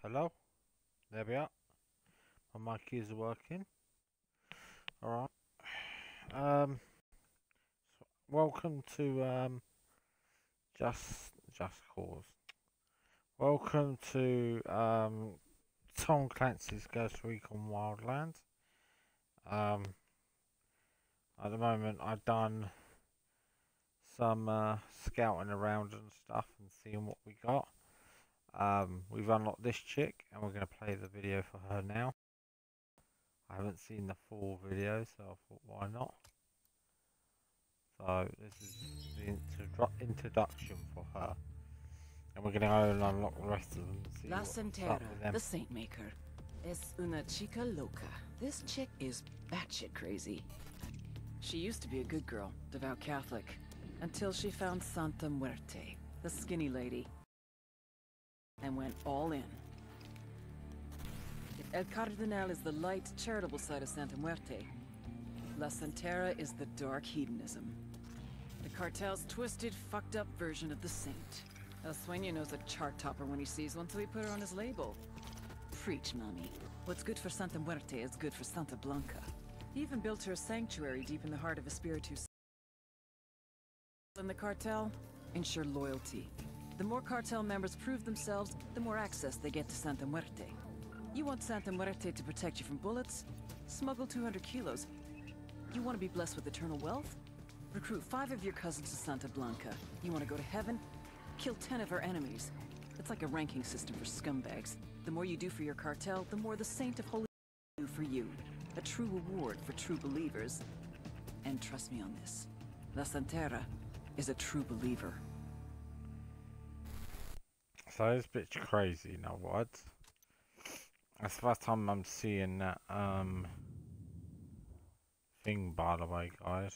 Hello? There we are. My mic is working. Alright. Um Welcome to Just Cause. Welcome to Tom Clancy's Ghost Recon Wildlands. Um at the moment I've done some scouting around and stuff and seeing what we got. We've unlocked this chick and we're gonna play the video for her now. I haven't seen the full video, so I thought why not? So this is the introduction for her, and we're gonna go and unlock the rest of them and see La what's Santera, up with them. the Saint Maker, es una chica loca. This chick is batshit crazy. She used to be a good girl, devout Catholic, until she found Santa Muerte, the skinny lady, and went all in. If El Cardenal is the light, charitable side of Santa Muerte, La Santera is the dark hedonism. The cartel's twisted, fucked up version of the saint. El Sueño knows a chart topper when he sees one, so he put her on his label. Preach, mommy. What's good for Santa Muerte is good for Santa Blanca. He even built her a sanctuary deep in the heart of Espiritu. And the cartel ensure loyalty. The more cartel members prove themselves, the more access they get to Santa Muerte. You want Santa Muerte to protect you from bullets? Smuggle 200 kilos. You want to be blessed with eternal wealth? Recruit 5 of your cousins to Santa Blanca. You want to go to heaven? Kill 10 of her enemies. It's like a ranking system for scumbags. The more you do for your cartel, the more the Saint of Holy will do for you. A true reward for true believers. And trust me on this. La Santera is a true believer. So this bitch crazy now, what? That's the first time I'm seeing that thing, by the way, guys.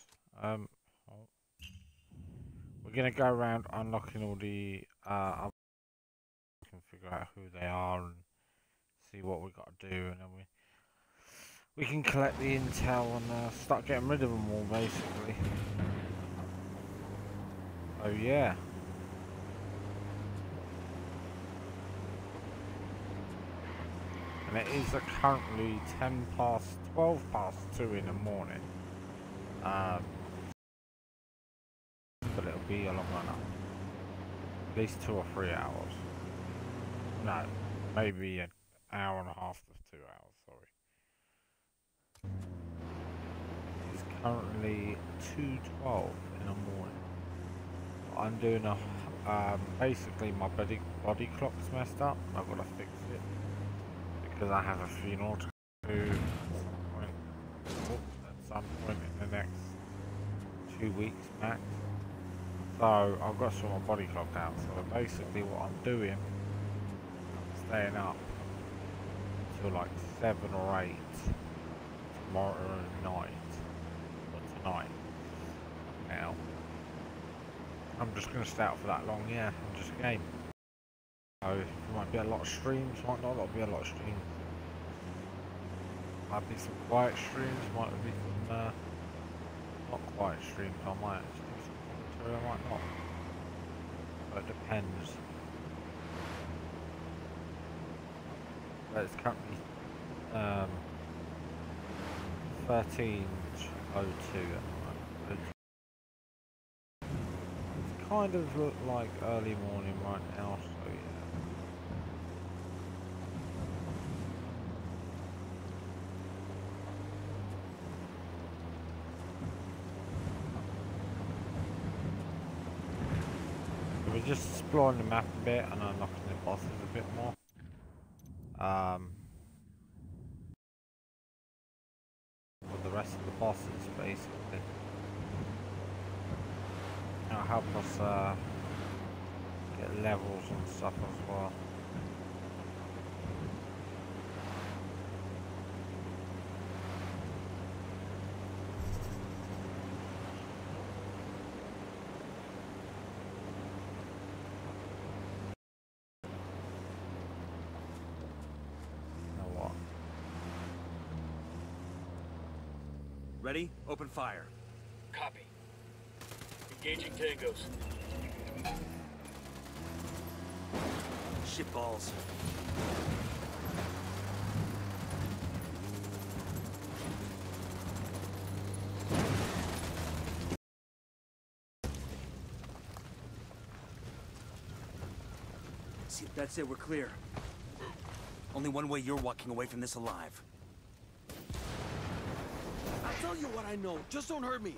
We're gonna go around unlocking all the we can figure out who they are and see what we got to do, and then we can collect the intel and start getting rid of them all, basically. Oh yeah. And it is currently 12 past 2 in the morning. But it'll be a long run up. At least 2 or 3 hours. No, maybe an hour and a half to 2 hours, sorry. It's currently 2:12 in the morning. I'm doing basically my body clock's messed up and I've got to fix it. Because I have a funeral to do at some point in the next 2 weeks max. So I've got to sort my body clock out. So basically what I'm doing, I'm staying up till like 7 or 8 tomorrow night. Or tonight. Now. I'm just going to stay out for that long, yeah, and just game. So there might be a lot of streams, might not, there'll be a lot of streams. Might be some quiet streams, might be some not quiet streams, I might actually do some commentary, I might not. But it depends. But it's currently 13:02 at the moment. It's kind of look like early morning right now, so yeah. We're just exploring the map a bit and unlocking the bosses a bit more. With the rest of the bosses, basically. That'll help us get levels and stuff as well. Ready? Open fire. Copy. Engaging tangos. Shit balls. That's it, we're clear. Only one way you're walking away from this alive. I'll tell you what I know. Just don't hurt me.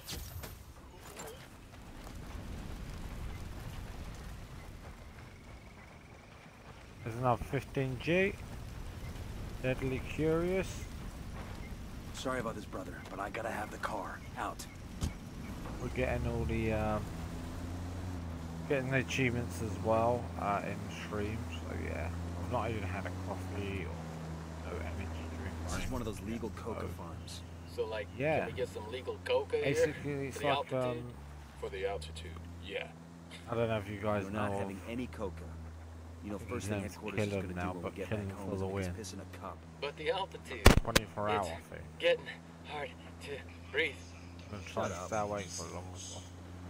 There's another 15G. Deadly curious. Sorry about this, brother, but I gotta have the car. Out. We're getting all the getting the achievements as well in stream. So yeah, I've not even had a coffee or no energy drink. This is one of those legal coca farms. So, like, Yeah. can we get some legal coca here? Basically, it's For the like altitude? For the altitude, yeah. I don't know if you guys We're know not of, having any coca. You know, his first thing name's headquarters is Killen gonna now, do when but we get Killen back home for is the make us win. piss in a cup. But the altitude, 24 hour it's thing. getting hard to breathe. I'm gonna try and Shut up. stay awake for as long as possible.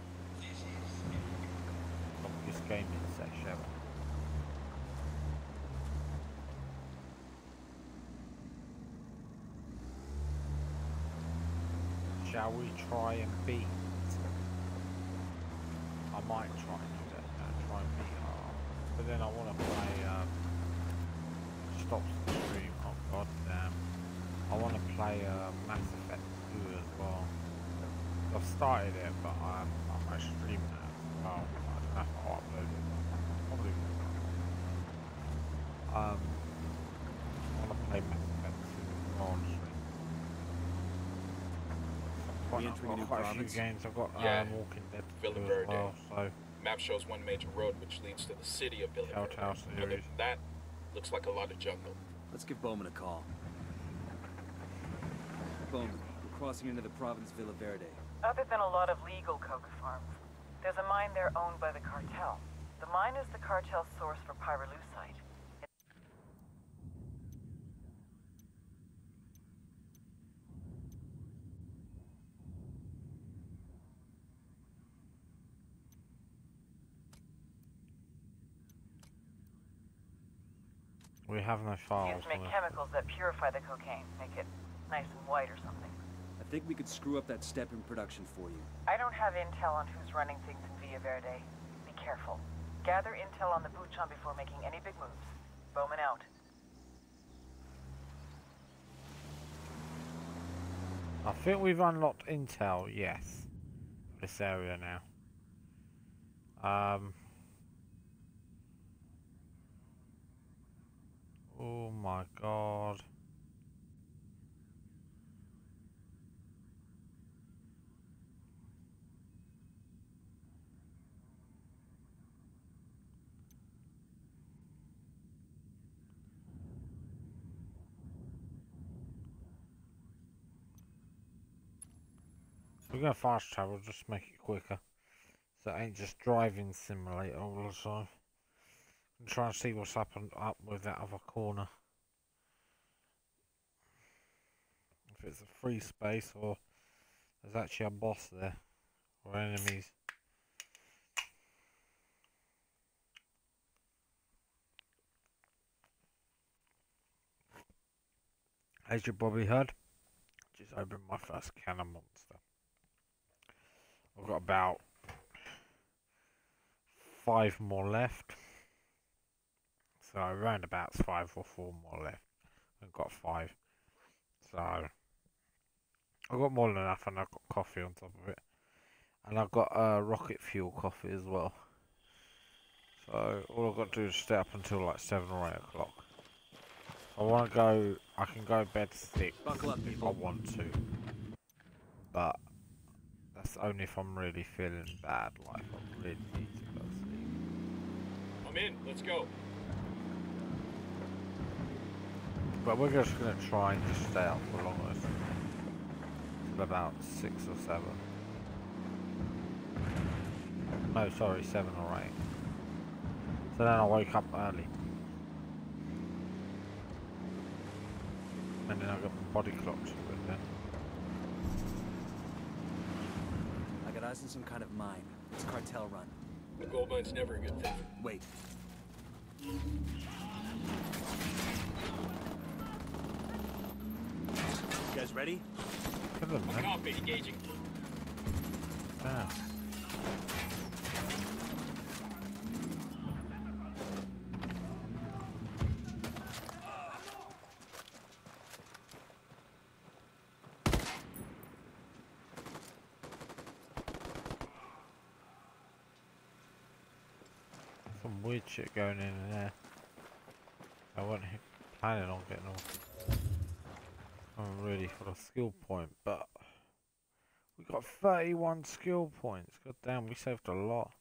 Longest gaming session ever. Shall we try and beat? I might try and do that now, try and beat her. But then I want to play, stops the stream, oh god damn. I want to play Mass Effect 2 as well. I've started it, but I might stream that as well. I don't know if I'll upload it. Probably will. I want to play Mass Effect 2 as well on stream. We I've entering a got new quite a province? few games. I've got Yeah. Walking Dead 2 Villa as Verde. well, so Map shows one major road which leads to the city of Villa Verde. Telltale Other series. than that, looks like a lot of jungle. Let's give Bowman a call. Bowman, we're crossing into the province Villa Verde. Other than a lot of legal coca farms, there's a mine there owned by the cartel. The mine is the cartel's source for pyrolusite. we have no files. Used to make on it. chemicals that purify the cocaine, make it nice and white or something. I think we could screw up that step in production for you. I don't have intel on who's running things in Villa Verde. Be careful. Gather intel on the Buchan before making any big moves. Bowman out. I think we've unlocked intel, yes. For this area now. Oh my god. We're gonna fast travel, just make it quicker. So it ain't just driving simulator all the time. And try and see what's up with that other corner. If it's a free space or there's actually a boss there. Or enemies. As you probably heard, just opened my first can of Monster. I've got about 5 more left. So around about 5 or 4 more left. I've got 5. So I've got more than enough, and I've got coffee on top of it. And I've got rocket fuel coffee as well. So all I've got to do is stay up until like 7 or 8 o'clock. I want to go, I can go to bed 6 Buckle up, if I people. want to. But that's only if I'm really feeling bad, like I really need to go to sleep. I'm in, let's go. But we're just going to try and just stay up for longer. Till about 6 or 7. No, sorry, 7 or 8. So then I'll wake up early. And then I'll get my body clock to it then. I got eyes on some kind of mine. It's cartel run. The gold mine's never a good thing. Wait. You guys ready? Kill them, man. Copy, engaging. Damn. some weird shit going in there. I wasn't planning on getting all. I'm ready for the skill point, but we got 31 skill points. God damn, we saved a lot.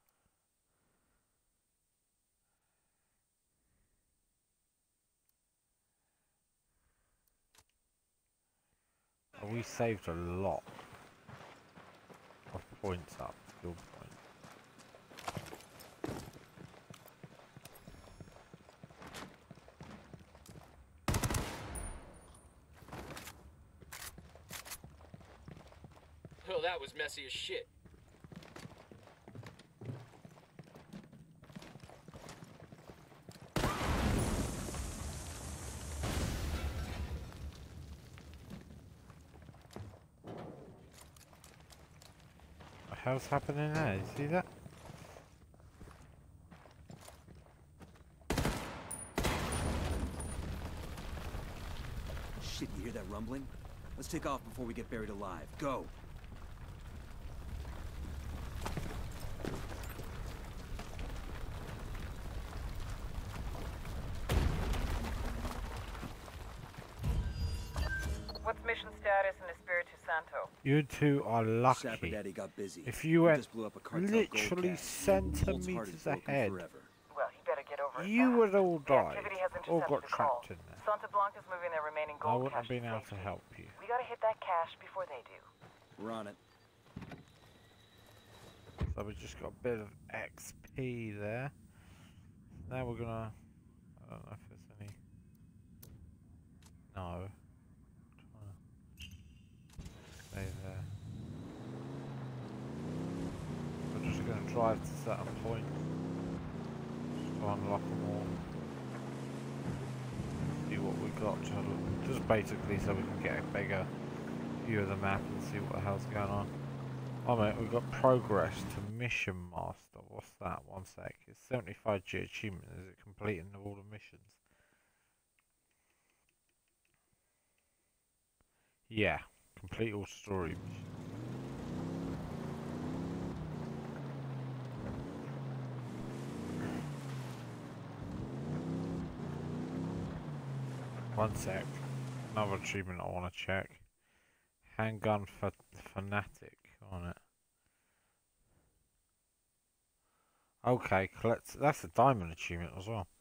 We saved a lot of points up, skill points. Oh, that was messy as shit. What the hell's happening there? You see that? Shit, you hear that rumbling? Let's take off before we get buried alive. Go! What's mission status in Espiritu Santo? You two are Sapper lucky. Daddy got busy. If you He went just blew up a cartel literally gold cache. Holt's heart is centimeters broken ahead, forever. Well, he better get over it. you fast. would all The died activity has or intercepted got the call. trapped in there. Santa Blanca's moving their remaining I gold wouldn't have cache been able to safety. help you. We gotta hit that cache before they do. We're on it. So we just got a bit of XP there. Now we're gonna. I don't know if there's any. No. Stay there. We're just gonna drive to certain points to unlock them all. See what we got. Just basically so we can get a bigger view of the map and see what the hell's going on. Oh mate, we've got progress to Mission Master. What's that? One sec. It's 75G achievement. Is it completing all the missions? Yeah. Complete all story missions. One sec. Another achievement I want to check. Handgun fanatic on it. Okay, collect. That's a diamond achievement as well.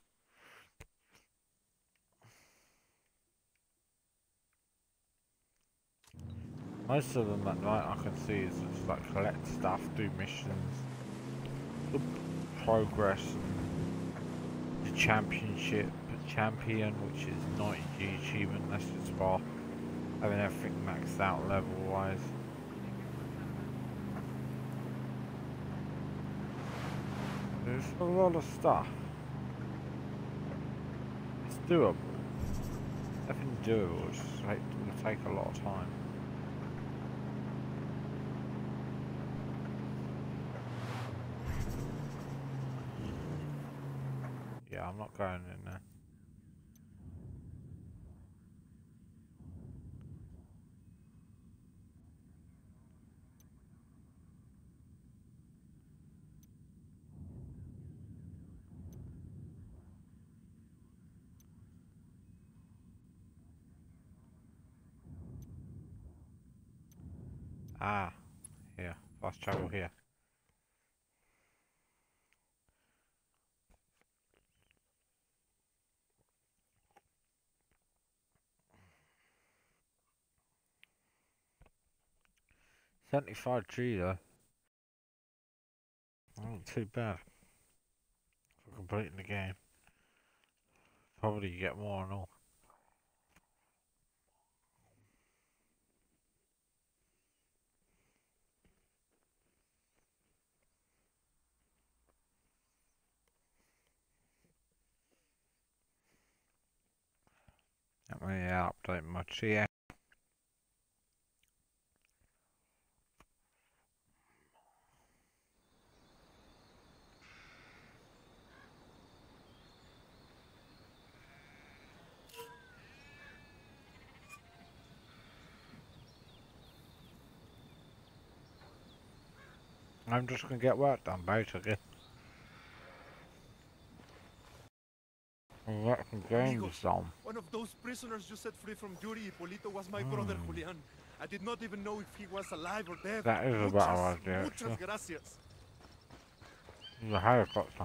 Most of them at night I can see is just like collect stuff, do missions, progress, the championship champion, which is 90G achievement. That's just for having everything maxed out level wise. There's a lot of stuff. It's doable. Nothing doable. It's just like, it'll take a lot of time. Yeah, I'm not going in there. Ah, here. Fast travel here. $75G though. Not too bad for completing the game. Probably you get more and all. Not really update much here. I'm just gonna get work done basically. Zone. One of those prisoners you set free from duty, Hipólito, was my brother Julián. I did not even know if he was alive or dead. That is a better idea. Muchas gracias. There's a helicopter.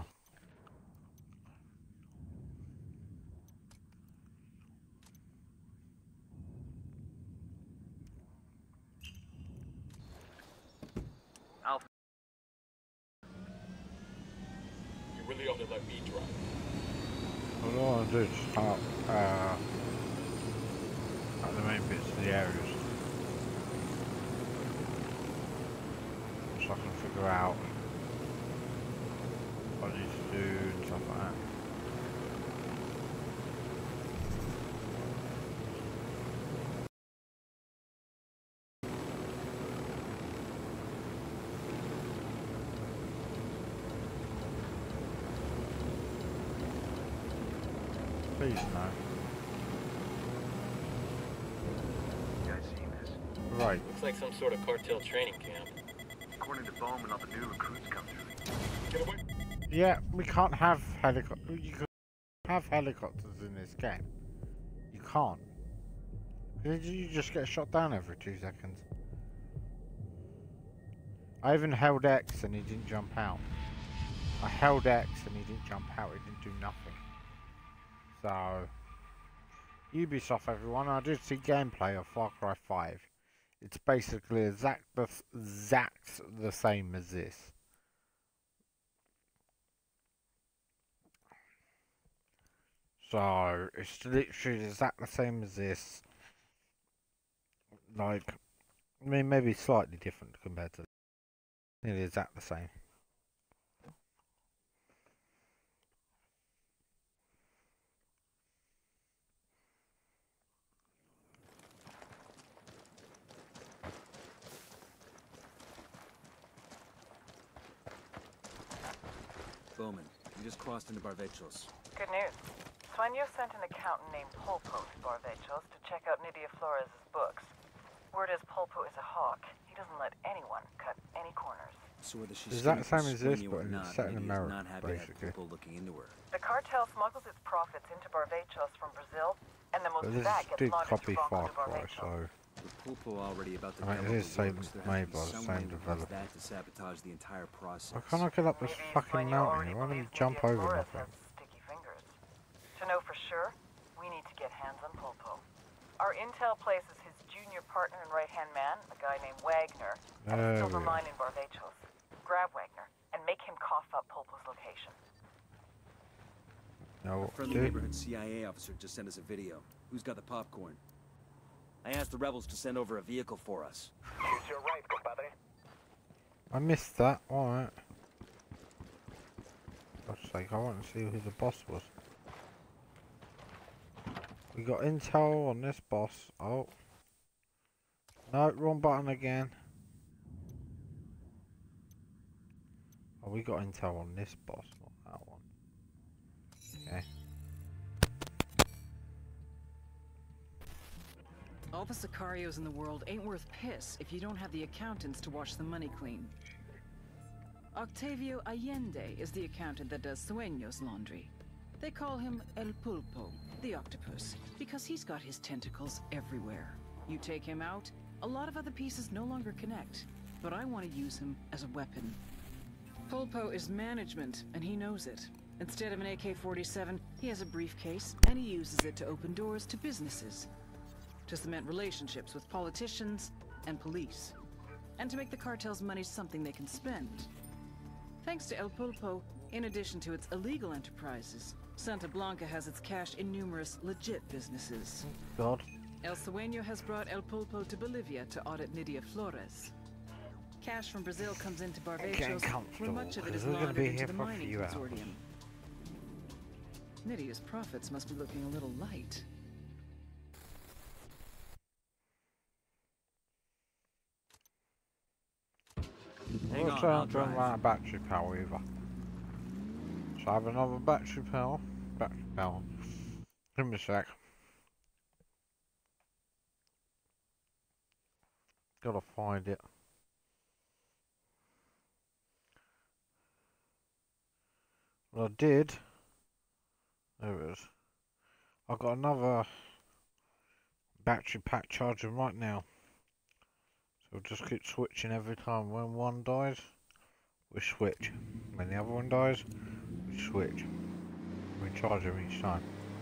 You really ought to let me drive. All I want to do is start at the main bits of the areas. So I can figure out what I need to do and stuff like that. Please no. You guys seen this? Right. Looks like some sort of cartel training camp. According to Bowman, all the new recruits come through. Get away. Yeah, we can't have helicopters. You can have helicopters in this game. You can't. You just get shot down every 2 seconds. I even held X and he didn't jump out. I held X and he didn't jump out. He didn't do nothing. So, Ubisoft, everyone. I did see gameplay of Far Cry 5. It's basically exact the same as this. So, it's literally exact the same as this. Like, I mean, maybe slightly different compared to this. It is exact the same. Bowman, we just crossed into Barvechos. Good news. Sueño sent an accountant named Polpo to Barvechos to check out Nydia Flores' books. Word is Polpo is a hawk. He doesn't let anyone cut any corners. So whether she's Is that the scheming same for as this, Sueño but or it's not, set in Nydia is America, not happy to have basically? people looking into her. The cartel smuggles its profits into Barvechos from Brazil, and the most But of this that gets did laundered copy to Far Bronco to Cry, Barvechos. so With Pulpo already about to I mean, demo it is the same works, there made has to be by the some same way to use developer. that to sabotage the entire process. why can't I get up this Maybe fucking Sueño mountain already here? Why don't you believes jump Nydia over Flores nothing? has sticky fingers. To know for sure, we need to get hands on Polpo. Our intel places his junior partner and right-hand man, a guy named Wagner, at a There silver we mine in Barvechos. Grab Wagner and make him cough up Polpo's location. No, A friendly dude. neighborhood CIA officer just sent us a video. Who's got the popcorn? I asked the rebels to send over a vehicle for us. Choose your right, compadre. I missed that. Alright. For God's sake, I want to see who the boss was. We got intel on this boss. Oh. No, wrong button again. Oh, we got intel on this boss, not that one. Okay. All the Sicarios in the world ain't worth piss if you don't have the accountants to wash the money clean. Octavio Allende is the accountant that does Sueño's laundry. They call him El Pulpo, the octopus, because he's got his tentacles everywhere. You take him out, a lot of other pieces no longer connect, but I want to use him as a weapon. Pulpo is management, and he knows it. Instead of an AK-47, he has a briefcase, and he uses it to open doors to businesses, to cement relationships with politicians and police, and to make the cartel's money something they can spend. Thanks to El Pulpo, in addition to its illegal enterprises, Santa Blanca has its cash in numerous legit businesses. God. El Sueño has brought El Pulpo to Bolivia to audit Nydia Flores. Cash from Brazil comes into Barvechos, where much of it is because we're gonna laundered be into here the for a mining few hours. consortium. Nydia's profits must be looking a little light. Hang Looks on, like I'll I'm trying to drive. run out of battery power either. So I have another battery power. Battery power. Give me a sec. Gotta find it. Well, I did. There it is. I've got another battery pack charging right now. So we'll just keep switching every time. When one dies, we switch. When the other one dies, we switch. We charge them each time.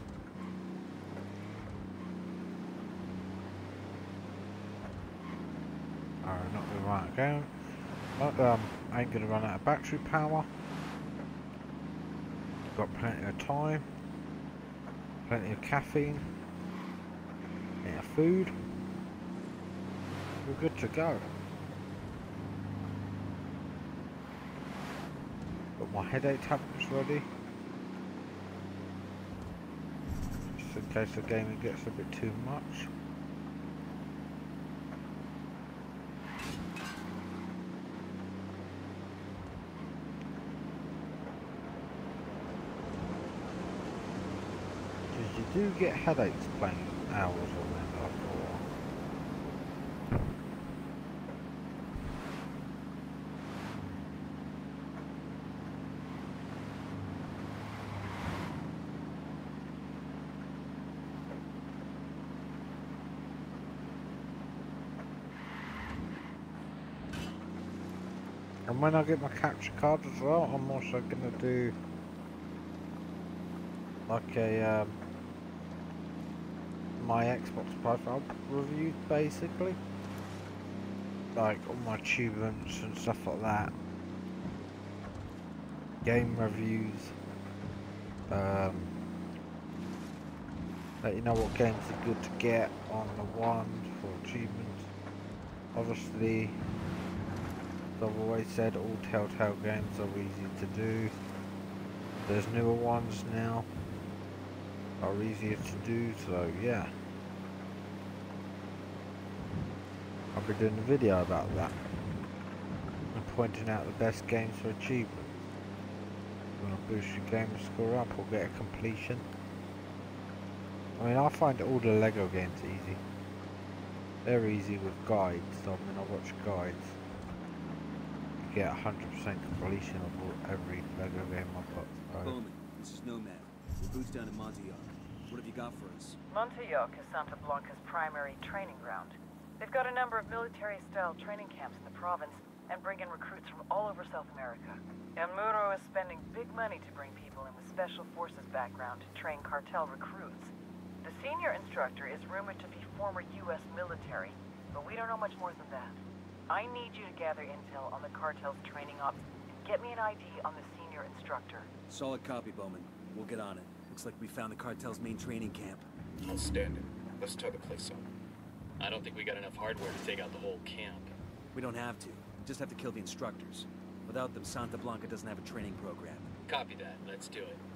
Alright, not gonna run out again. But I ain't gonna run out of battery power. Got plenty of time. Plenty of caffeine. Plenty of food. We're good to go. Got my headache tablets ready. Just in case the gaming gets a bit too much. You do get headaches playing hours on that. And when I get my capture card as well, I'm also gonna do like a my Xbox profile review, basically, like all my achievements and stuff like that, game reviews, let you know what games are good to get on the one for achievements. Obviously, as I've always said, all Telltale games are easy to do. There's newer ones now are easier to do, so yeah, I'll be doing a video about that and pointing out the best games for achievement. You want to boost your gamer score up or get a completion. I mean, I find all the Lego games easy. They're easy with guides. So I mean, I watch guides. You get 100% completion of every Lego game I've got. So. Bowman, this is Nomad. We're boots down in Montauk. What have you got for us? Montauk is Santa Blanca's primary training ground. They've got a number of military-style training camps in the province and bring in recruits from all over South America. El Muro is spending big money to bring people in with special forces background to train cartel recruits. The senior instructor is rumored to be former U.S. military, but we don't know much more than that. I need you to gather intel on the cartel's training ops and get me an ID on the senior instructor. Solid copy, Bowman. We'll get on it. Looks like we found the cartel's main training camp. Outstanding. Let's tie the place up. I don't think we got enough hardware to take out the whole camp. We don't have to. We just have to kill the instructors. Without them, Santa Blanca doesn't have a training program. Copy that. Let's do it.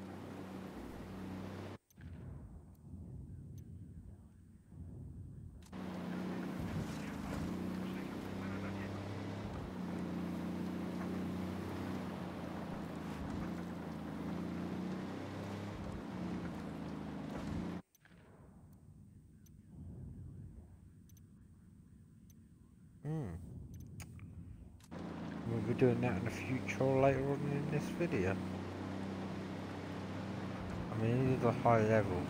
We'll be doing that in the future or later on in this video. I mean, it is a high level.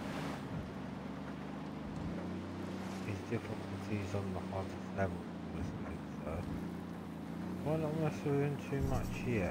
These difficulties on the hardest level, so why not mess with him too much yet?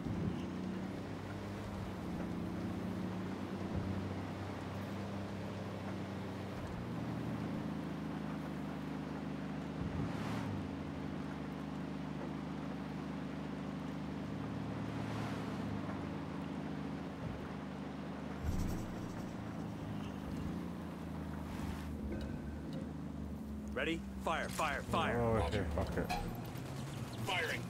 Ready? Fire, fire, fire! Oh, okay, fuck it. Firing!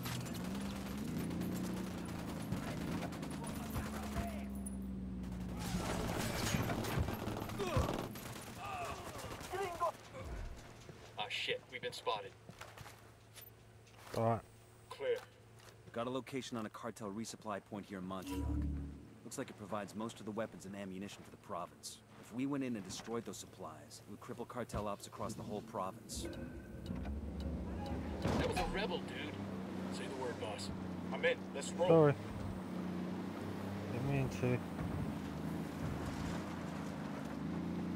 Ah, shit. We've been spotted. Alright. Clear. Got a location on a cartel resupply point here in Montauk. Looks like it provides most of the weapons and ammunition for the province. If we went in and destroyed those supplies, it would cripple cartel ops across the whole province. That was a rebel, dude. Say the word, boss. I'm in. Let's roll. Sorry. Didn't mean to.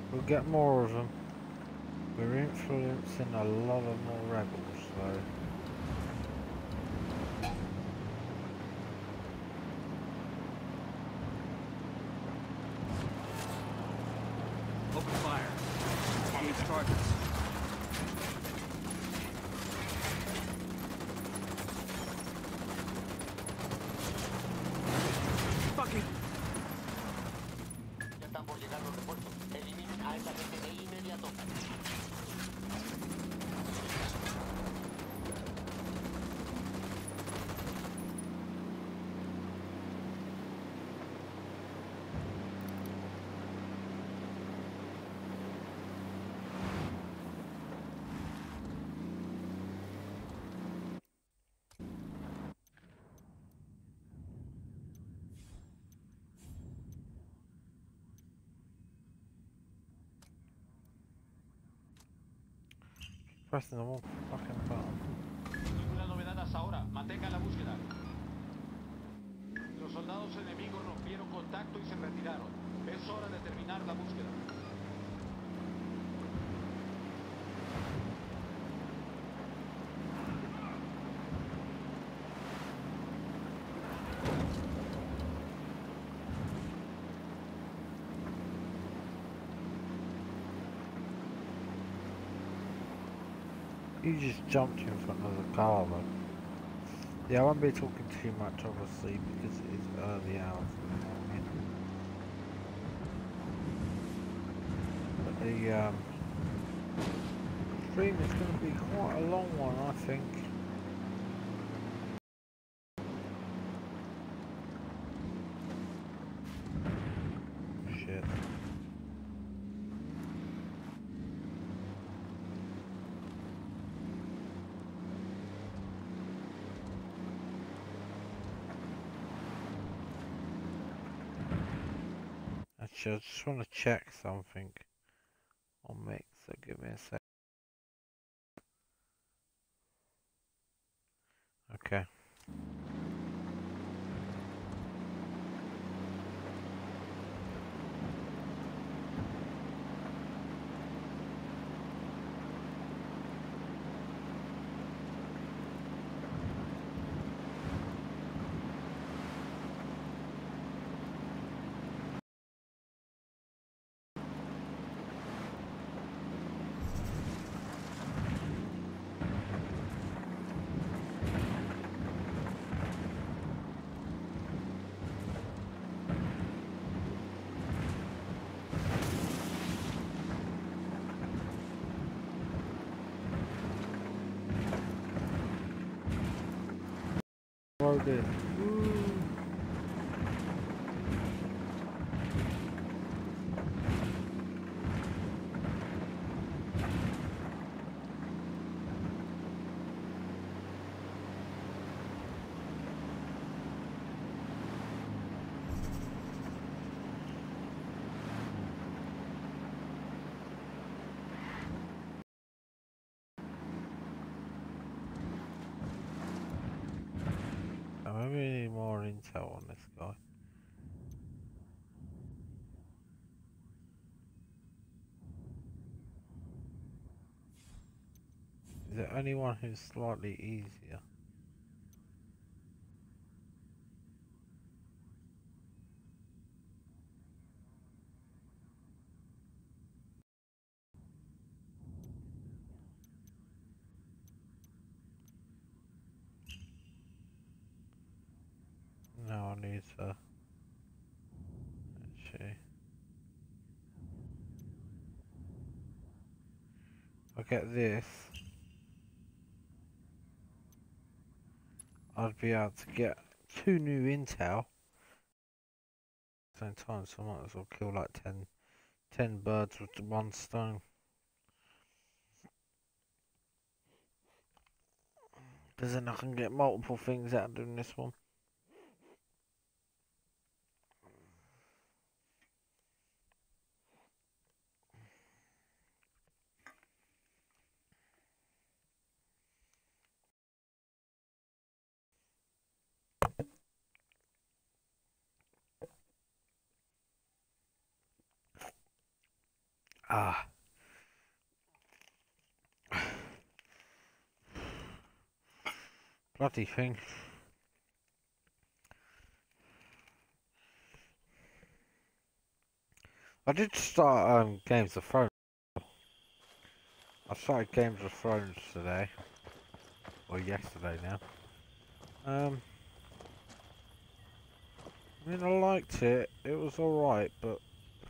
We'll get more of them. We're influencing a lot of more rebels, so... Open fire. On these targets. Fucking... Ya están por llegar los refuerzos. Eliminen a esa gente de inmediato. Pressing the wrong fucking button. Ninguna novedad hasta ahora. Mantengan la búsqueda. Los soldados enemigos rompieron contacto y se retiraron. Es hora de terminar la búsqueda. You just jumped in front of the car though. Yeah, I won't be talking too much obviously because it is early hours in the morning. But the stream is going to be quite a long one, I think. Shit. Actually, I just want to check something on Mix, so give me a sec. Okay. Loaded. I maybe need more intel on this guy. Is there anyone who's slightly easier? No, I need to actually. If I get this, I'd be able to get 2 new intel at the same time, so I might as well kill like 10 birds with 1 stone. Because then I can get multiple things out of doing this one. Ah. Bloody thing. I did start Games of Thrones. I started Games of Thrones today. Or yesterday now. I mean, I liked it. It was alright, but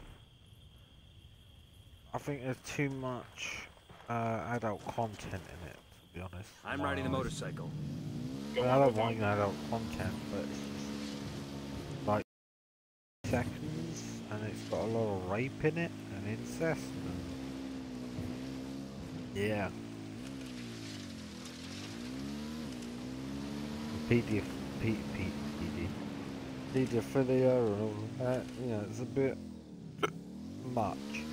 I think there's too much adult content in it, to be honest. I'm riding the motorcycle. I don't mind adult content, but it's just like seconds, and it's got a lot of rape in it and incest. And yeah. Pedophilia and all that, you know, it's a bit much.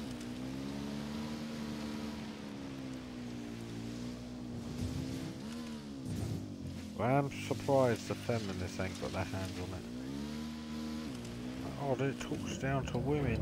Well, I'm surprised the feminists ain't got their hands on it. Oh, it talks down to women.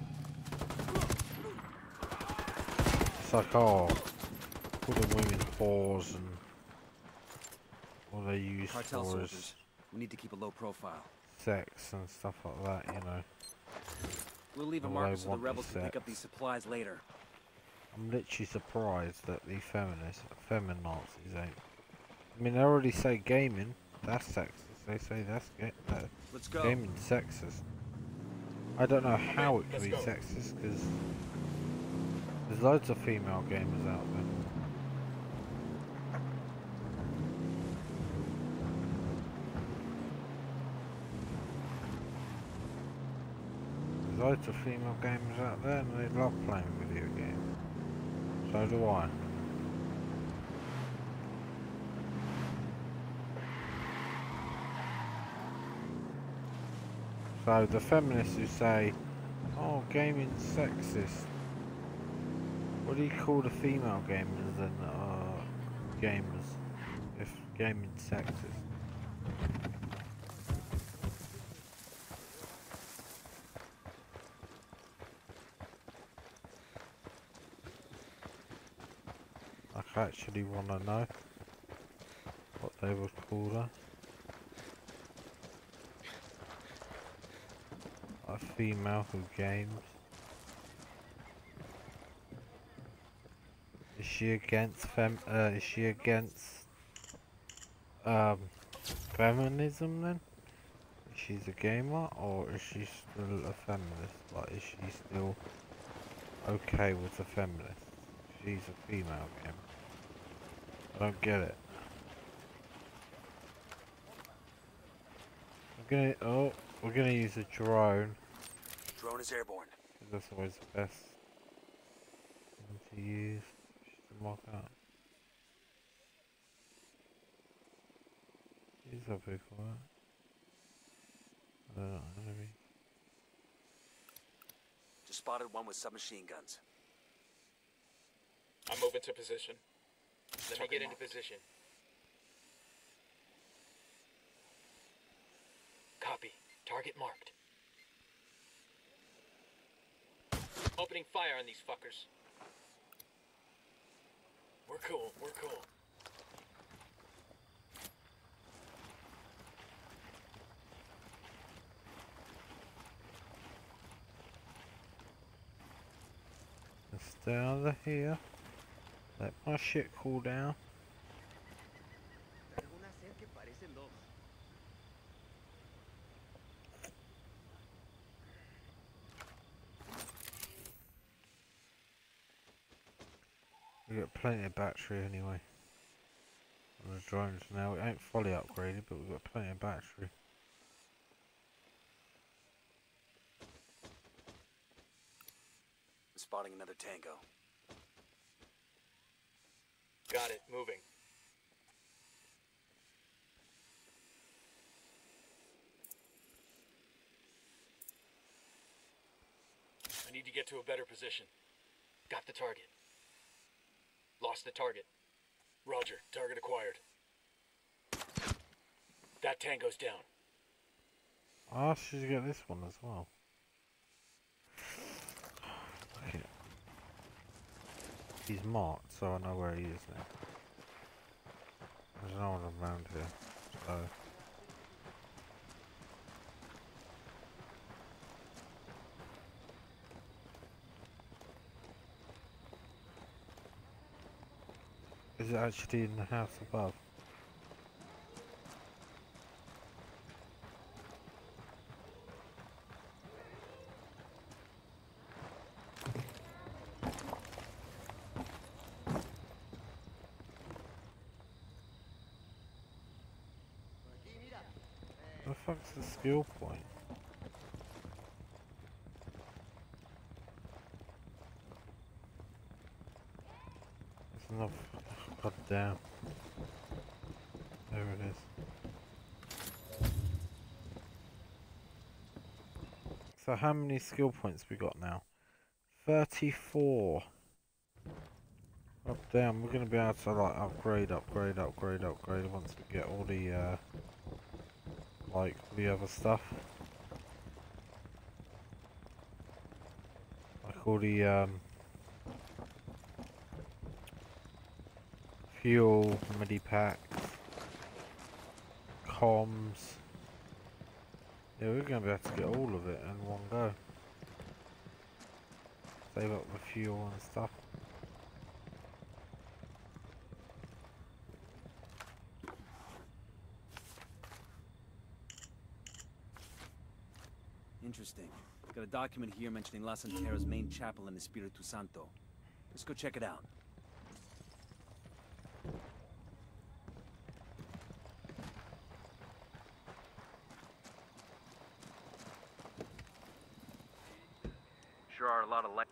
It's like, oh, all the women whores and what they use Cartel for soldiers. is We need to keep a low profile. sex and stuff like that, you know. We'll leave a All marker they so the want rebels is can pick sex. up these supplies later. I'm literally surprised that the feminists, feminazis ain't. I mean, they already say gaming, that's sexist. They say that's Let's go. gaming sexist. I don't know how it could be sexist, because there's loads of female gamers out there. There's loads of female gamers out there and they love playing video games. So do I. So the feminists who say, oh, gaming's sexist. What do you call the female gamers then that are gamers if gaming's sexist? I actually want to know what they would call her. A female who games. Is she against is she against feminism then? She's a gamer, or is she still a feminist? Like, is she still okay with the feminist? She's a female gamer. I don't get it. We're gonna use a drone. Drone is airborne. That's always the best thing to use. Just to mock up. She's up here for that. I don't know, enemy. Just spotted one with submachine guns. I'm moving to position. Let me get into position. Copy. Target marked. Opening fire on these fuckers. We're cool, we're cool. Let's stay under here. Let my shit cool down. We got plenty of battery anyway on the drones now. It ain't fully upgraded, but we've got plenty of battery. I'm spotting another tango. Got it, moving. I need to get to a better position. Got the target. Lost the target. Roger, target acquired. That tango's down. I asked you to get this one as well. Okay. He's marked, so I know where he is now. There's no one around here, so... Is it actually in the house above? The fuck's the skill point? It's enough. God damn. There it is. So how many skill points we got now? 34. Oh damn, we're gonna be able to like upgrade once we get all the like the other stuff. Like all the fuel, medipacks, comms. Yeah, we're gonna be able to get all of it in one go. Save up the fuel and stuff. Interesting. Got a document here mentioning La Santera's main chapel in Espiritu Santo. Let's go check it out. Sure are a lot of light.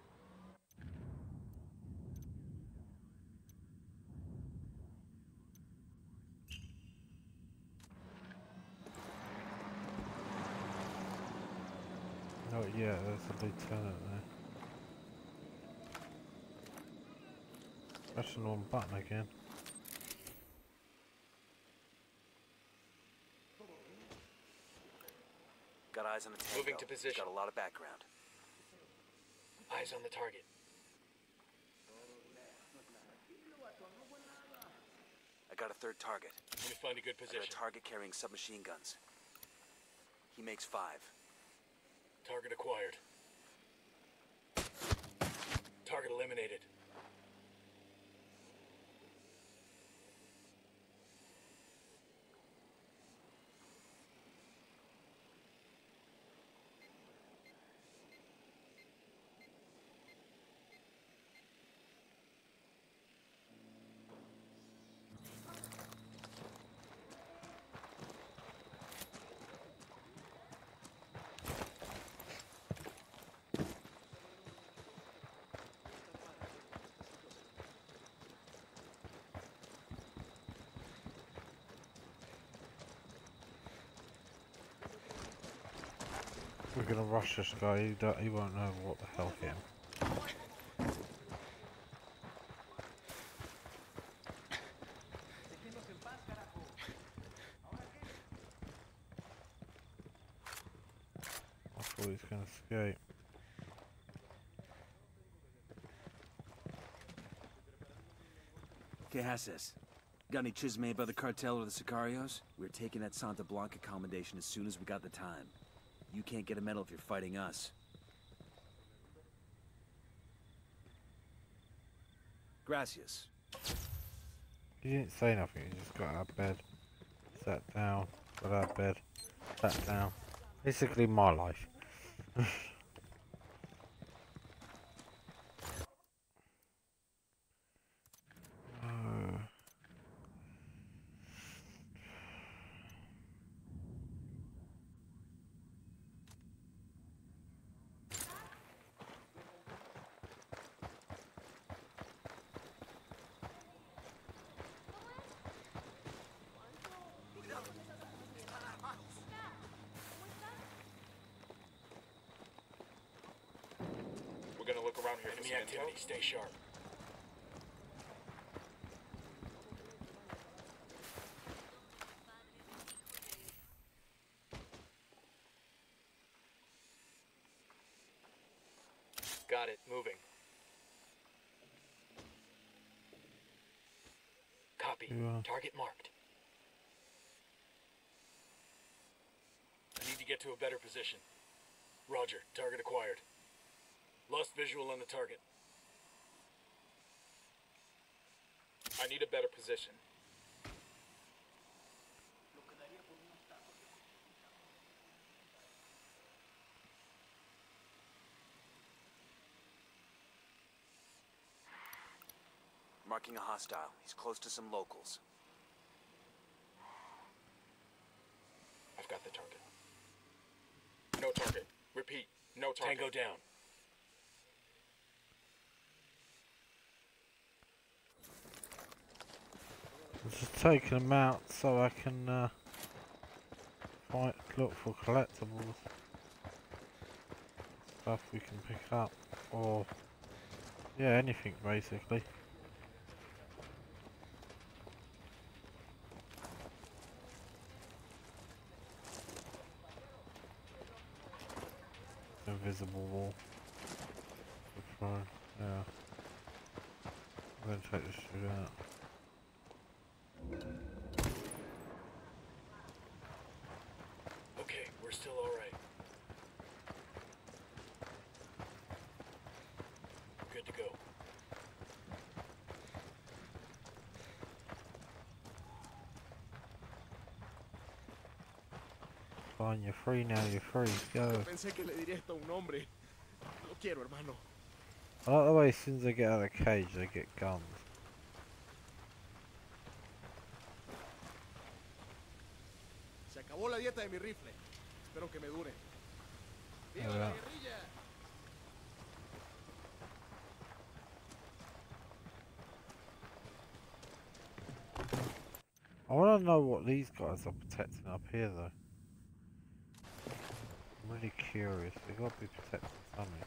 Oh yeah, there's a lieutenant there. Pressing one button again. Got eyes on the tango. Moving to position. Got a lot of background. Eyes on the target. I got a third target. Let me find a good I got position. a target carrying submachine guns. He makes 5. Target acquired. Target eliminated. We're gonna rush this guy, he won't know what the hell hit him. I thought he was gonna escape. ¿Qué haces? Got any chisme about the cartel or the Sicarios? We're taking that Santa Blanca accommodation as soon as we got the time. You can't get a medal if you're fighting us. Gracias. He didn't say nothing, he just got out of bed, sat down, got out of bed, sat down. Basically my life. We're gonna look around here for some activity. Stay sharp. Got it. Moving. Copy. Yeah. Target marked. I need to get to a better position. Roger. Target acquired. Lost visual on the target. I need a better position. Marking a hostile. He's close to some locals. I've got the target. No target. Repeat. No target. Tango down. I'm just taking them out so I can look for collectibles. Stuff we can pick up. Or, yeah, anything basically. Invisible wall. Yeah. I'm gonna take this shit out. Okay, we're still alright. Good to go. Fine, you're free now, you're free. Go. Pensé que le diría esto a un hombre. Lo quiero, hermano. I like the way as soon as they get out of the cage, they get guns. Se acabó la dieta de mi rifle. Espero que me dure. ¡Viva Yeah. la guerrilla! I want to know what these guys are protecting up here, though. I'm really curious. They've got to be protecting something.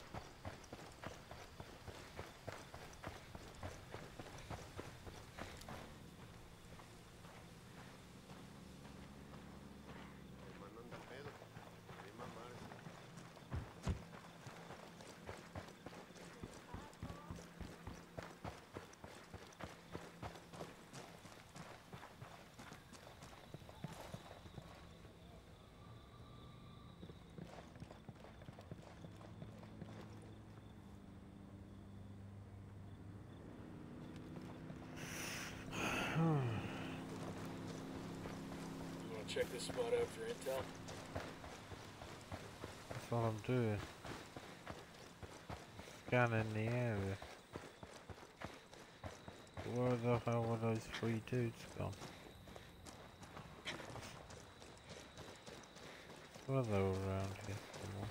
You wanna check this spot out for intel? That's what I'm doing. Scanning the area. Where the hell were those three dudes gone? Were they all around here somewhere?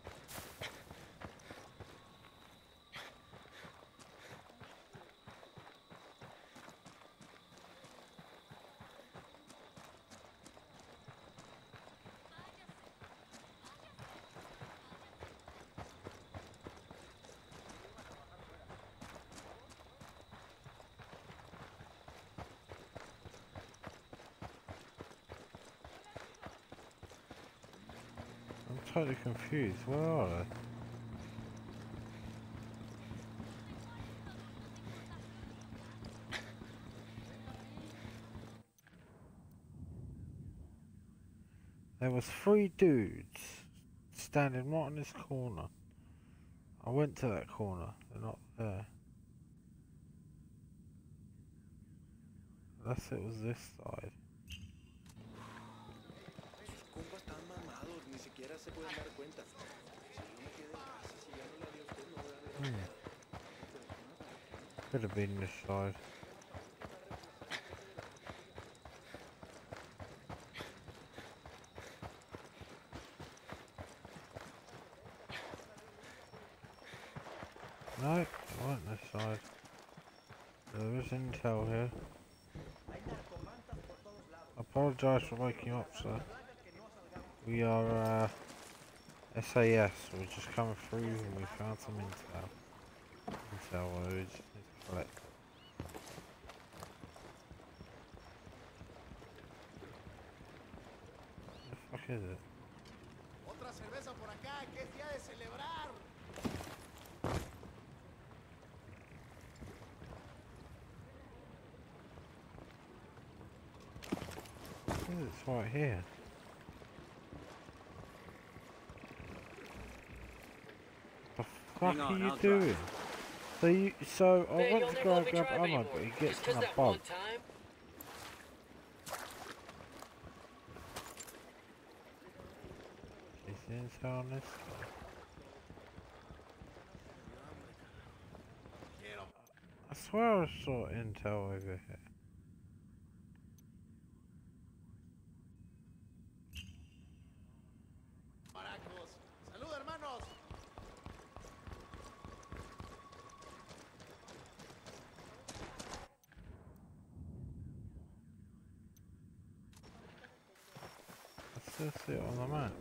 I'm totally confused. Where are they? There was three dudes standing right in this corner. I went to that corner. They're not there. Unless it was this side. Sus compas están mamados, ni siquiera se pueden dar cuenta. Si yo me quedé en casa, si ya no la vi a usted, no voy a ver. Could have been this side. No, it wasn't this side. There is intel here. I apologise for waking you up, sir. We are SAS. We're just coming through and we found some intel. We just need to collect. What the fuck is it? Otra cerveza por acá, que es día de celebrar. it's right here. The fuck Hang are on, you I'll doing? drive. So I Man, went you'll to never go let me grab drive ammo, anymore. but he Just gets 'cause in a that one boat. time. Is the intel on this guy? I swear I saw intel over here. Maracos. Salud, hermanos. I still see it on the map.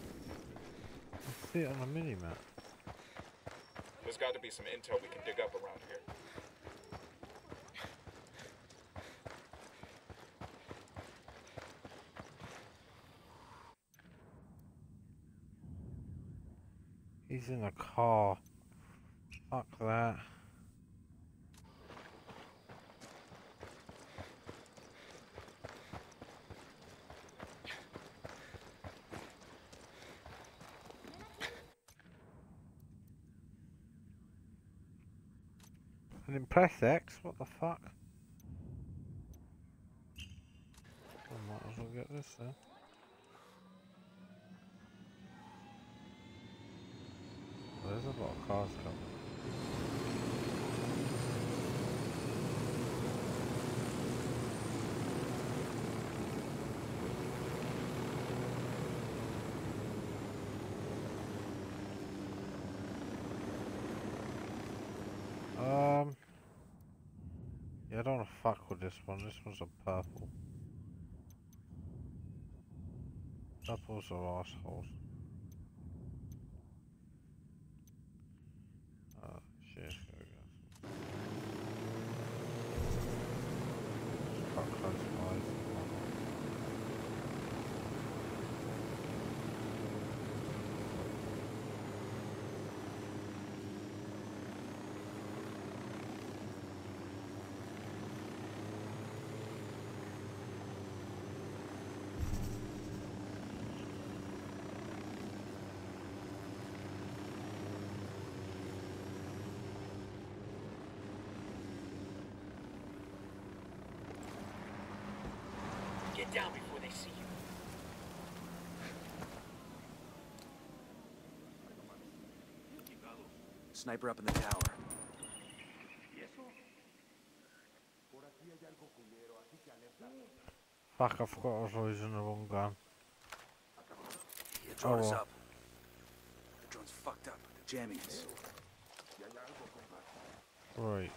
I see it on the mini map. There's got to be some intel we can dig up around here. He's in a car. Fuck that. I didn't press X, what the fuck? I might as well get this then. Oh, there's a lot of cars coming. Yeah, I don't want to fuck with this one. This one's a purple. Purples are assholes. Shit, there we go. Quite close by. Get down before they see you. Sniper up in the tower. Fuck, I forgot I was using the wrong gun. The drone is well. up. The drone's fucked up. They're jamming us. Right.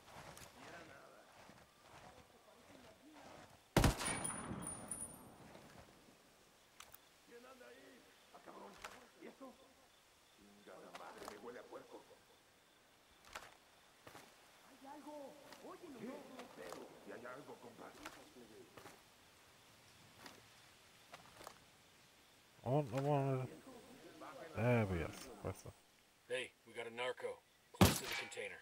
I want the one with... There we are. Suppressor. Hey, we got a narco. Close to the container.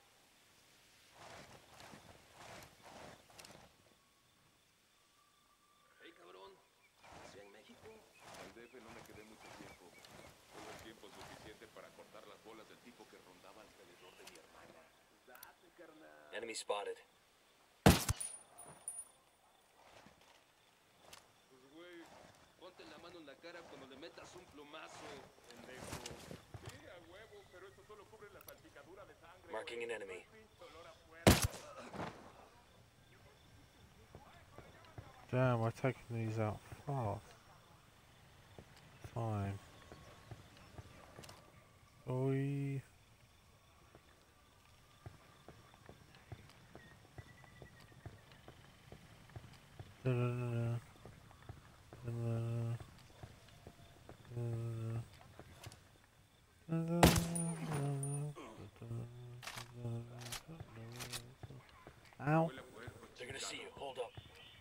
Hey, cabrón. ¿Nació en México? Al DF no me quedé mucho tiempo. Solo el tiempo suficiente para cortar las bolas del tipo que rondaba alrededor de mi hermana. Date, carnal. Enemy spotted. Pues, güey, ponte la mano en la cara cuando le metas un plumazo, pendejo. Sí, a huevo, pero eso solo cubre la salpicadura de sangre. Marking an enemy. Damn, we're taking these out fast. Fine. Oi. Ow. They're gonna see you. Hold up.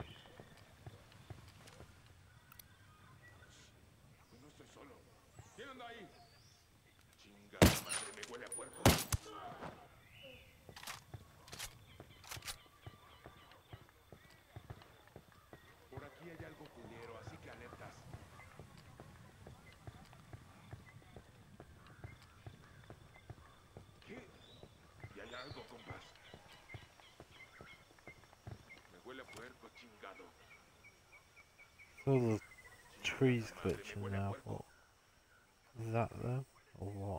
No estoy solo. ¿Quién anda ahí? Chingada madre, me huele a puerco. Por aquí hay algo culero, así que alertas. ¿Qué? Y hay algo, compas. Me huele a puerco, chingado. All the trees glitching now. What? Is that them? Or what?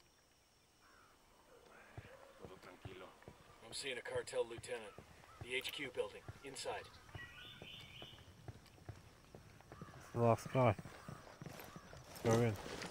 Todo tranquilo. I'm seeing a cartel lieutenant. The HQ building, inside. It's the last guy. Go in.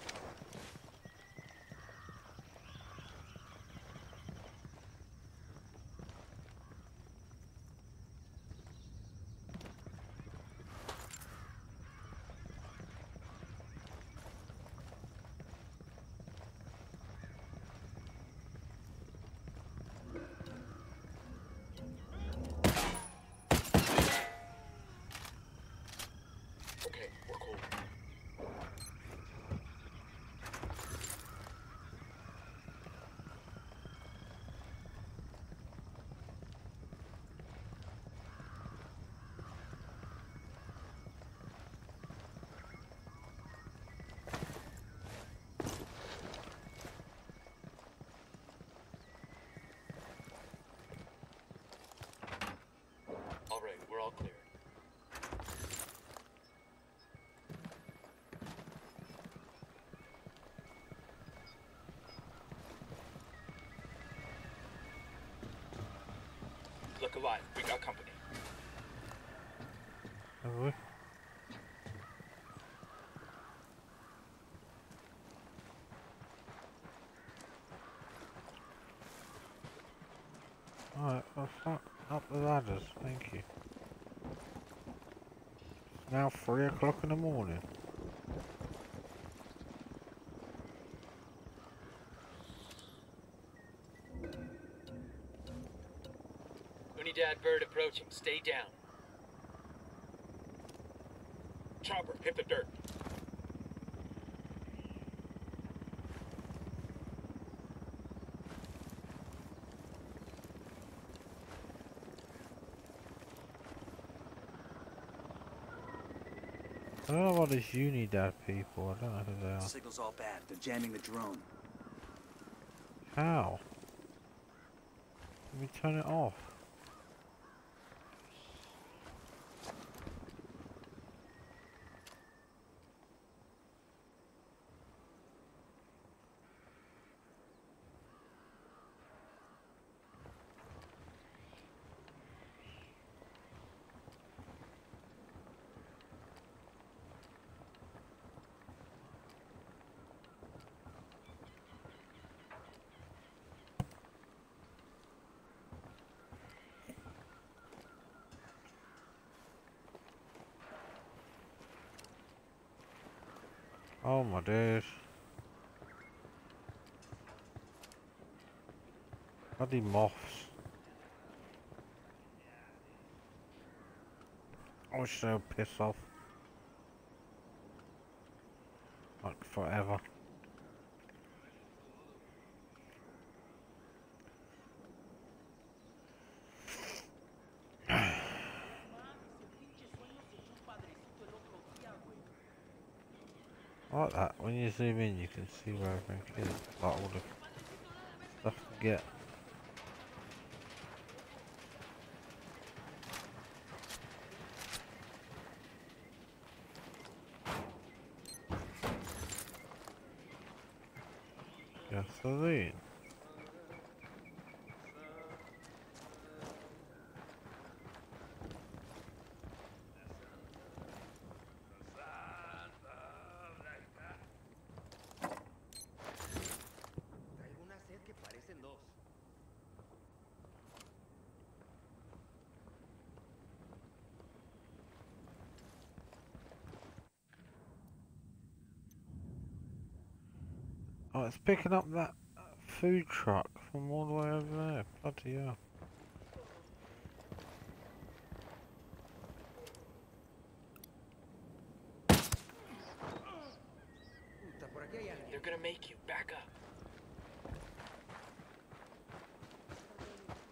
Okay, we're cool. All right, we're all clear. Look alive. We got company. Have we? Alright, well, up the ladders, thank you. It's now 3 o'clock in the morning. Unidad bird approaching. Stay down. Chopper, hit the dirt. I don't know what these Unidad people, I don't know who they are. Signal's all bad. They're jamming the drone. How? Let me turn it off. Oh my days. Bloody moths. I wish they would piss off. Like forever. I like that, when you zoom in you can see where everything is, like all the stuff to get. Gasoline. Traigo una sed que parecen dos. Oh, it's picking up that food truck from all the way over there. Bloody hell. Puta, por aquí hay alguien. They're gonna make you. Back up.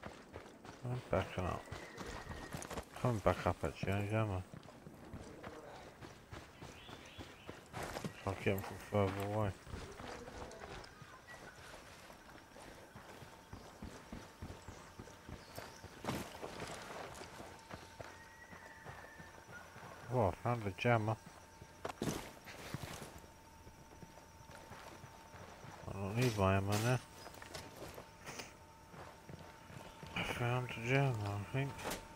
I'm backing up. Coming back up actually, am I? I'll get them from further away. Oh, I found a jammer. I don't need my ammo now. I found a jammer, I think.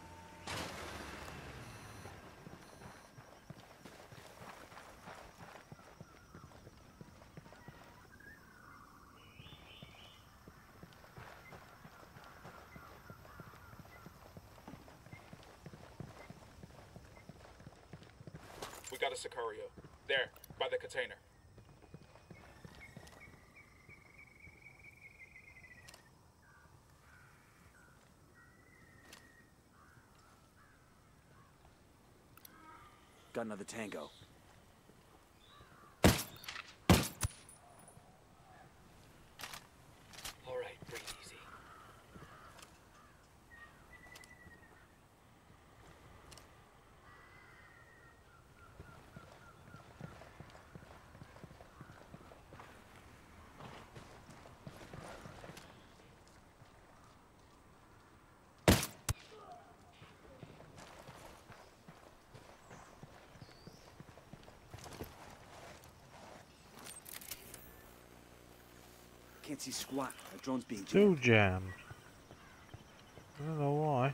We got a Sicario. There, by the container. Got another tango. All right, breathe easy. Can't see squat. Our drone's being Still jammed. jammed. I don't know why.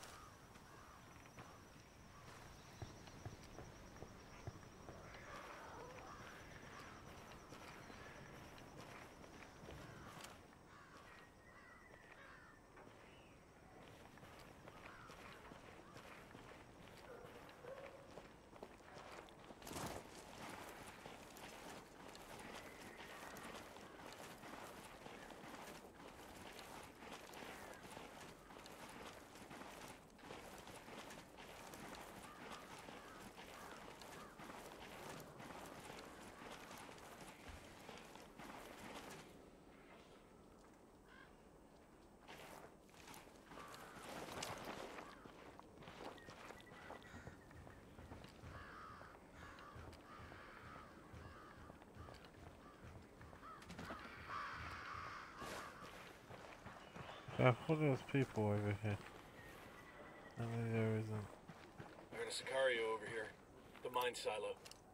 I thought there was people over here. And there isn't. I got a Sicario over here. The mine silo.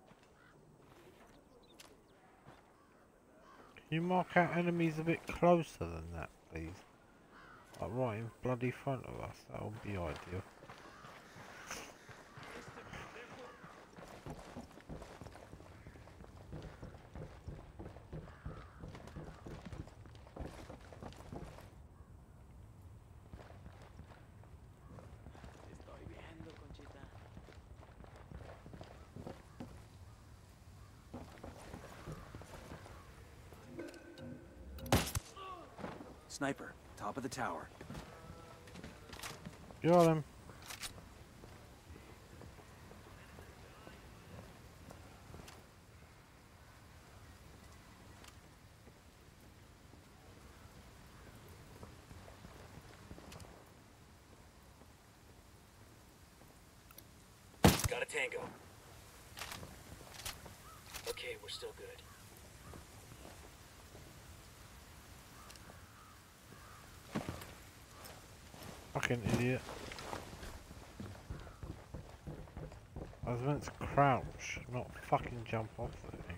Can you mark out enemies a bit closer than that, please? Like right in bloody front of us. That would be ideal. Sniper, top of the tower. Got him. Got a tango. Okay, we're still good. Fucking idiot. I was meant to crouch, not fucking jump off the thing.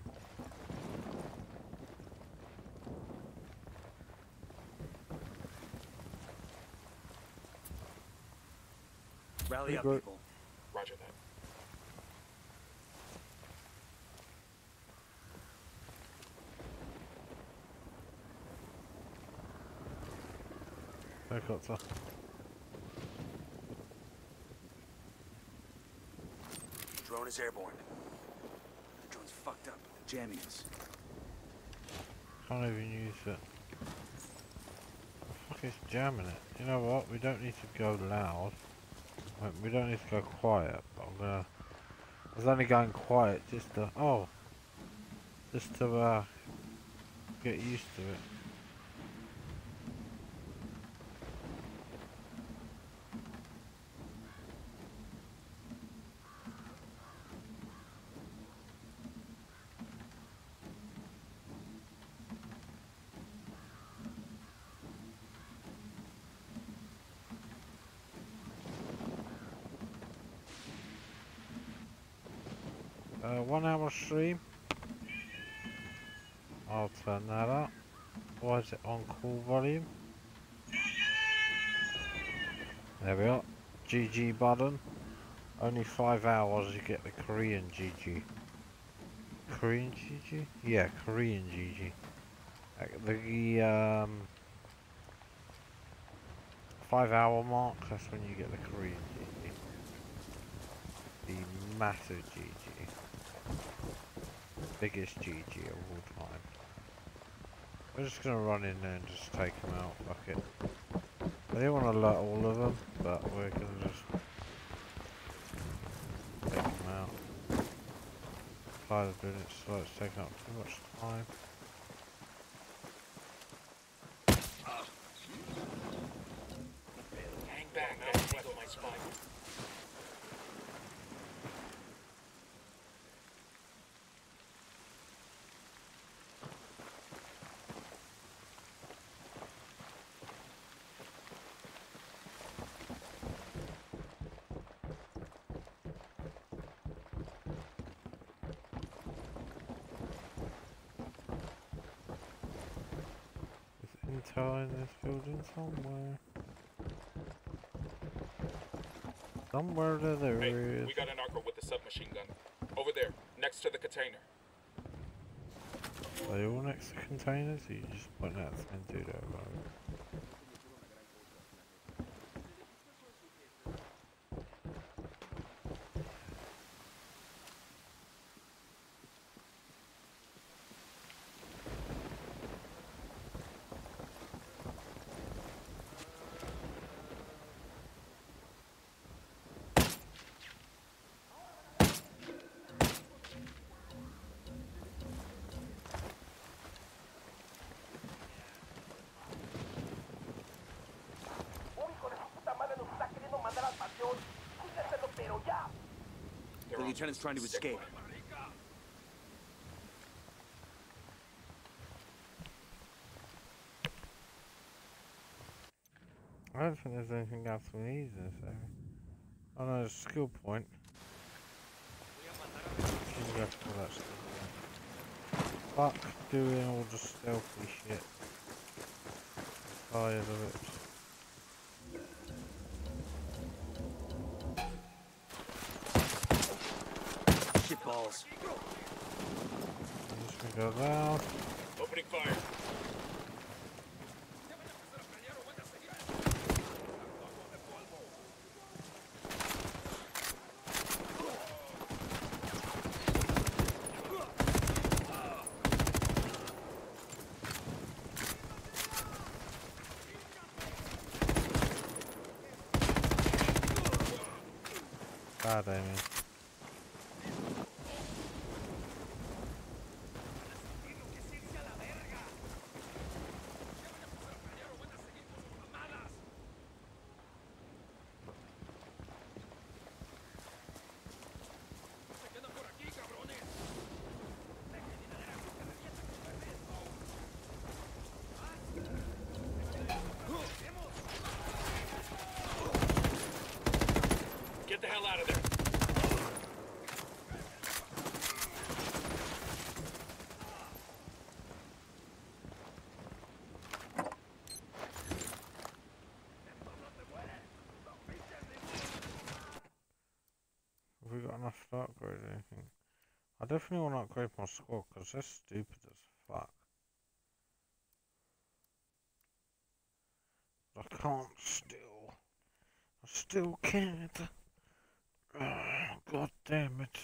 Rally up, Good. people. Roger that. Helicopter. Drone is airborne. The drone's fucked up. Jamming us. Can't even use it. The fuck is jamming it? You know what? We don't need to go loud. We don't need to go quiet, but I'm gonna... I was only going quiet just to... Oh! Just to, get used to it. 1 hour stream. I'll turn that up. Why is it on call volume? There we are. GG button. Only 5 hours you get the Korean GG. Korean GG? Yeah, Korean GG. The 5 hour mark, that's when you get the Korean GG. The massive GG. Biggest GG of all time. We're just gonna run in there and just take them out, fuck it. I didn't want to let all of them, but we're gonna just take them out. Tired of doing it so it's taking up too much time. Hang back, that tingle my spine. Intel in this building somewhere. Somewhere there is. We got an archer with a submachine gun. Over there, next to the container. Are they all next to containers? Or you just pointing out something to do that about it? The lieutenant's trying to escape. I don't think there's anything else we need in this area. Oh no, there's a skill point. Should go for that skill point. Fuck doing all the stealthy shit. Tired of it. Shit balls. I'm just gonna go down. Opening fire. God damn it. Get the hell out of there. Have we got enough to upgrade anything? I definitely want to upgrade my squad because they're stupid as fuck. I can't still. I still can't. God damn it.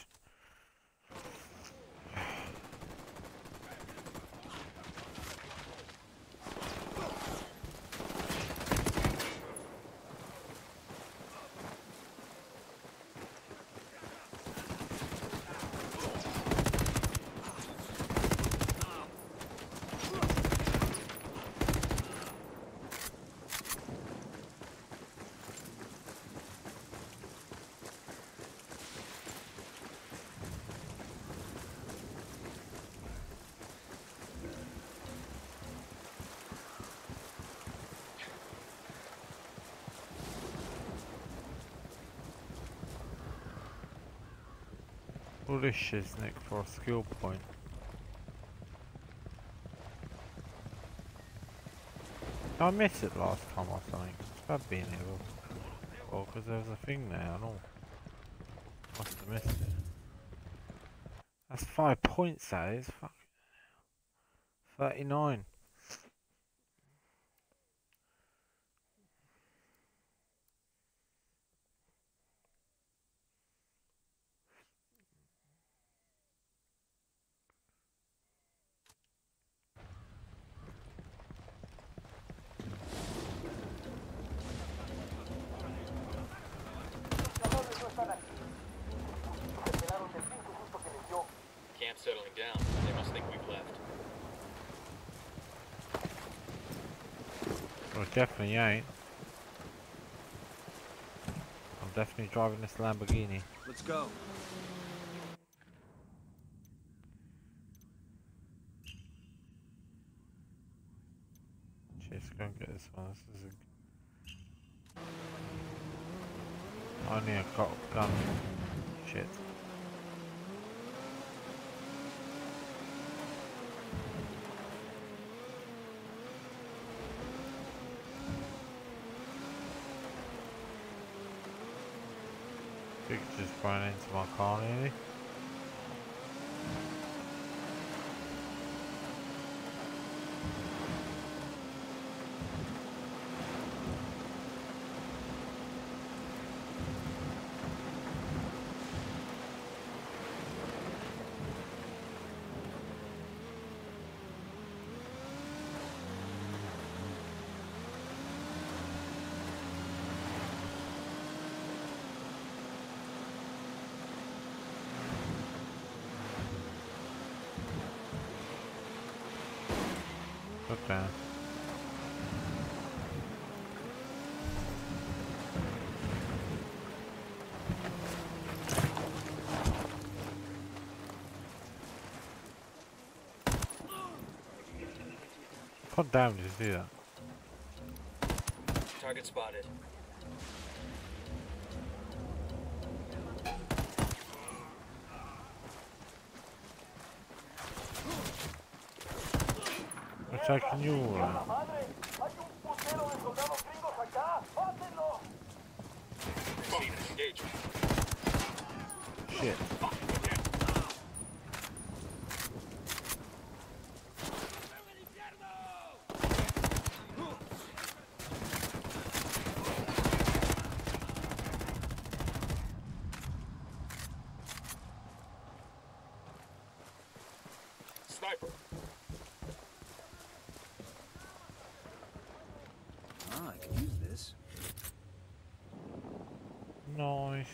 Foolish Shiznik for a skill point. I missed it last time or something. It's bad being here. Well, because there was a thing there and all. Must have missed it. That's 5 points, that is. Fuck. 39. Camp's settling down. They must think we've left. Well, definitely ain't. I'm definitely driving this Lamborghini. Let's go. Let's go and get this one. This is a... Only a gun. Shit. You could just run into my car nearly. Okay. What damage is that? Target spotted. We're taking you all out. Engage. Shit. Sniper. Ah, I can use this. Nice.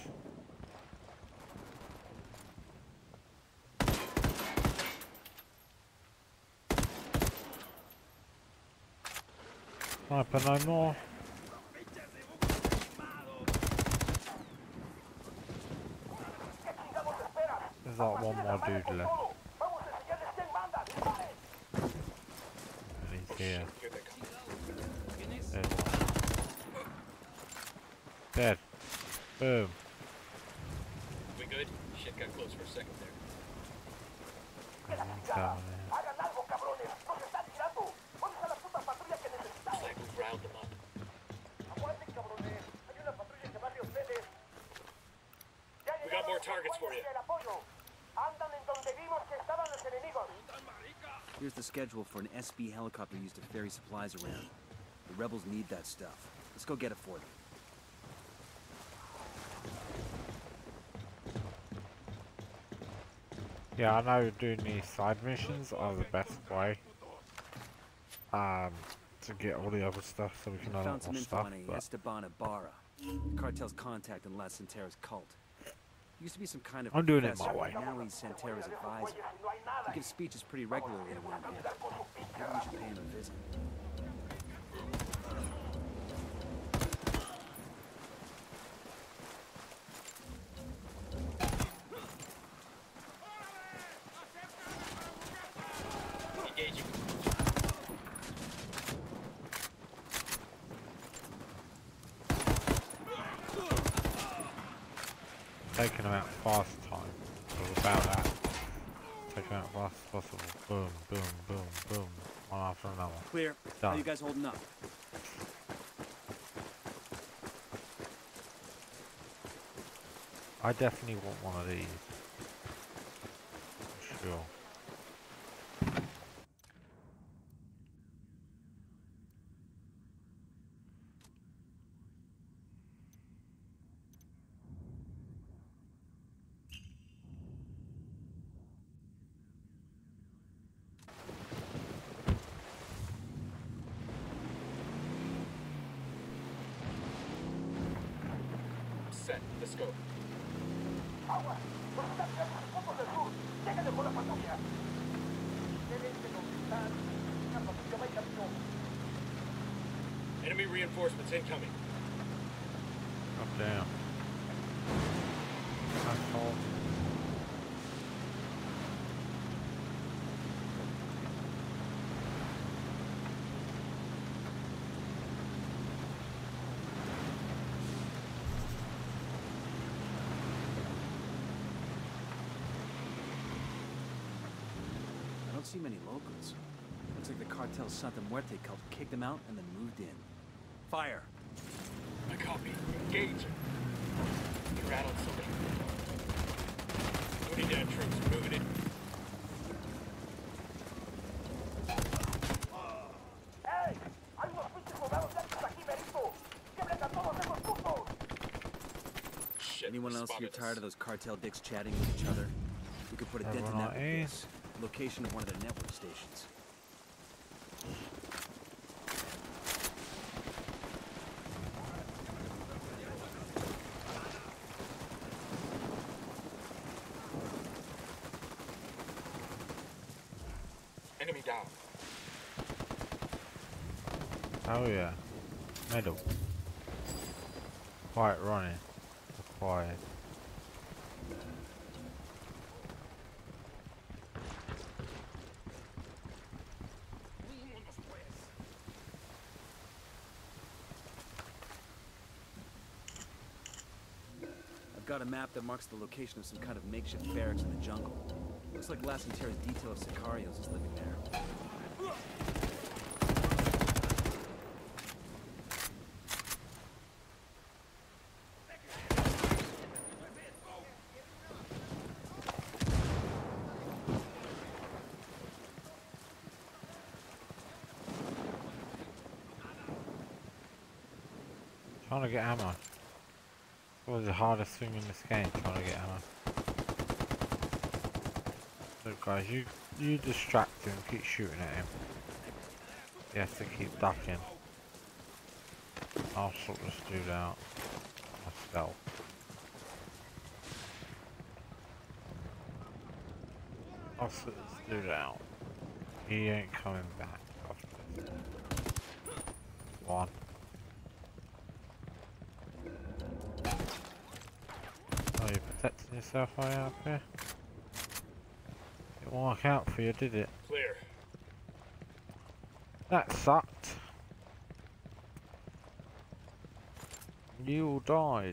Sniper no more. There's like one more dude left. And he's here. Dead. Dead. Boom. We good? Shit got close for a second there. Looks like we riled them up. We got more targets for you. Here's the schedule for an SB helicopter used to ferry supplies around. The rebels need that stuff. Let's go get it for them. Yeah, I know doing these side missions are the best way to get all the other stuff so we can Found unlock some more info stuff. on a But Esteban Ibarra, the cartel's contact in La Santera's cult. He used to be some kind of I'm doing it professor, my way. but now he's Santera's advisor. He gives speeches pretty regularly around here. Maybe we should pay him a visit. Engaging. taking them out fast time. all about that. Taking out as fast as possible. Boom, boom, boom, boom. One after another. Clear. Done. How you guys holding up? I definitely want one of these. For sure. Set. Let's go. Enemy reinforcements incoming. Oh damn. That's all. I don't see many locals. Looks like the cartel's Santa Muerte cult kicked them out and then moved in. Fire! I copy. Engage. You rattled somebody. Moving down troops. Moving in. Shit. Anyone else here spotted us. tired of those cartel dicks chatting with each other? We could put a dent in Everyone that with is. this. Location of one of their network stations. Enemy down. Oh yeah. Medal. Quiet running. Required. I've got a map that marks the location of some kind of makeshift barracks in the jungle. Looks like Las Interas detail of Sicarios is living there. Trying to get ammo. What was the hardest thing in this game? Trying to get ammo. Look guys, you distract him, keep shooting at him. He has to keep ducking. I'll sort this dude out myself. I'll sort this dude out. He ain't coming back after this. One. Oh, you're protecting yourself way up here? It won't work out for you, did it? Clear. That sucked. You all died.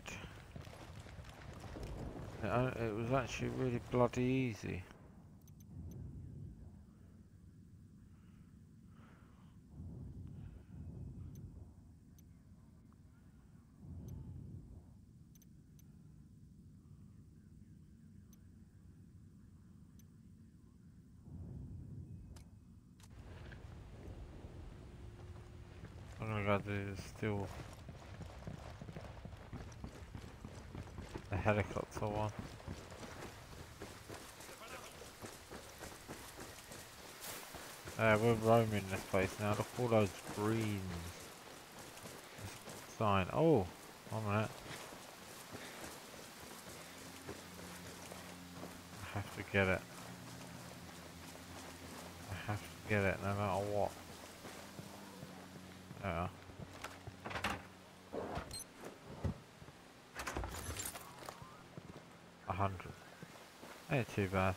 It was actually really bloody easy. I'm gonna go do is still the helicopter one. We're roaming this place now. Look at all those greens. Sign. Oh, 1 minute. I have to get it. I have to get it no matter what. Yeah. 100. Ain't too bad.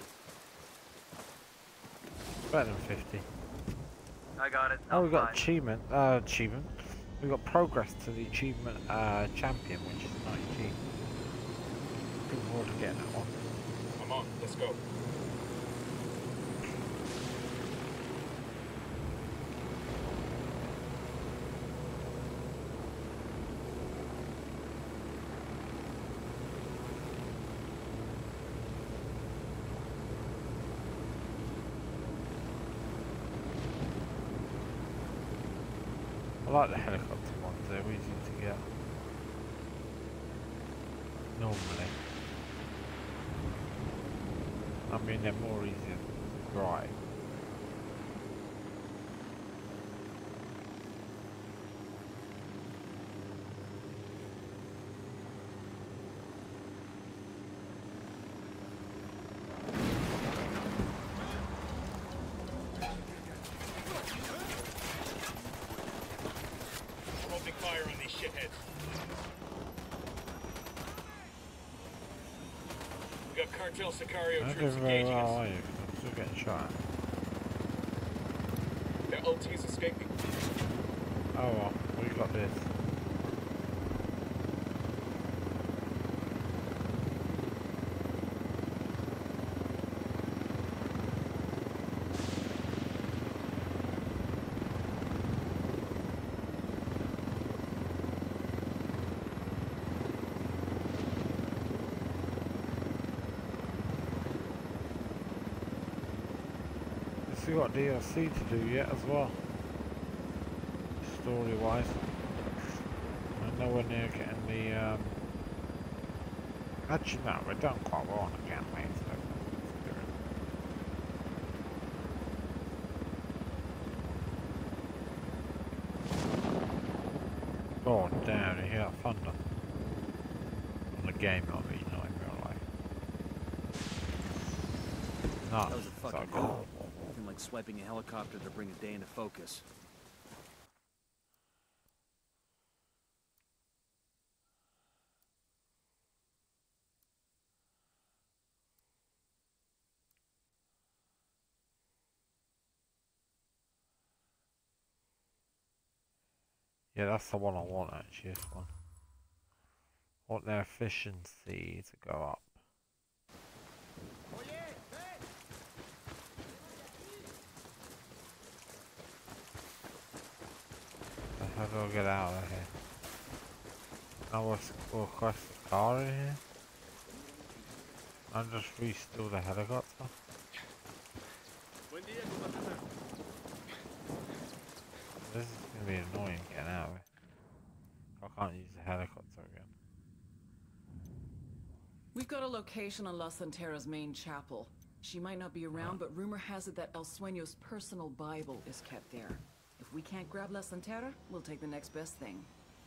Better than 50. I got it. Oh, we got achievement. We got progress to the achievement champion, which is 19. Looking forward to getting that one. On go. I like the helicopter ones, they're easy to get. Normally. I mean, they're more easy to drive. Opening fire on these shitheads. We got Cartel Sicario Not troops doing very engaging well, us. are you? I'm still getting shot at. The LT's escaping. Oh well, we got this. Still got DLC to do yet as well. Story wise. We're nowhere near getting the actually no, we're done quite well on the campaign, so oh damn, you hear that thunder? On the game, I mean, not in real life. No, That was a it's fucking like, call. Nothing like swiping a helicopter to bring a day into focus. yeah, that's the one I want actually, this one. Want their efficiency to go up. How do I get out of here? Now we'll cross the car in here. And just restore the helicopter. This is gonna be annoying getting out of it. I can't use the helicopter again. We've got a location on La Santera's main chapel. She might not be around, but rumor has it that El Sueño's personal Bible is kept there. If we can't grab La Santera, we'll take the next best thing.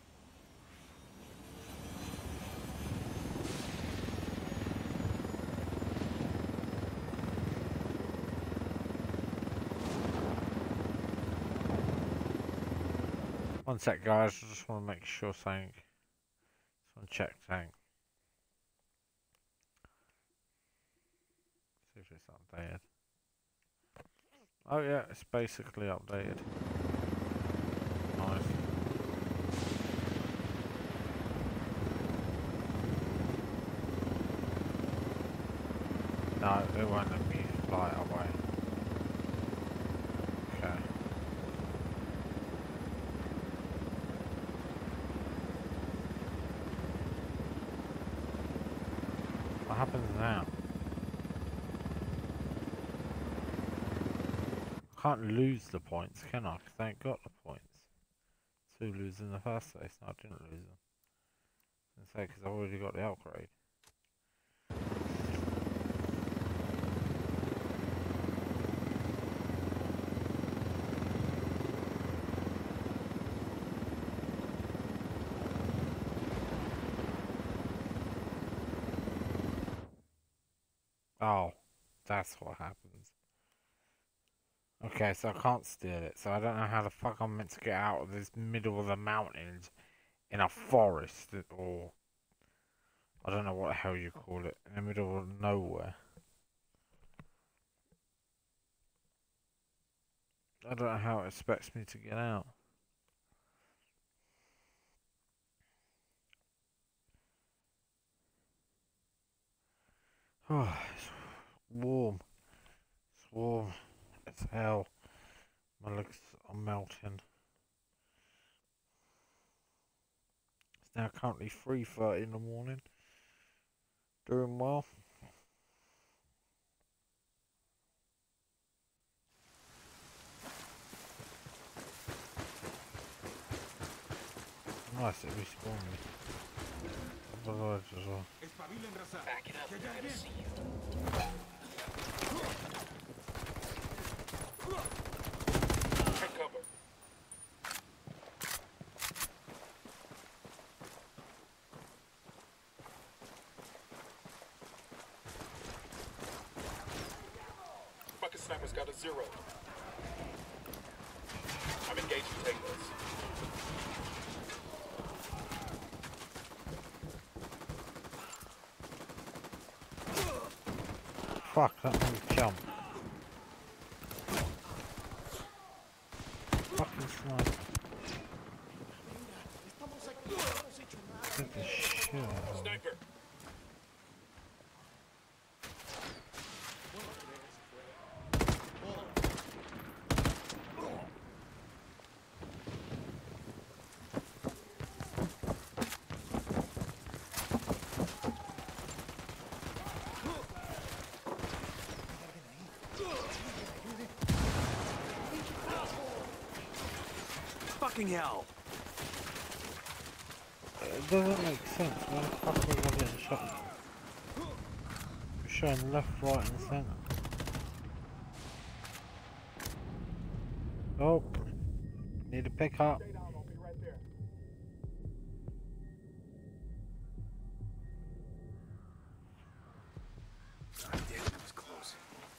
One sec guys, I just want to make sure something. Just want to check tank. See if it's updated. Oh yeah, it's basically updated. Nice. No, it won't let me fly away. Okay. What happens now? I can't lose the points, can I? Because I ain't got the points to lose in the first place. No, I didn't lose them. I say because I've already got the upgrade. Oh, that's what happens. Okay, so I can't steal it, so I don't know how the fuck I'm meant to get out of this middle of the mountains in a forest, or I don't know what the hell you call it, in the middle of nowhere. I don't know how it expects me to get out. Oh, it's warm. It's warm as hell. My legs are melting. It's now currently 3:30 in the morning. Doing well. Nice, it respawned me. Otherwise as well. Back it up. I gotta see you. Take cover. Fucking sniper's got a 0. I'm engaged to take this. Fuck, that made me jump. Fucking sniper. Get the shit out of me. Sniper. Fucking hell! It doesn't make sense. Why the fuck are we getting shot? We're showing left, right, and centre. Oh, need to pick up. God damn, that was close.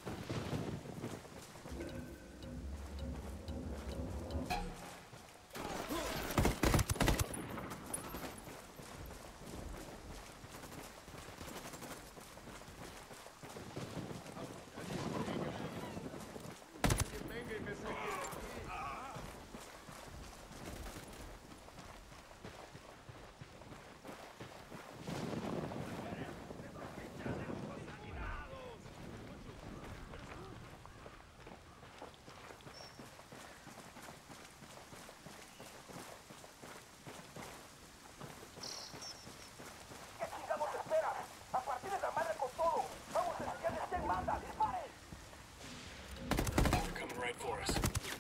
For us.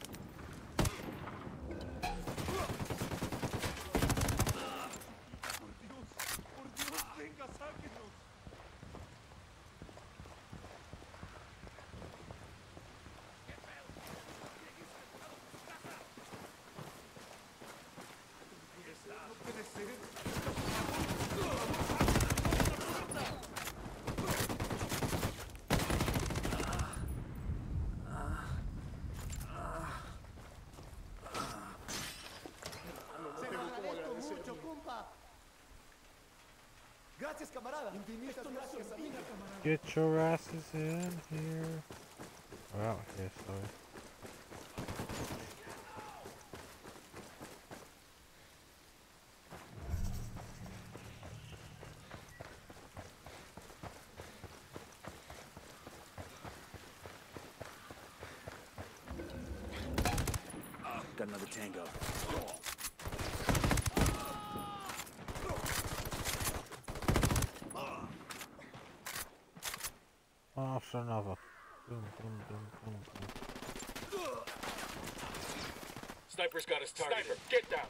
Gracias, camarada. Infinitas gracias, amiga. Get your asses in here. We're out here, sorry. Got another tango. One after another. Boom, boom, boom, boom, boom. Sniper's got his target. Sniper, get down.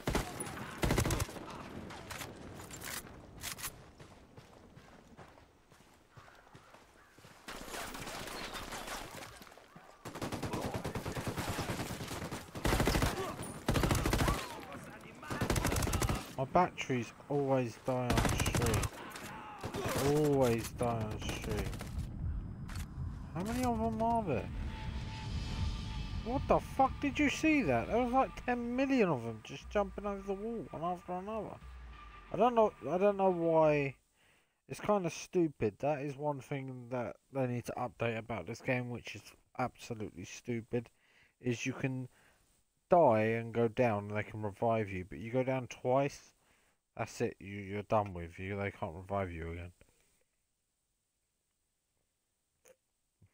My batteries always die on stream. Always die on stream. How many of them are there? What the fuck, did you see that? There was like 10 million of them just jumping over the wall, one after another. I don't know why. It's kind of stupid. That is one thing that they need to update about this game, which is absolutely stupid, is you can die and go down and they can revive you, but you go down twice, that's it, you're done with. They can't revive you again.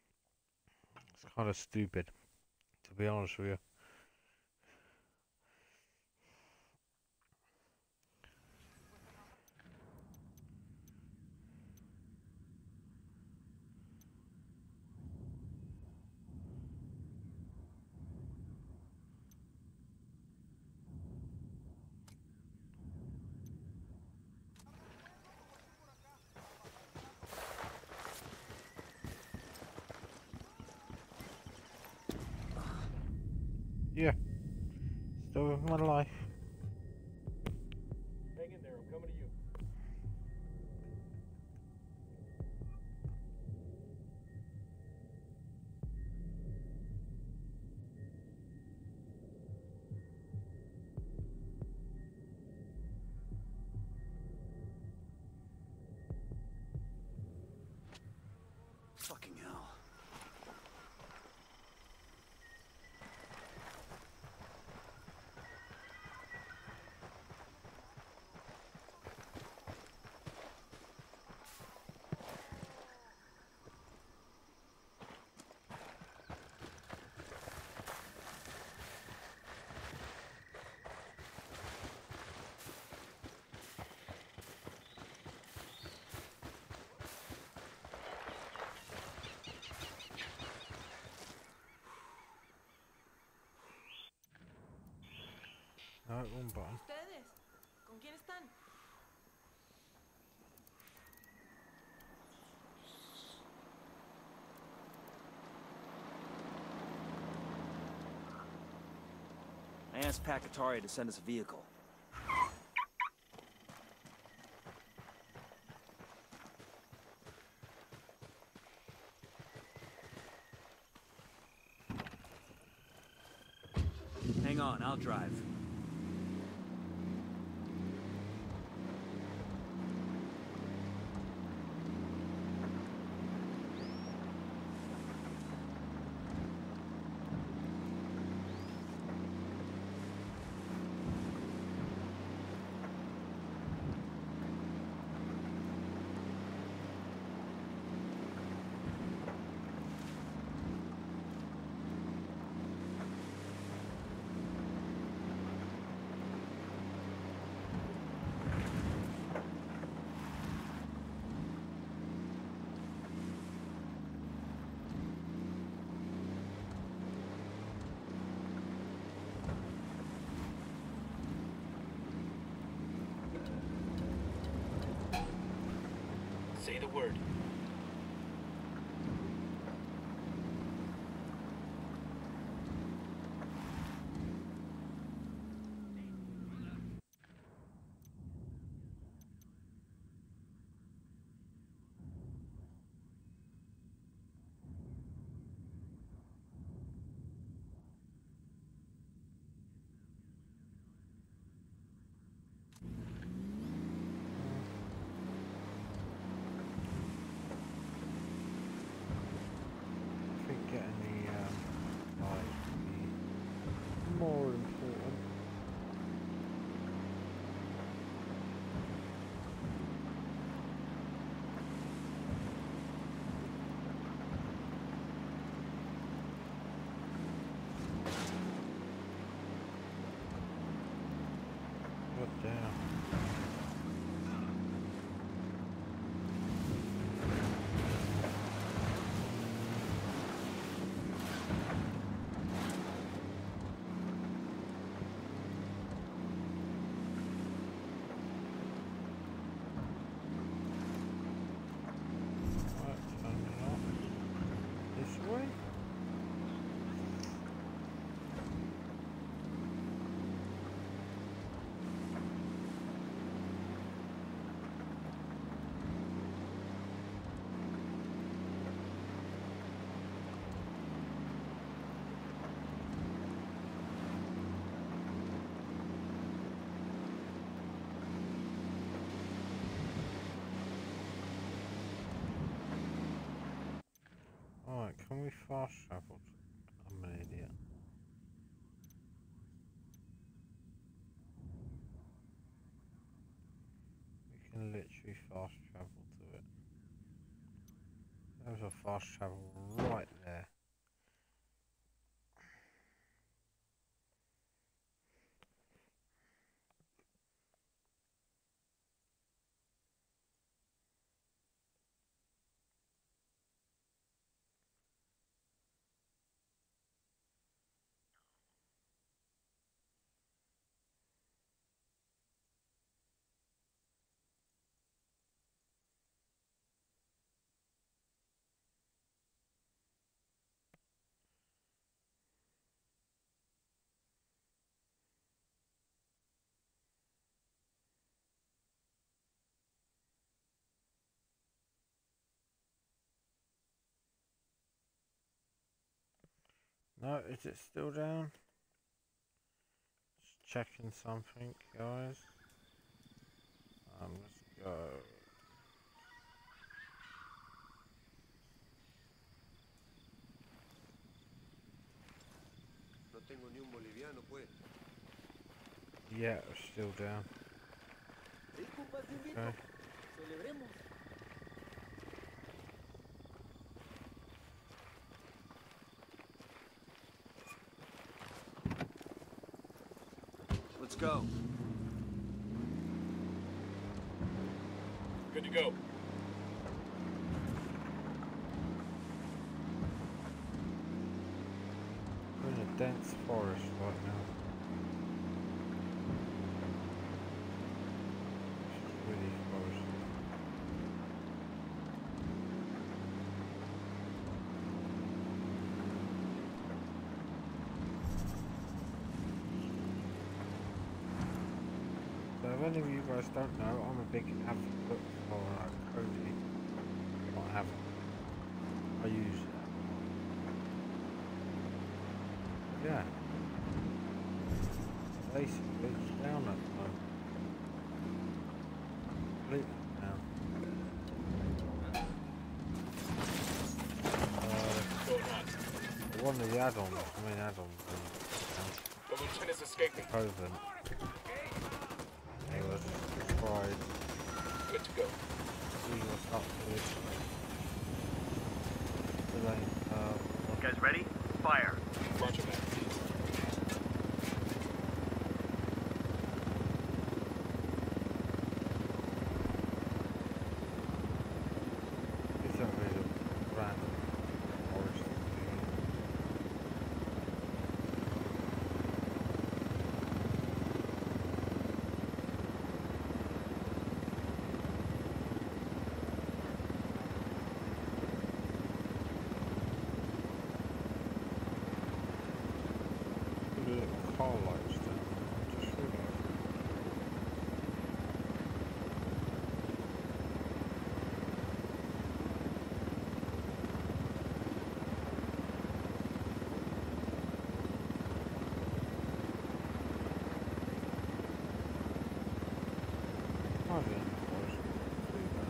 It's kind of stupid, to be honest with you. Yeah, still with my life. Hang in there, I'm coming to you. Fucking hell. No, un button. ¿Ustedes? ¿Con quién están? I asked Pacatari to send us a vehicle. Hang on, I'll drive. Say the word. I think getting the like the more important. God damn. Right, turn it off. This way? Alright, can we fast travel? I'm an idiot. We can literally fast travel to it. There's a fast travel right there. No, is it still down? Just checking something, guys. Let's go. No tengo ni un boliviano, pues. Yeah, it's still down. Okay. Celebremos. Let's go. Good to go. We're in a dense forest right now. It's really forested. So if any of you guys don't know, I'm a big advocate for Kodi. Not advocate. I use it. Yeah. Basically, it's down at the moment. Completely down. One of the add-ons, The lieutenant's escaping. Coven. He was destroyed. Good to go. See what's up to it. You guys ready? Fire. Roger that. It's a really random forest. Little car lights down there. Just realised. Hardly any forest. Too bad.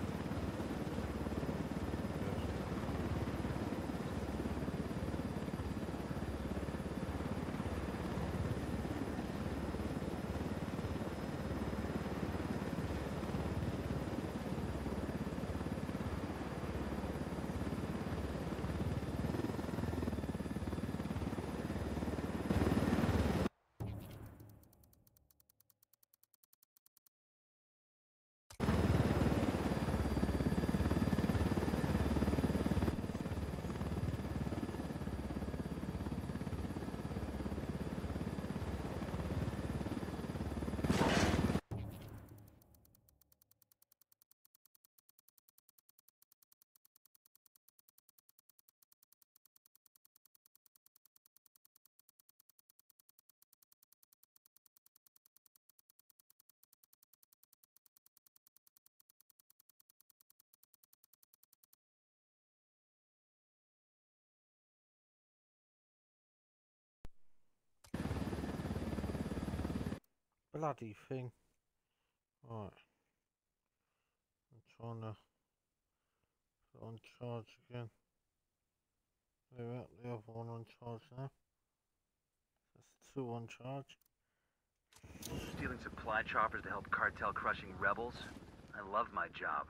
Bloody thing. Right. I'm trying to put on charge again. Clear out the other one on charge now. That's two on charge. Stealing supply choppers to help cartel crushing rebels. I love my job.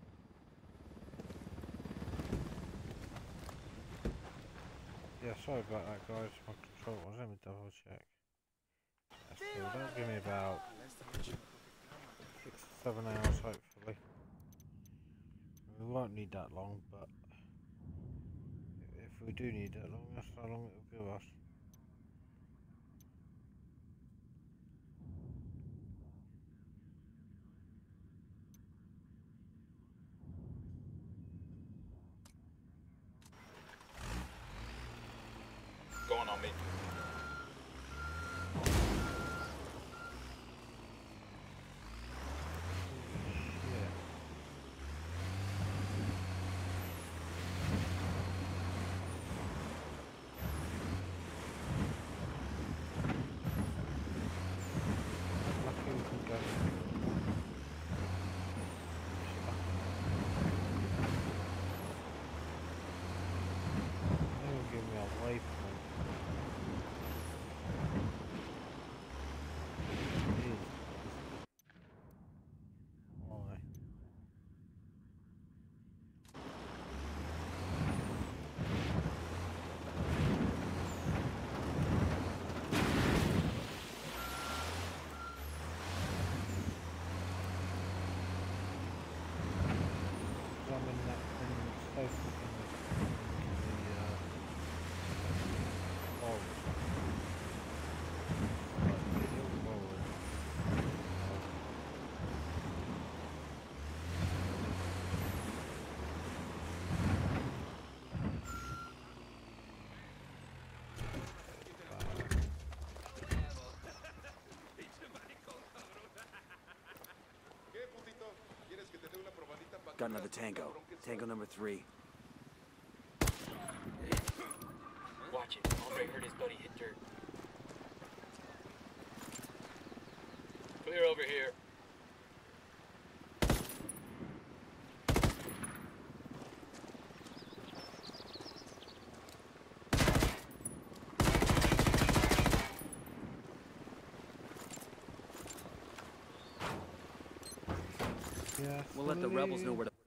Yeah, sorry about that, guys. My controllers. Let me double check. Still, that'll give me about 6 or 7 hours, hopefully. We won't need that long, but if we do need that long, that's how long it'll give us. Going on me. Got another Tango. Tango number 3. Watch it. Andre heard his buddy hit dirt. Clear over here. Yes, We'll let the rebels know where to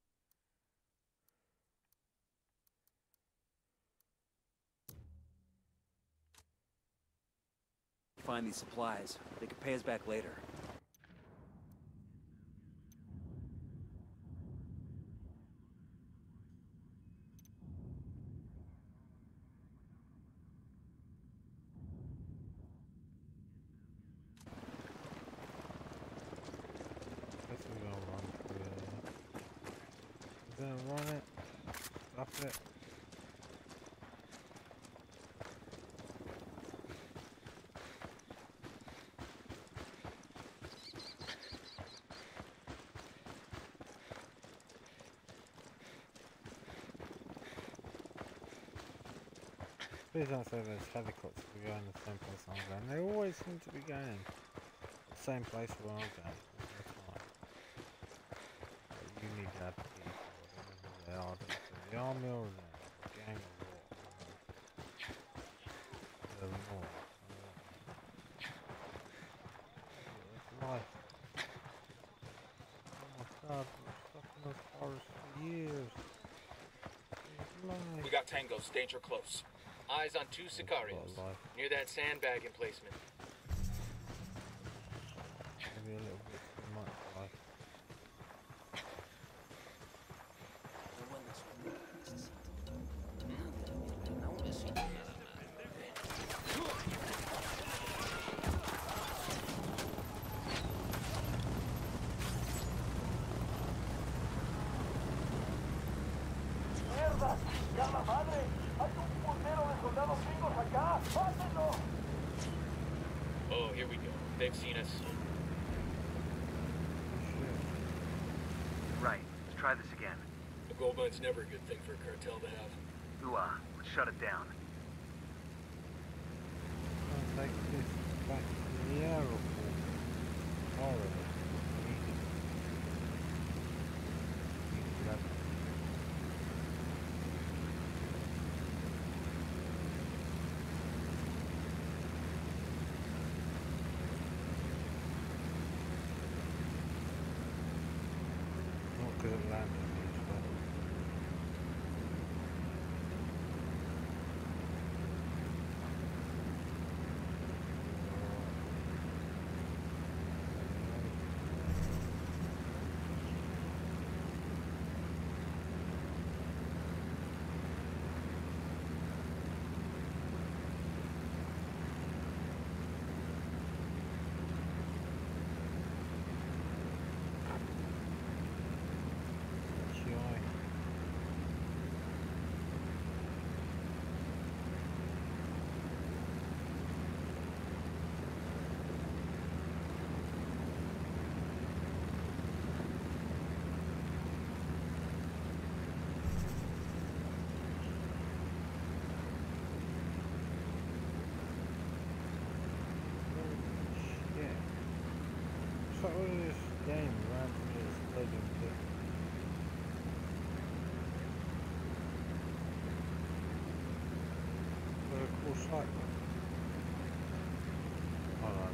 find these supplies. They could pay us back later. Guess we're gonna run through there. We're gonna run it. Stop it. Please don't say those helicopters are going the same place I'm going. They always seem to be going the same place where I'm going all the time. But you need to have people, whatever they are, the army or the gang or what. The North. It's life. Oh my god, we're stuck in those forests for years. It's life. We got Tangos. Danger close. Eyes on 2 Sicarios. Near that sandbag emplacement. Maybe a little bit too much life. Oh, here we go. They've seen us. Right. Let's try this again. A gold mine's never a good thing for a cartel to have. Let's shut it down. I'll take this back to the airport. Alright. Not good at landing these, but what was this game randomly exploding to? What a cool sight. Alright.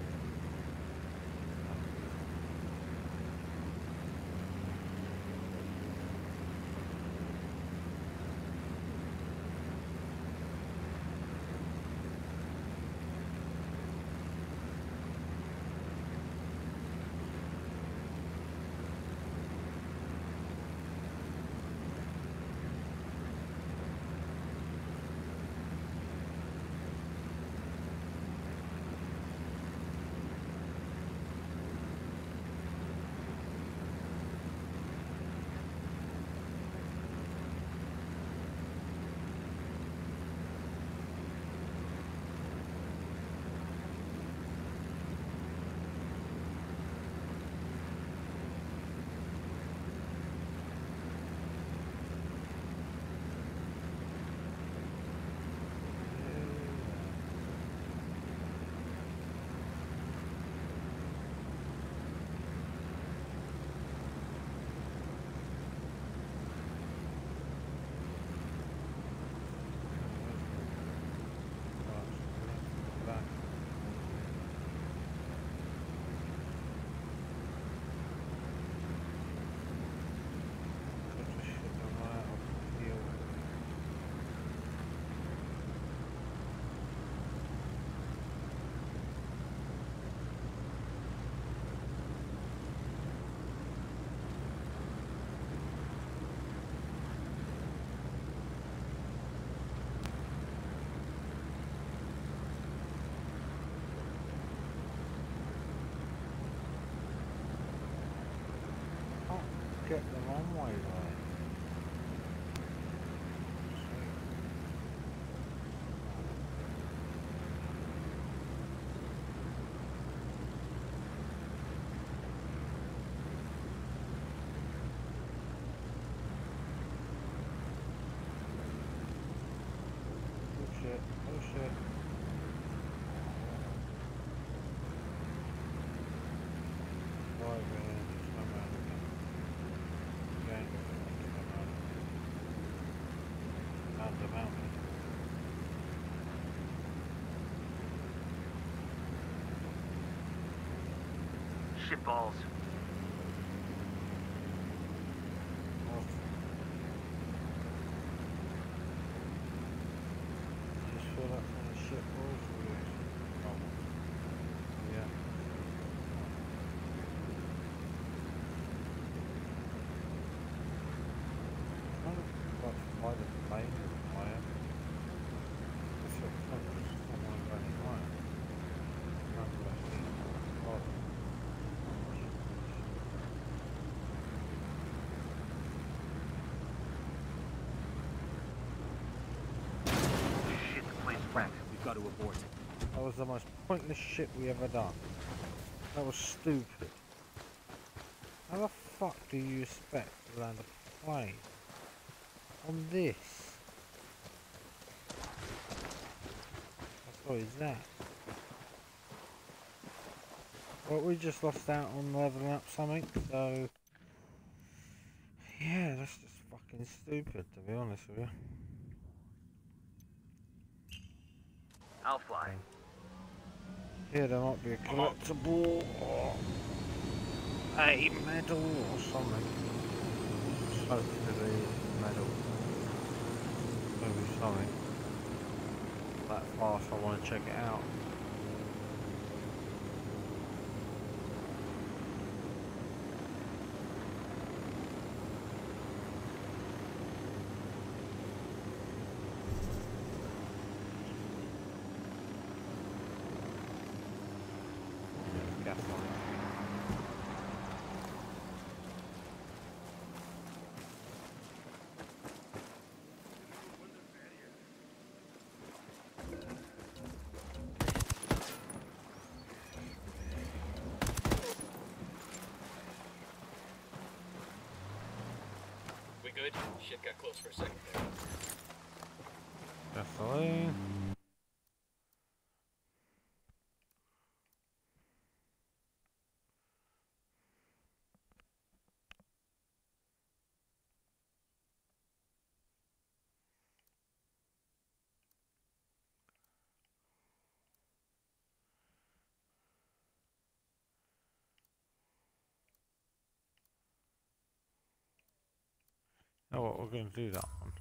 shit. Right there, come on. Again, come on. Down the mountain. Shit balls. Just fill up on the shit balls or yes? Oh. Yeah. Kind of like fly the plane with fire. That's what someone going fire. Shit, the plane's wrecked. We've got to abort. That was the most pointless shit we ever done. That was stupid. How the fuck do you expect to land a plane on this? What is that? Well, we just lost out on leveling up something, so yeah, that's just fucking stupid, to be honest with you. I'll fly. Here there might be a collectible or a medal or something. Hopefully medal. Maybe something. That fast, I want to check it out. We good? Shit got close for a second there. Gasoline. Oh, what we're going to do that one.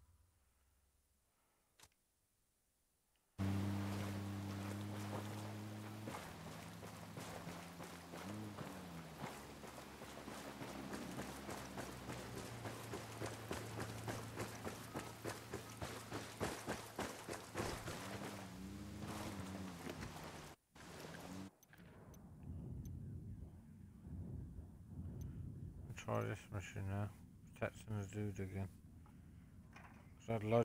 Try this mission now. Protecting the dude again. I'd like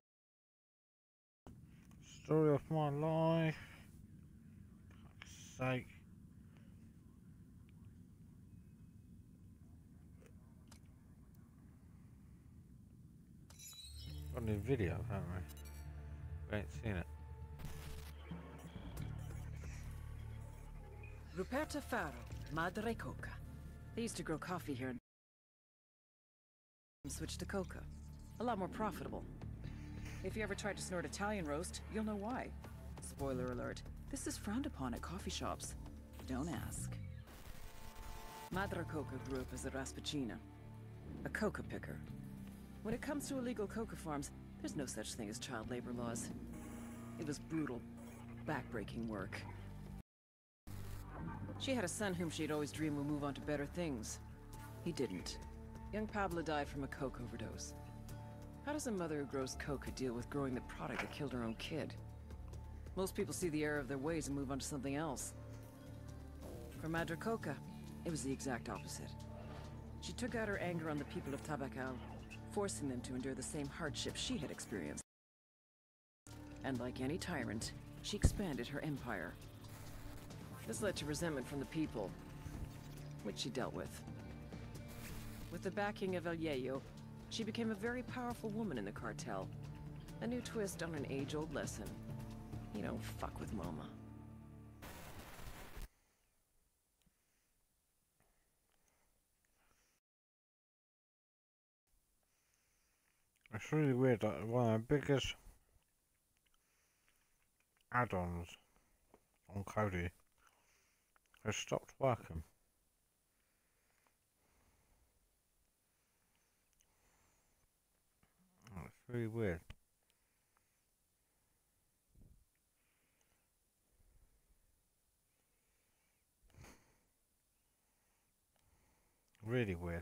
story of my life. Fuck's sake. Got a new video, haven't we? We ain't seen it. Ruperta Faro, Madre Coca. They used to grow coffee here and switched to coca. A lot more profitable. If you ever tried to snort Italian roast, you'll know why. Spoiler alert, this is frowned upon at coffee shops. Don't ask. Madre Coca grew up as a raspacina, a coca picker. When it comes to illegal coca farms, there's no such thing as child labor laws. It was brutal, backbreaking work. She had a son whom she'd always dreamed would move on to better things. He didn't. Young Pablo died from a coke overdose. How does a mother who grows coca deal with growing the product that killed her own kid? Most people see the error of their ways and move on to something else. For Madre Coca, it was the exact opposite. She took out her anger on the people of Tabacal, forcing them to endure the same hardships she had experienced. And like any tyrant, she expanded her empire. This led to resentment from the people, which she dealt with. With the backing of El Yayo, she became a very powerful woman in the cartel. A new twist on an age-old lesson. You don't fuck with Moma. It's really weird that one of the biggest add-ons on Kodi has stopped working. Oh, it's really weird. Really weird.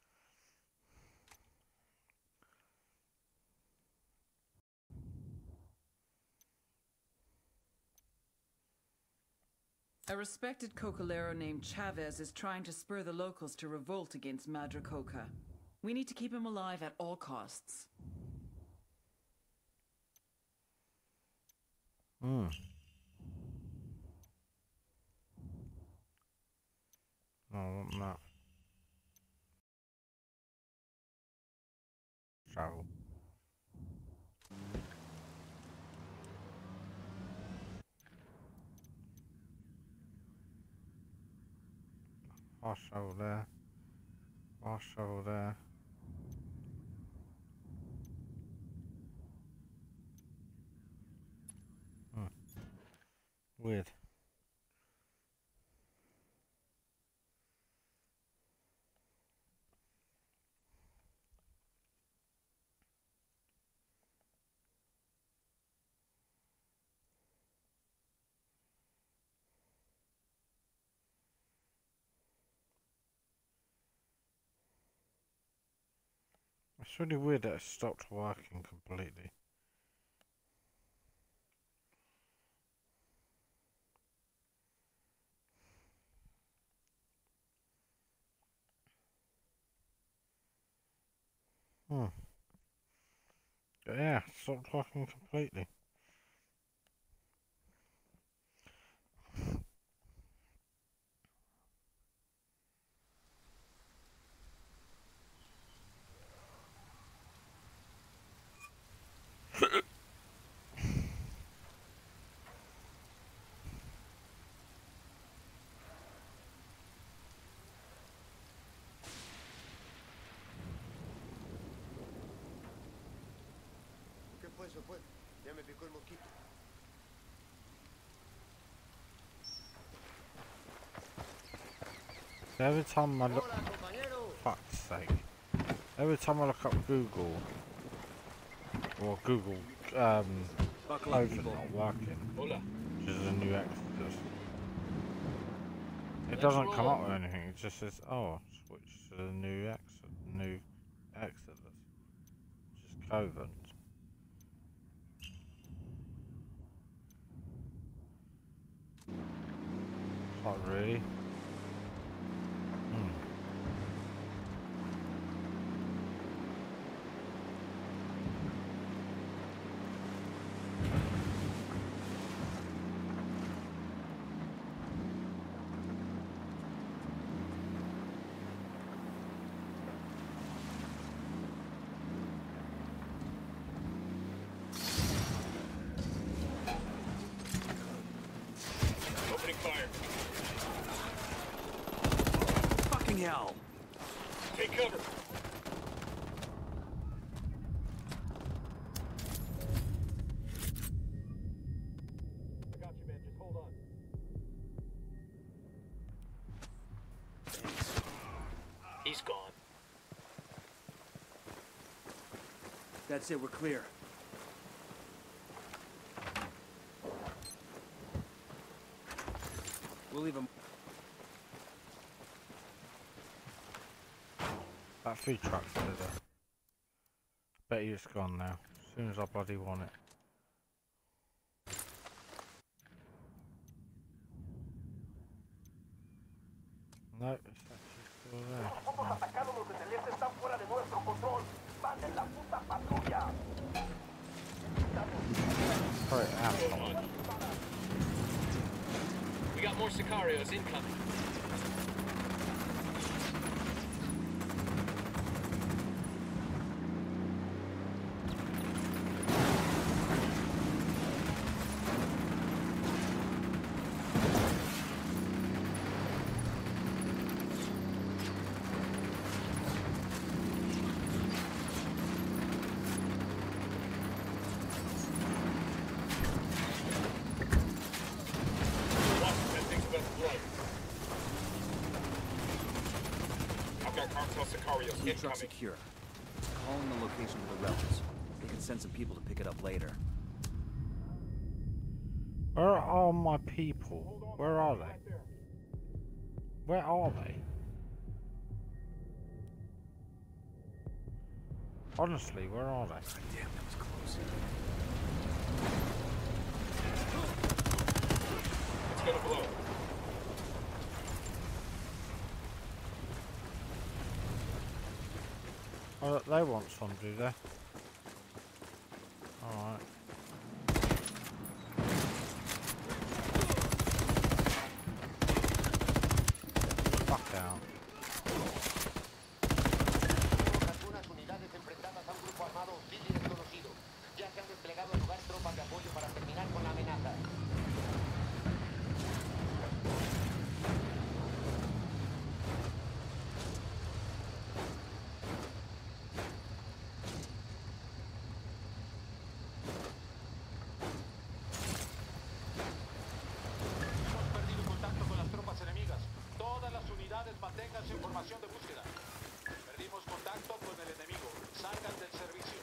A respected Cocalero named Chavez is trying to spur the locals to revolt against Madre Coca. We need to keep him alive at all costs. No, I want that. Travel. Fast travel there. Fast travel there. Weird. It's really weird that it stopped working completely. Yeah, it stopped working completely. ¿Qué fue eso, pues? Ya me picó el mosquito. Every time I look, fuck's sake, every time I look up Google, or Google, clothes not working, which is a new Exodus, it doesn't come up with anything, it just says, oh, switch to the new Exodus, which is Covent. Not really. Opening fire. Fucking hell! Take cover. I got you, man. Just hold on. He's gone. That's it, we're clear. We'll leave him. That food truck's over there. Bet you it's gone now. As soon as I bloody want it. No, it's actually still there. Sorry, asshole. We got more Sicarios incoming. Blue truck secure. It's calling the location of the rebels. They can send some people to pick it up later. Where are my people? Where are they? Where are they? Honestly, where are they? God damn, that was close. It's gonna blow. Oh, they want some, do they? Alright. Fuck out. Algunas unidades enfrentadas a un grupo armado hostil y desconocido. Ya se han desplegado al lugar tropas de apoyo para terminar con la amenaza. Hemos perdido contacto con las tropas enemigas. Todas las unidades mantengan su información de búsqueda. Perdimos contacto con el enemigo. Salgan del servicio.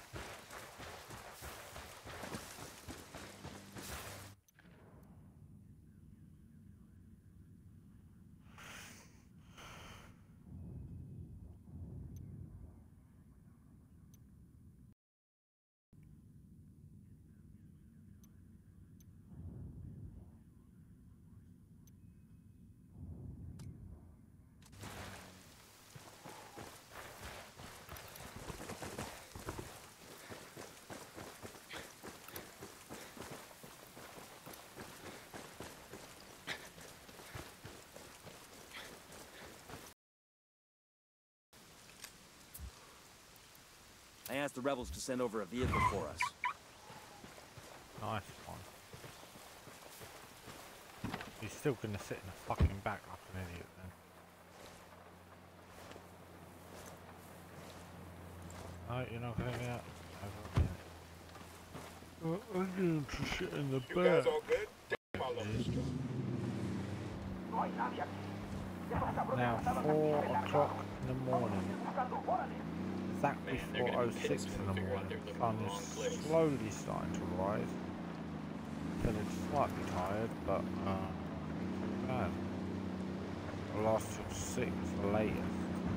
I asked the rebels to send over a vehicle for us. Nice one. He's still gonna sit in the fucking back like an idiot then. No, you're not gonna get out. I'm going to sit in the back. You guys all good? Damn, I love this job. Now 4 o'clock in the morning. Exactly 4:06 in the morning. The sun is slowly starting to rise. Feeling slightly tired, but not bad. I'll last till 6 latest.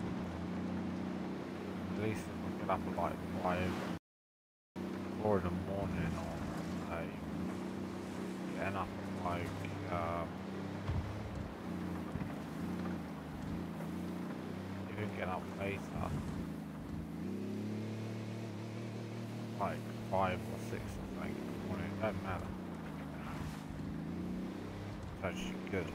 At least if I get up at like 5, 4 in the morning on say getting up at like even getting up later. Like 5 or 6 or something in the morning, it doesn't matter. It's actually good.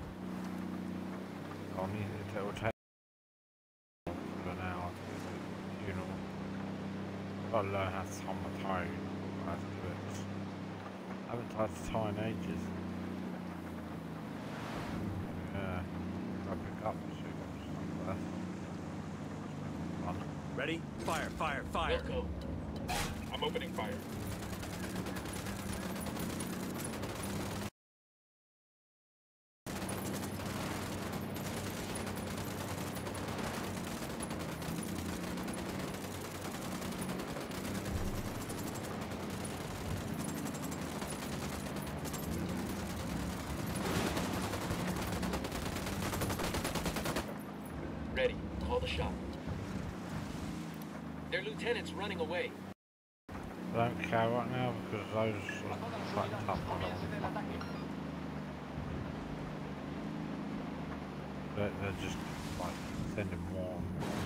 I'll need it, it will take an hour to do the funeral. I've got to learn how to tie my tie, how to do it. I haven't tried to tie in ages. Yeah, I'll pick up the shoes first. Fun. Ready? Fire, fire, fire! Let's go. I'm opening fire. Ready. Call the shot. Their lieutenant's running away. I don't care right now because those are quite tough. They're just like sending more.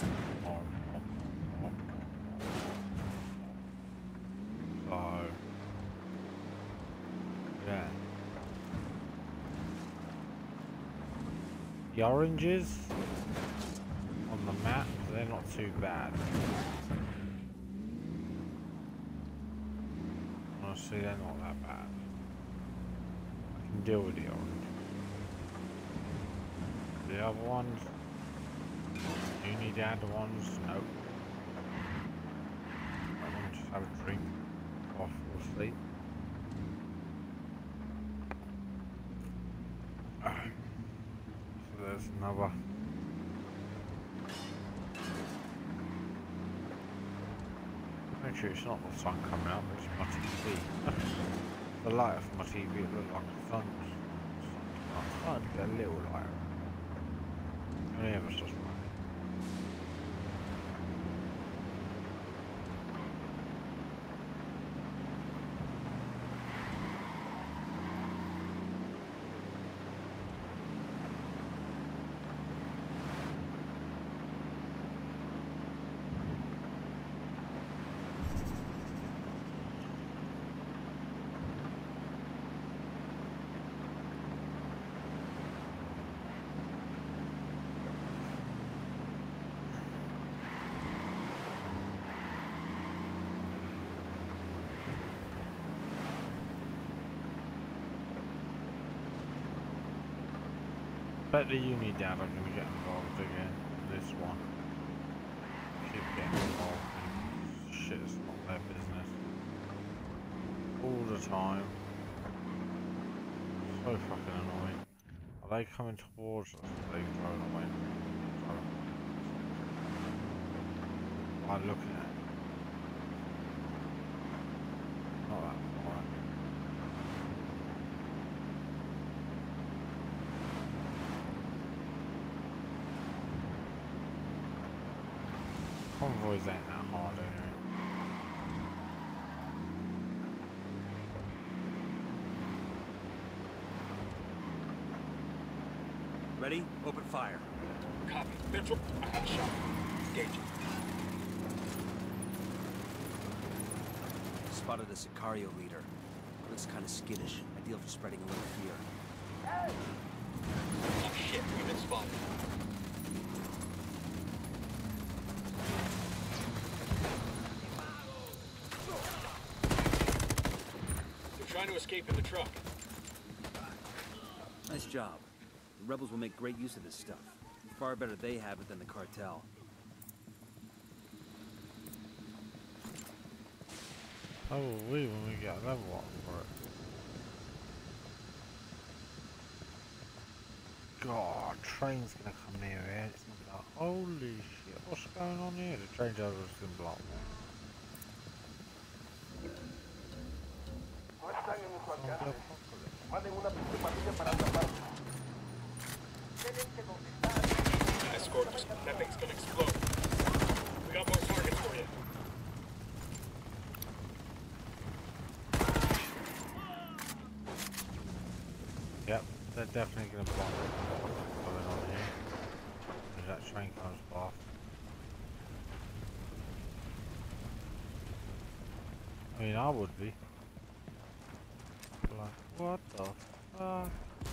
So yeah, the oranges on the map, they're not too bad. Honestly, they're not that bad. I can deal with the orange. The other ones, do you need the other ones? Nope. I want to just have a drink or fall asleep. So there's another Actually, it's not the sun coming out, but it's my TV. The light from my TV looked like the sun. I'm starting to get a little lighter. Only ever so slightly. Bet the uni dad are going to get involved again in this one. Keep getting involved in shit, it's not their business. All the time. So fucking annoying. Are they coming towards us? Are they going away? I'm looking at it. Not that far. Convoys ain't that hard anyway. Ready? Open fire. Copy. Mitchell, I have a shot. Engaging. Spotted a Sicario leader. Looks kind of skittish. Ideal for spreading a little fear. Oh shit, we've been spotted. They're trying to escape in the truck. Nice job. The rebels will make great use of this stuff. Far better they have it than the cartel. Oh, we when we get another one for it. God, train's gonna come near here. It's gonna be like, holy shit, what's going on here? The train driver's been blocked. Escort, that thing's gonna explode. We got more targets for you. Yep, they're definitely gonna block what's going on here. If that train comes past. I mean, I would be. Like, what the fuck?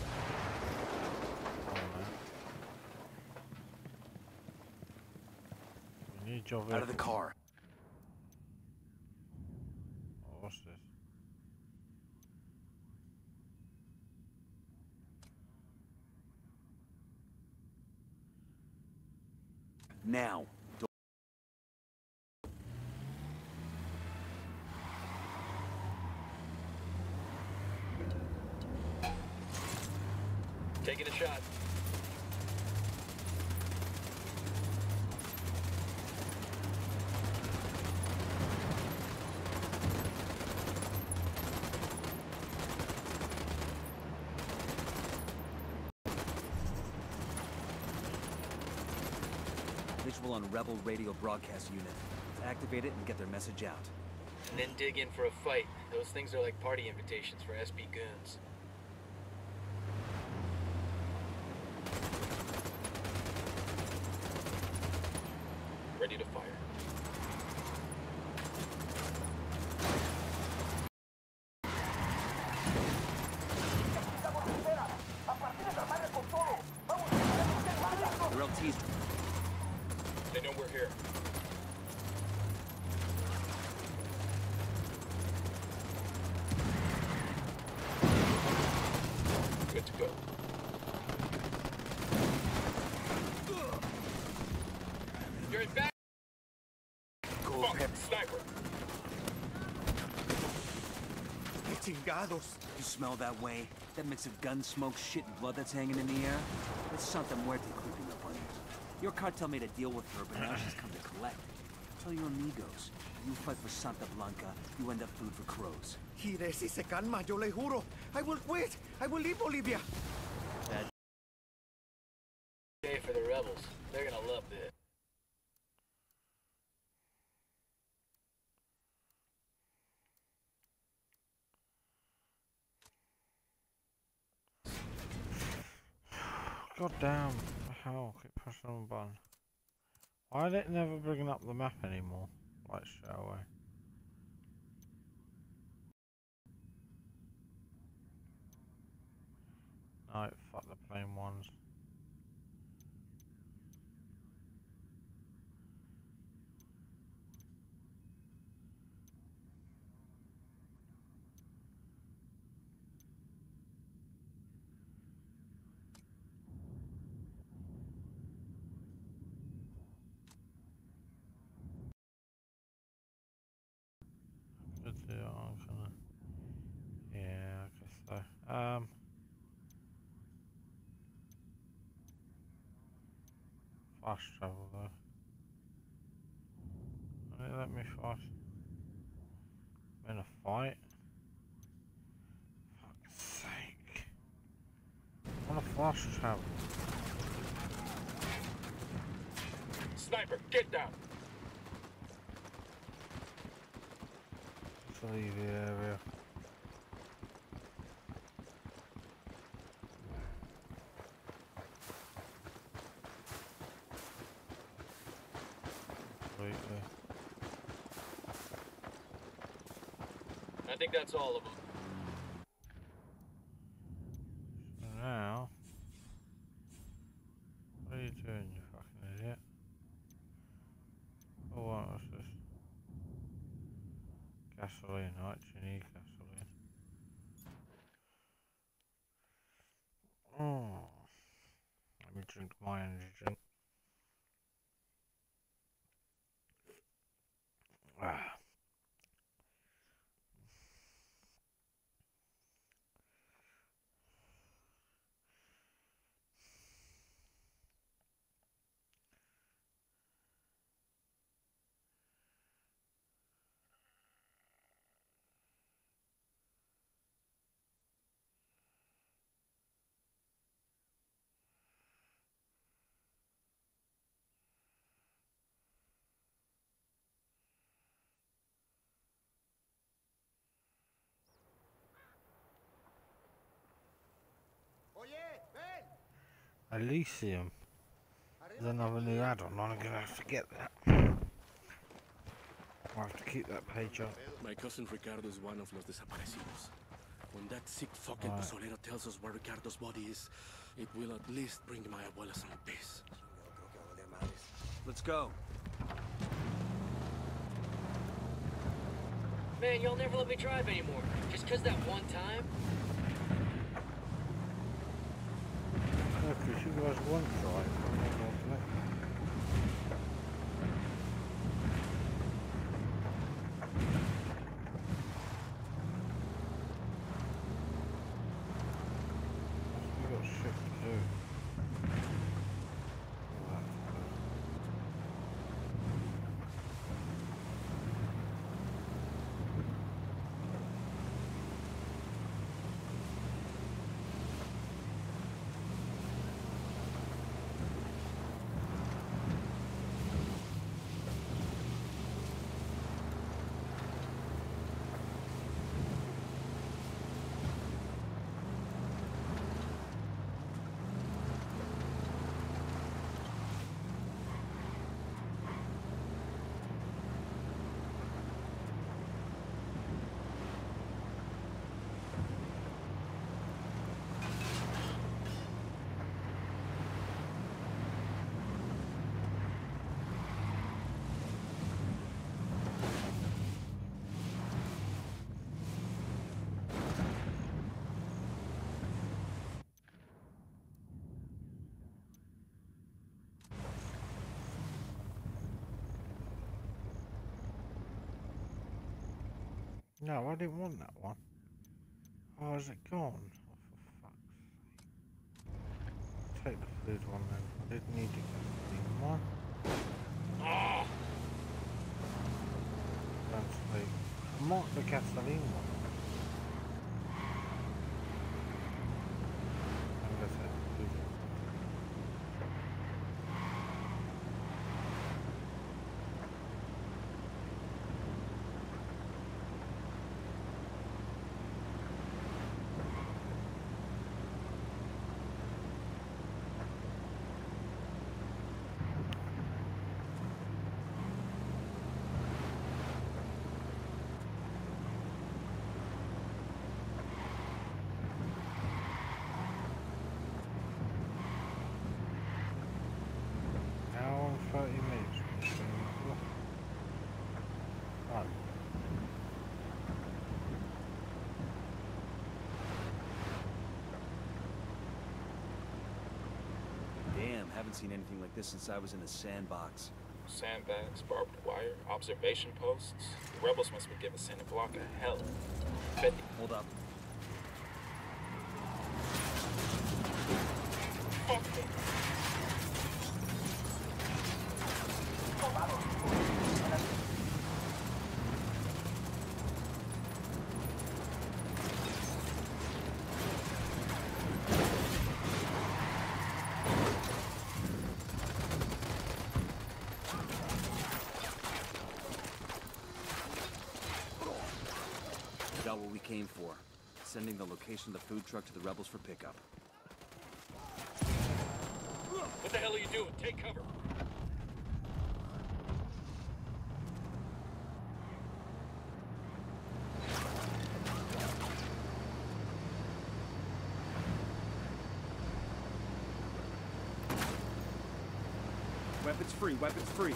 We need your vehicle. Out of the car. Oh, what's this? Now. Taking a shot. Visual on Rebel radio broadcast unit. Let's activate it and get their message out. And then dig in for a fight. Those things are like party invitations for SB goons. Ready to fire. The LT's. They know we're here. Good to go. You're in back. Fuck, sniper. Chingados. You smell that way? That mix of gun smoke, shit, and blood that's hanging in the air? It's Santa Muerte creeping up on you. Your cartel made a deal with her, but now she's come to collect. Tell your amigos. You fight for Santa Blanca, you end up food for crows. Gire, si se calma, yo le juro. I will quit. I will leave Bolivia. Day for the rebels. They're gonna love this. God damn, the hell, keep pressing on the button. Why did it never bring up the map anymore? Like straight away. No, fuck the plain ones. Yeah, I guess so. Fast travel though. Let me fast. I'm in a fight. Fuck's sake. I want to fast travel. Sniper, get down! Let's leave the area. I think that's all of them. So now, what are you doing, you fucking idiot? Oh, what was this? Gasoline, right? You need gasoline. Oh, let me drink my energy drink. Ah. Elysium. There's another new add-on. I'm gonna have to get that. I'll have to keep that page up. My cousin Ricardo is one of los desaparecidos. When that sick fucking pozolero tells us where Ricardo's body is, it will at least bring my abuela some peace. Let's go. Man, y'all never let me drive anymore. Just 'cause that one time? Because you guys want to drive. We've got shit to do. No, I didn't want that one. Oh, is it gone? Oh, for fuck's sake. Take the food one then. I didn't need to get the one. Oh. actually. Monte Castellino. Now 30 minutes. Oh. Damn, haven't seen anything like this since I was in a sandbox. Sandbags, barbed wire, observation posts. The rebels must be giving Santa Block a hell. Hold up. Got what we came for. Sending the location of the food truck to the rebels for pickup. What the hell are you doing? Take cover. Weapons free, weapons free.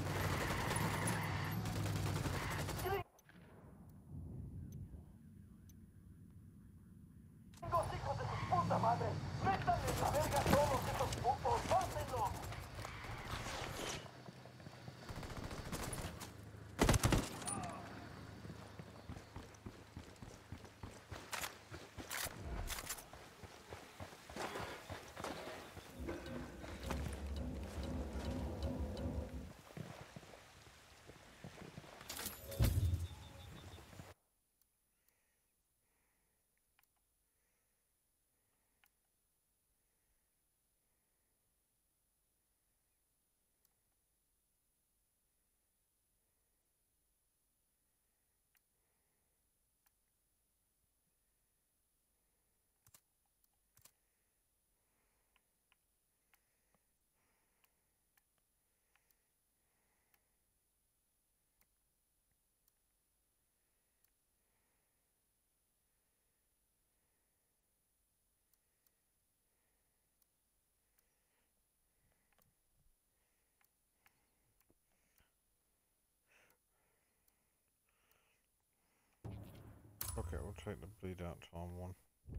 Okay, we'll take the bleed out time one.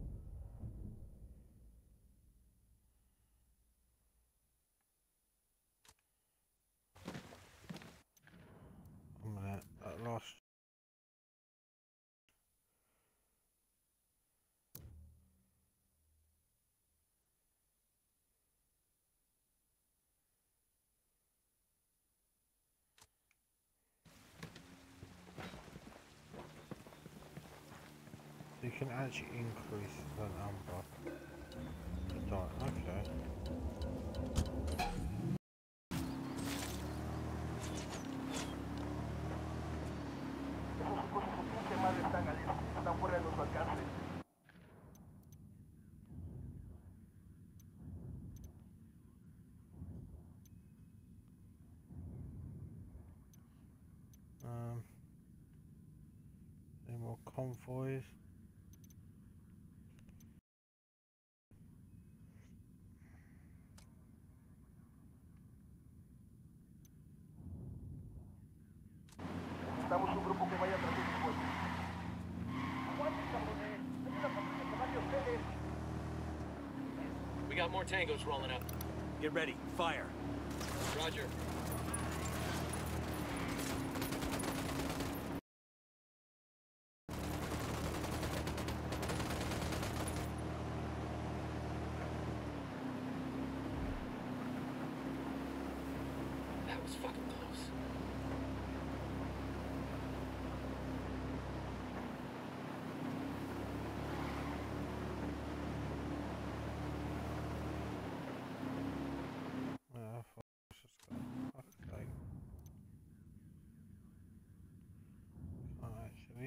A minute, at last. You can actually increase the number. Okay. Any more convoys? Necesitamos un grupo que vaya tras esos huevos. ¡Aguanten, cabrones! ¡Ayuda a que ustedes! We got more tangos rolling up. Get ready. Fire. Roger. That was fucking close.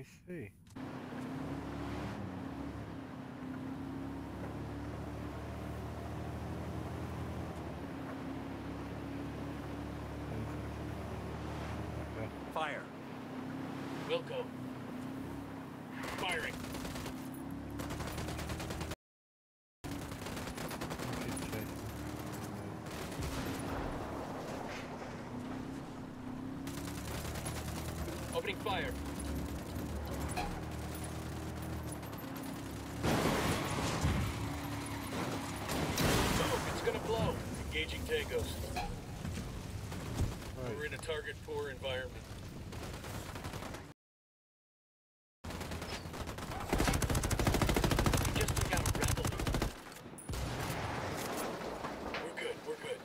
me see. Fire. Wilco. Firing. Opening fire. Oh, it's gonna blow. Engaging tangos. We're in a target poor environment. We just took out a rebel. We're good, we're good.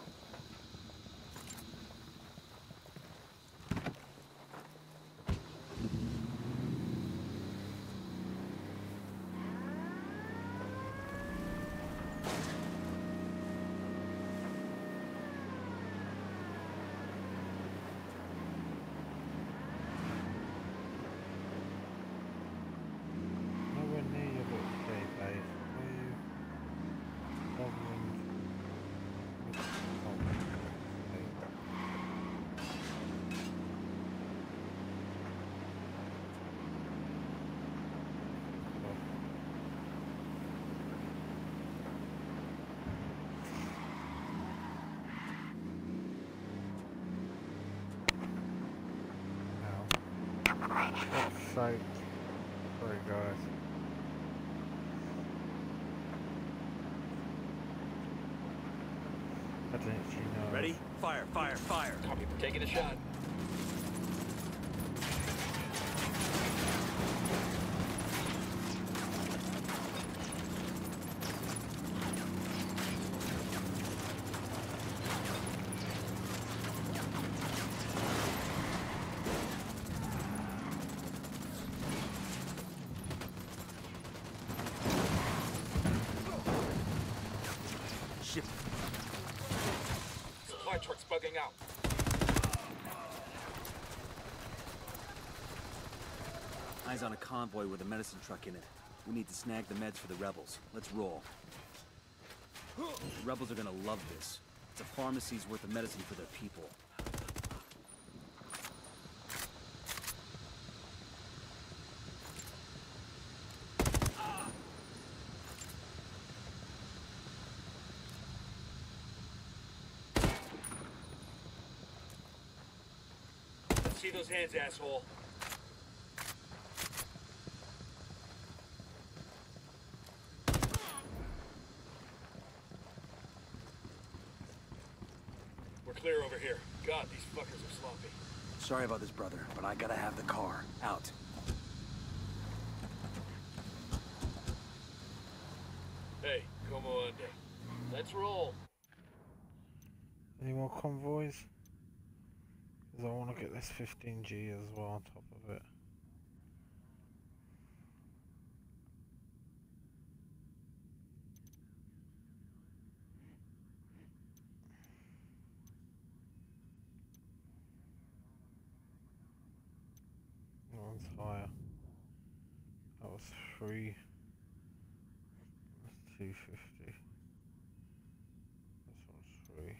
Nowhere near your little play base. Where you bothering with Fuck's sake. Sorry guys. I didn't actually know. Ready? Fire, fire, fire. Copy, we're taking a shot. Shit. Supply truck's bugging out. Eyes on a convoy with a medicine truck in it. We need to snag the meds for the rebels. Let's roll. The rebels are gonna love this. It's a pharmacy's worth of medicine for their people. Let's see those hands, asshole. We're clear over here. God, these fuckers are sloppy. Sorry about this, brother, but I gotta have the car. Out. Hey, come on. Let's roll. Any more convoys? Because I want to get this 15G as well on top of it. That one's higher. That was 3. That's 250. This one's 3.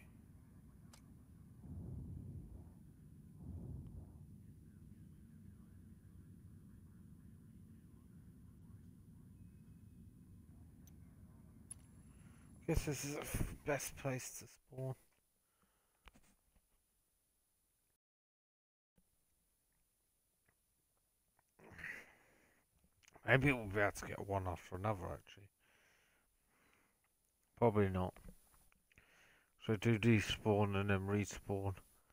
Guess this is the best place to spawn. Maybe we'll be able to get one after another actually. Probably not. So do despawn and then respawn.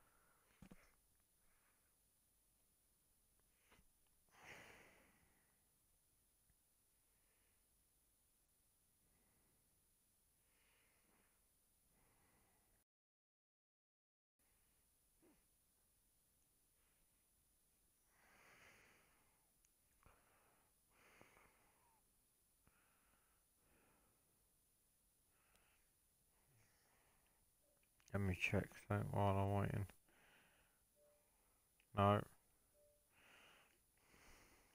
Let me check that while I'm waiting. No.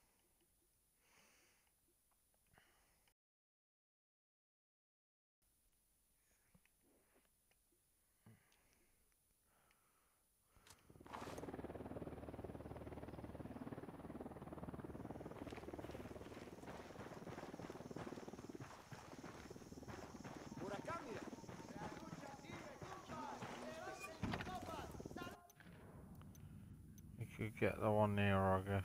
could get the one near, I guess.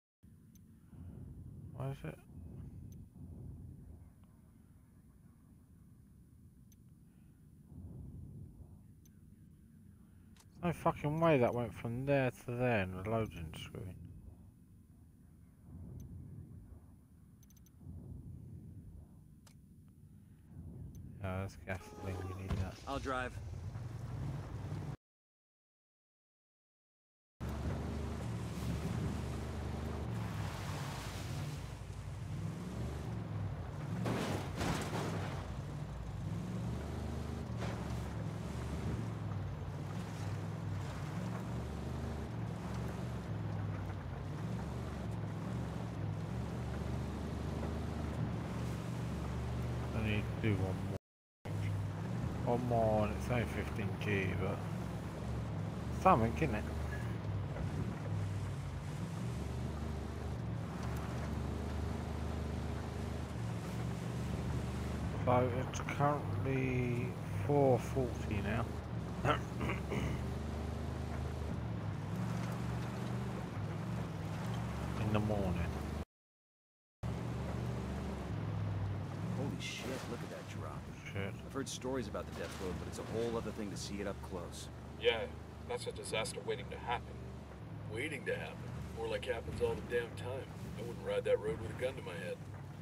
What is it? No fucking way that went from there to there in the loading screen. Oh, that's gasoline, we need that. I'll drive. I need to do one more. One more, and it's only 15G, but something, isn't it? So it's currently 4:40 now. In the morning. Holy shit, look at that drop. Shit. I've heard stories about the death road, but it's a whole other thing to see it up close. Yeah, that's a disaster waiting to happen. Waiting to happen. More like happens all the damn time. I wouldn't ride that road with a gun to my head.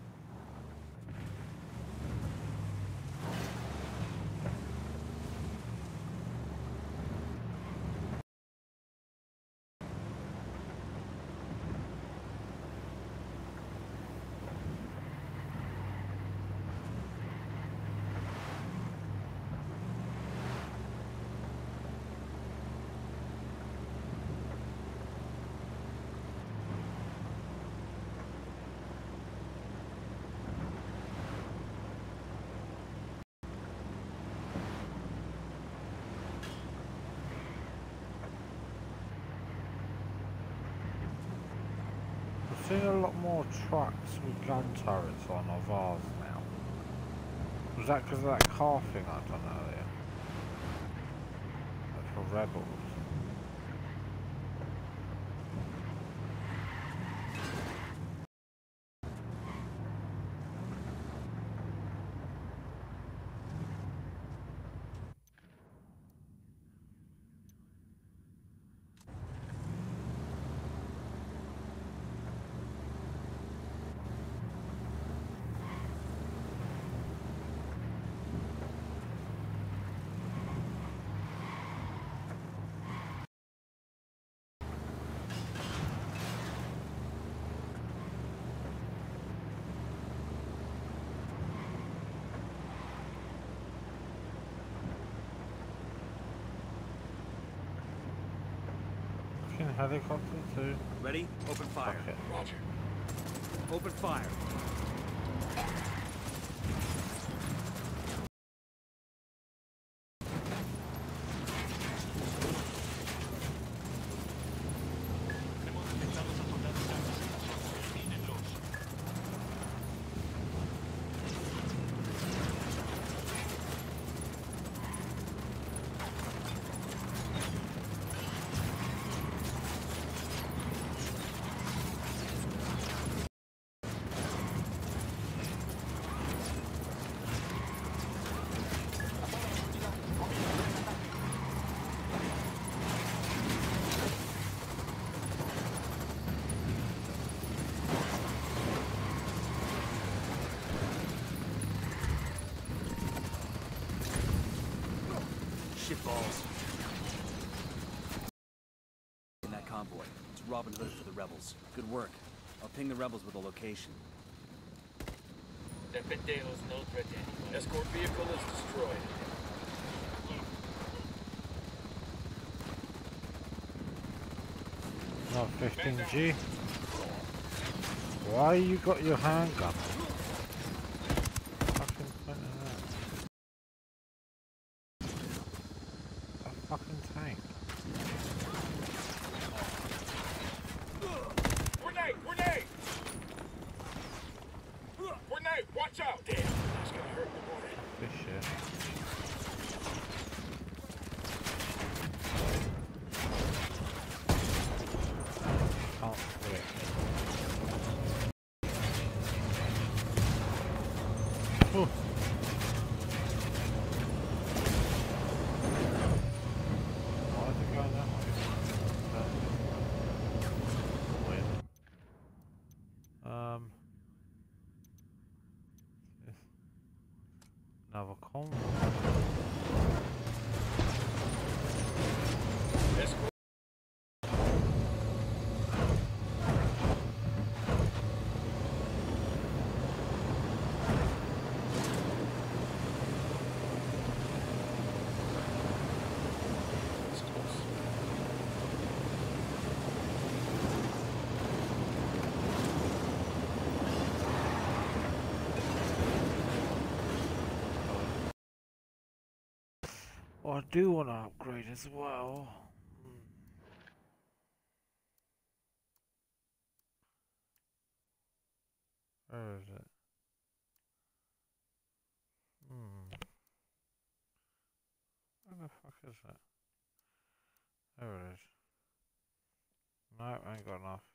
I've seen a lot more trucks with gun turrets on of ours now. Was that because of that car thing I done earlier? Like for Rebels. Helicopter too. Ready? Open fire. Okay. Roger. Open fire. Shitballs. In that convoy. It's Robin Hood for the rebels. Good work. I'll ping the rebels with a location. That pendejo's no threat to anyone. Escort vehicle is destroyed. Not 15G. Why you got your handgun? Fucking point of that. A fucking tank. Grenade! Grenade! Grenade! Watch out! Damn, that's gonna hurt in the morning. Good shit. shit. Oh. Why is it going that way? Weird. Another convoy. Escort. Oh, I do want to upgrade as well. Where is it? Where the fuck is it? There it is. No, I ain't got enough.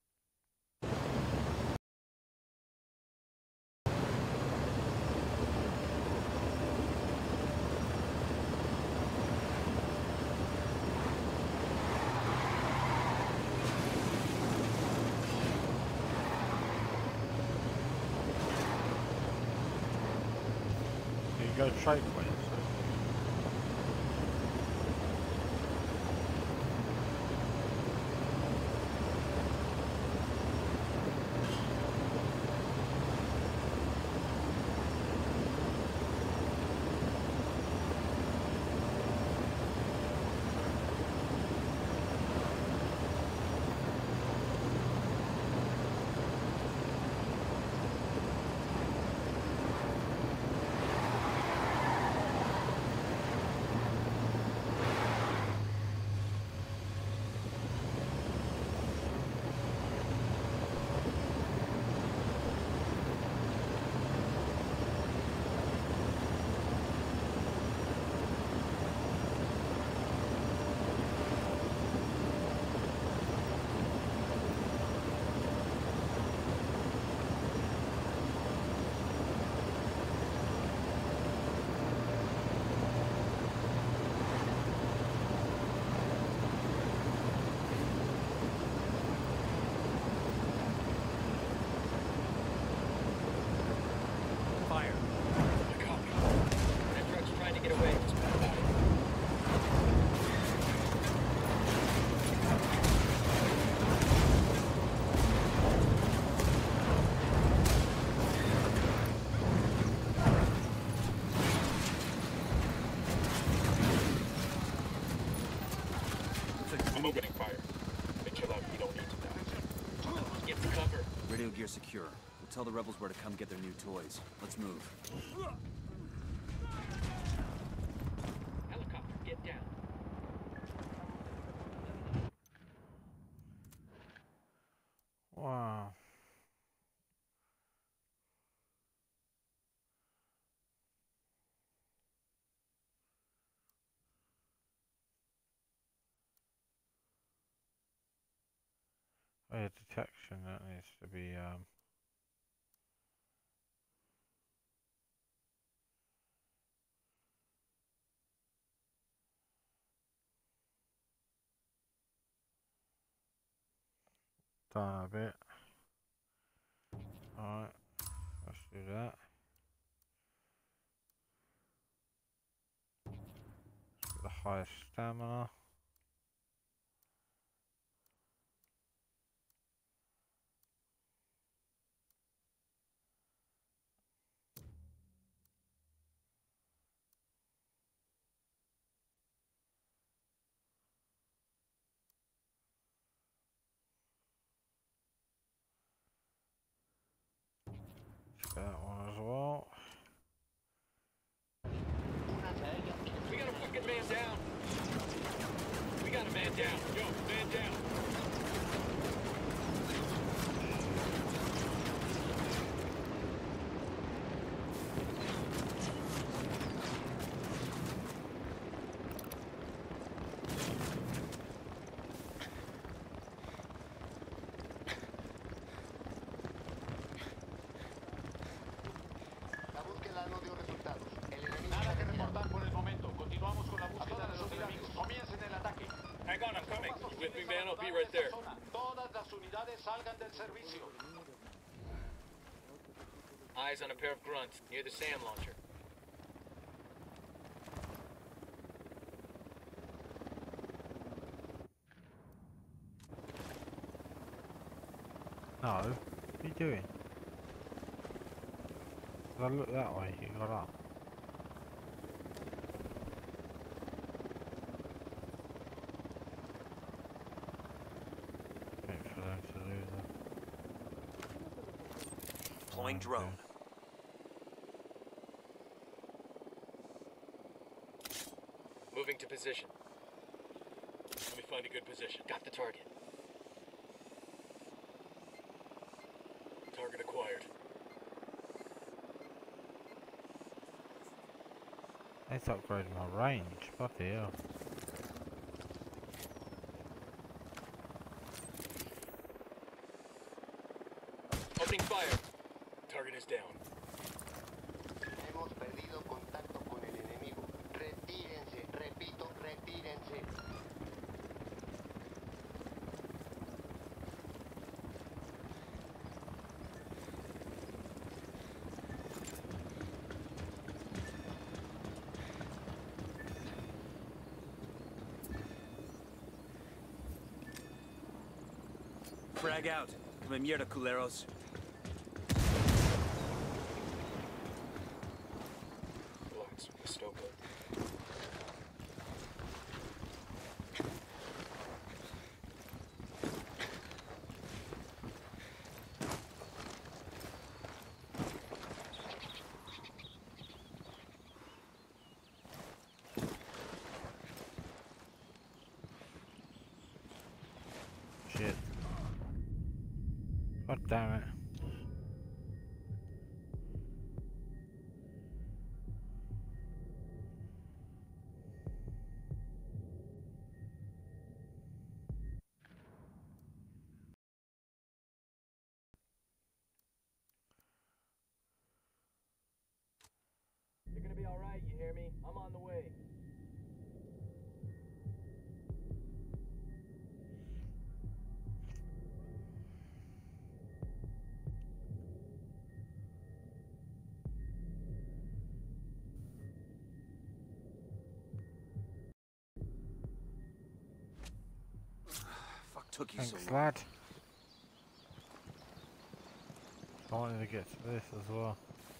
You go trade ways. I'm opening fire. Make sure that you don't need to die. Get to cover. Radio gear secure. We'll tell the rebels where to come get their new toys. Let's move. Helicopter, get down. Wow. Fire detection, that needs to be done a bit. Alright, let's do that. Let's get the highest stamina. That one as well. We got a fucking man down. We got a man down. Yo, man down. unidades salgan del servicio. Eyes on a pair of grunts near the SAM launcher. No, what are you doing? If I look that way, you got up. Wait for them to lose it. Deploying drone. Moving to position. Let me find a good position. Got the target. Target acquired. It's upgrading my range, bloody hell. Opening fire. Target is down. Hemos perdido contacto con el enemigo. Retírense, repito, retírense. Frag out. Come mierda, culeros. Relax, we're still good. Shit. God damn it. You're gonna be alright, you hear me? I'm on the way. Fuck took you so Thanks, long. lad. I wanted to get to this as well.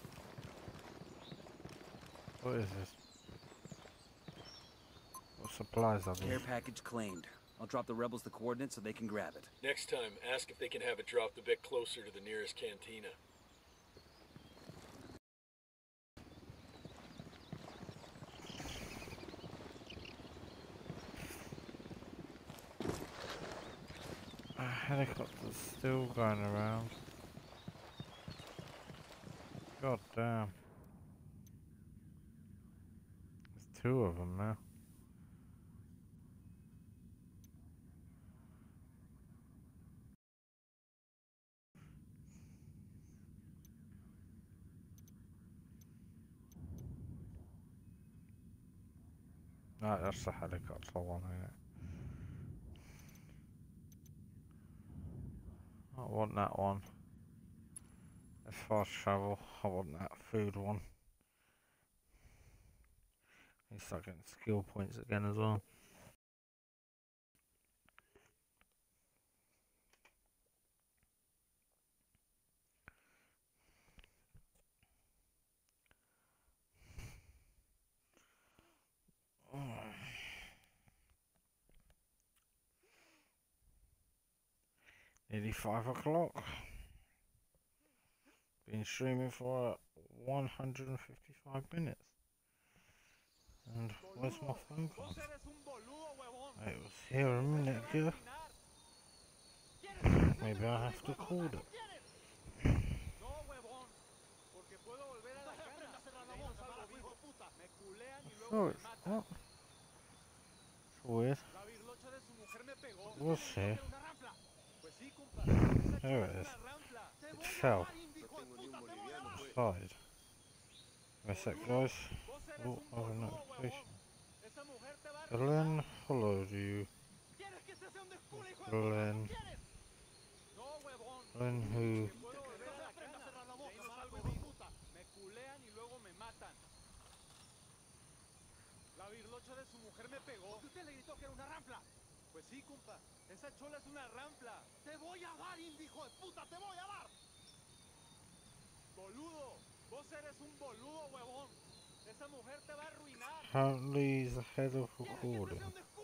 What is this? What supplies are Care these? package claimed. I'll drop the rebels the coordinates so they can grab it. Next time, ask if they can have it dropped a bit closer to the nearest cantina. Helicopter's still going around. God damn. There's two of them now. No, that's the helicopter one, isn't it? I want that one. That's fast travel. I want that food one. Need to start getting skill points again as well. Nearly 5 o'clock. Been streaming for 155 minutes. And where's my phone gone? It was here a minute ago. Maybe I have to call it. Oh, it's not. It's weird. It was here. There it is. It fell. Slide. Wait a sec, guys. Oh, I have a notification. Glenn followed you. Glenn. One who... Me culean y luego me matan. La virlocha de su mujer me pegó. ¿Usted le gritó que era una rampla? Pues sí, compa. Esa chola es una rampla. Te voy a dar, hijo de puta, te voy a dar. Boludo. Vos eres un boludo, huevón. Esa mujer te va a arruinar. Currently is the head of recording.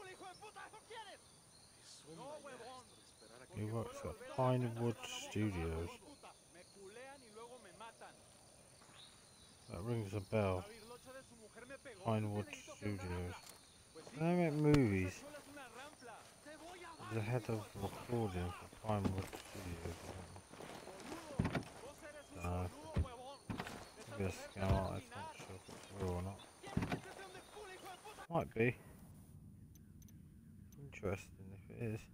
No, huevón. He works at Pinewood Studios. Me culean y luego me matan. That rings a bell. La virlocha de su mujer me pegó. Pinewood Studios. They make movies. He's the head of recording for Pinewood Studios. Maybe a scam artist, not sure if it's real or not. Might be. Interesting if it is.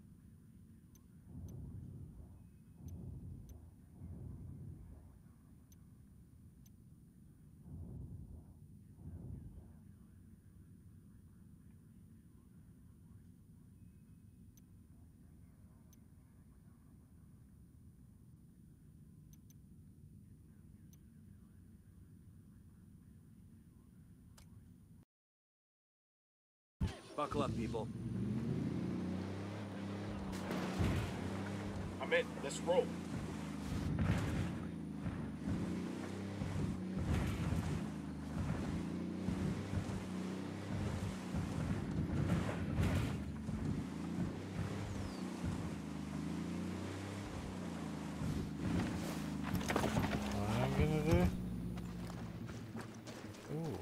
Buckle up, people. I'm in. Let's roll. What I'm gonna do? Ooh.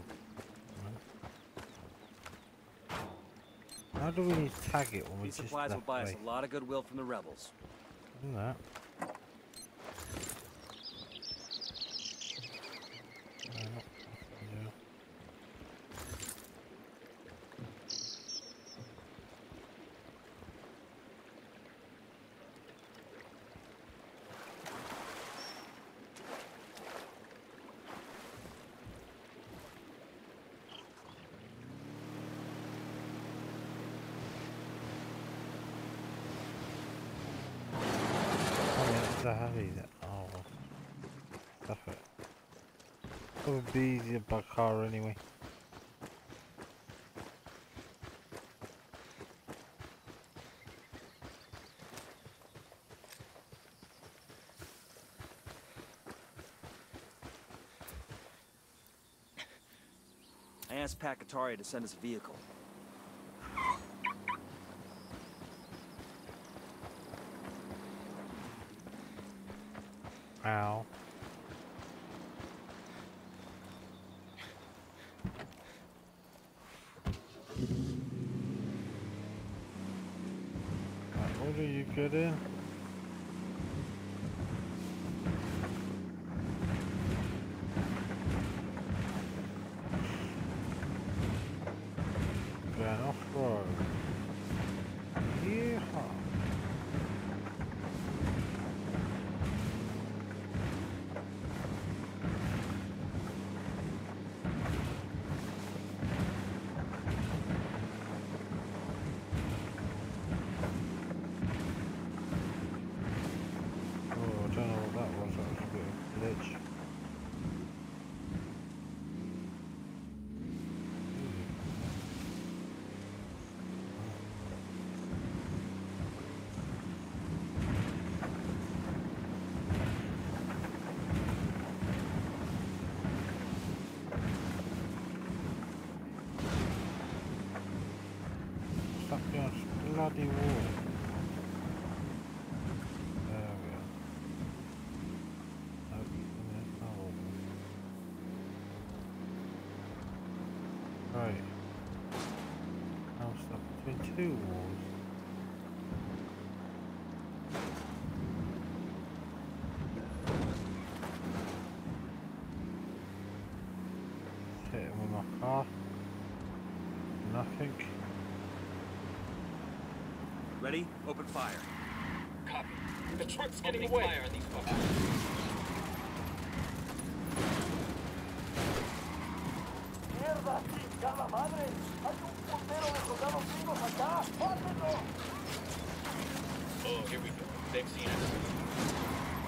How do we tag it when we These just supplies will left buy us way? a lot of goodwill from the rebels. Do that. So heavy that stuff it. It would be easier by car anyway. I asked Pakatari to send us a vehicle. Ow. What are you good in? Going off-road. Yeehaw. Bloody wall. There we are. Right. Now stuck between two walls. Hit him with my car. Nothing. Ready? Open fire. Copy. The truck's getting away. Fire on these fuckers. ¡Mierda! ¡Chingada madre! ¡Hay un puntero de soldados gringos acá! ¡Pásenlo! Oh, here we go. They've seen us.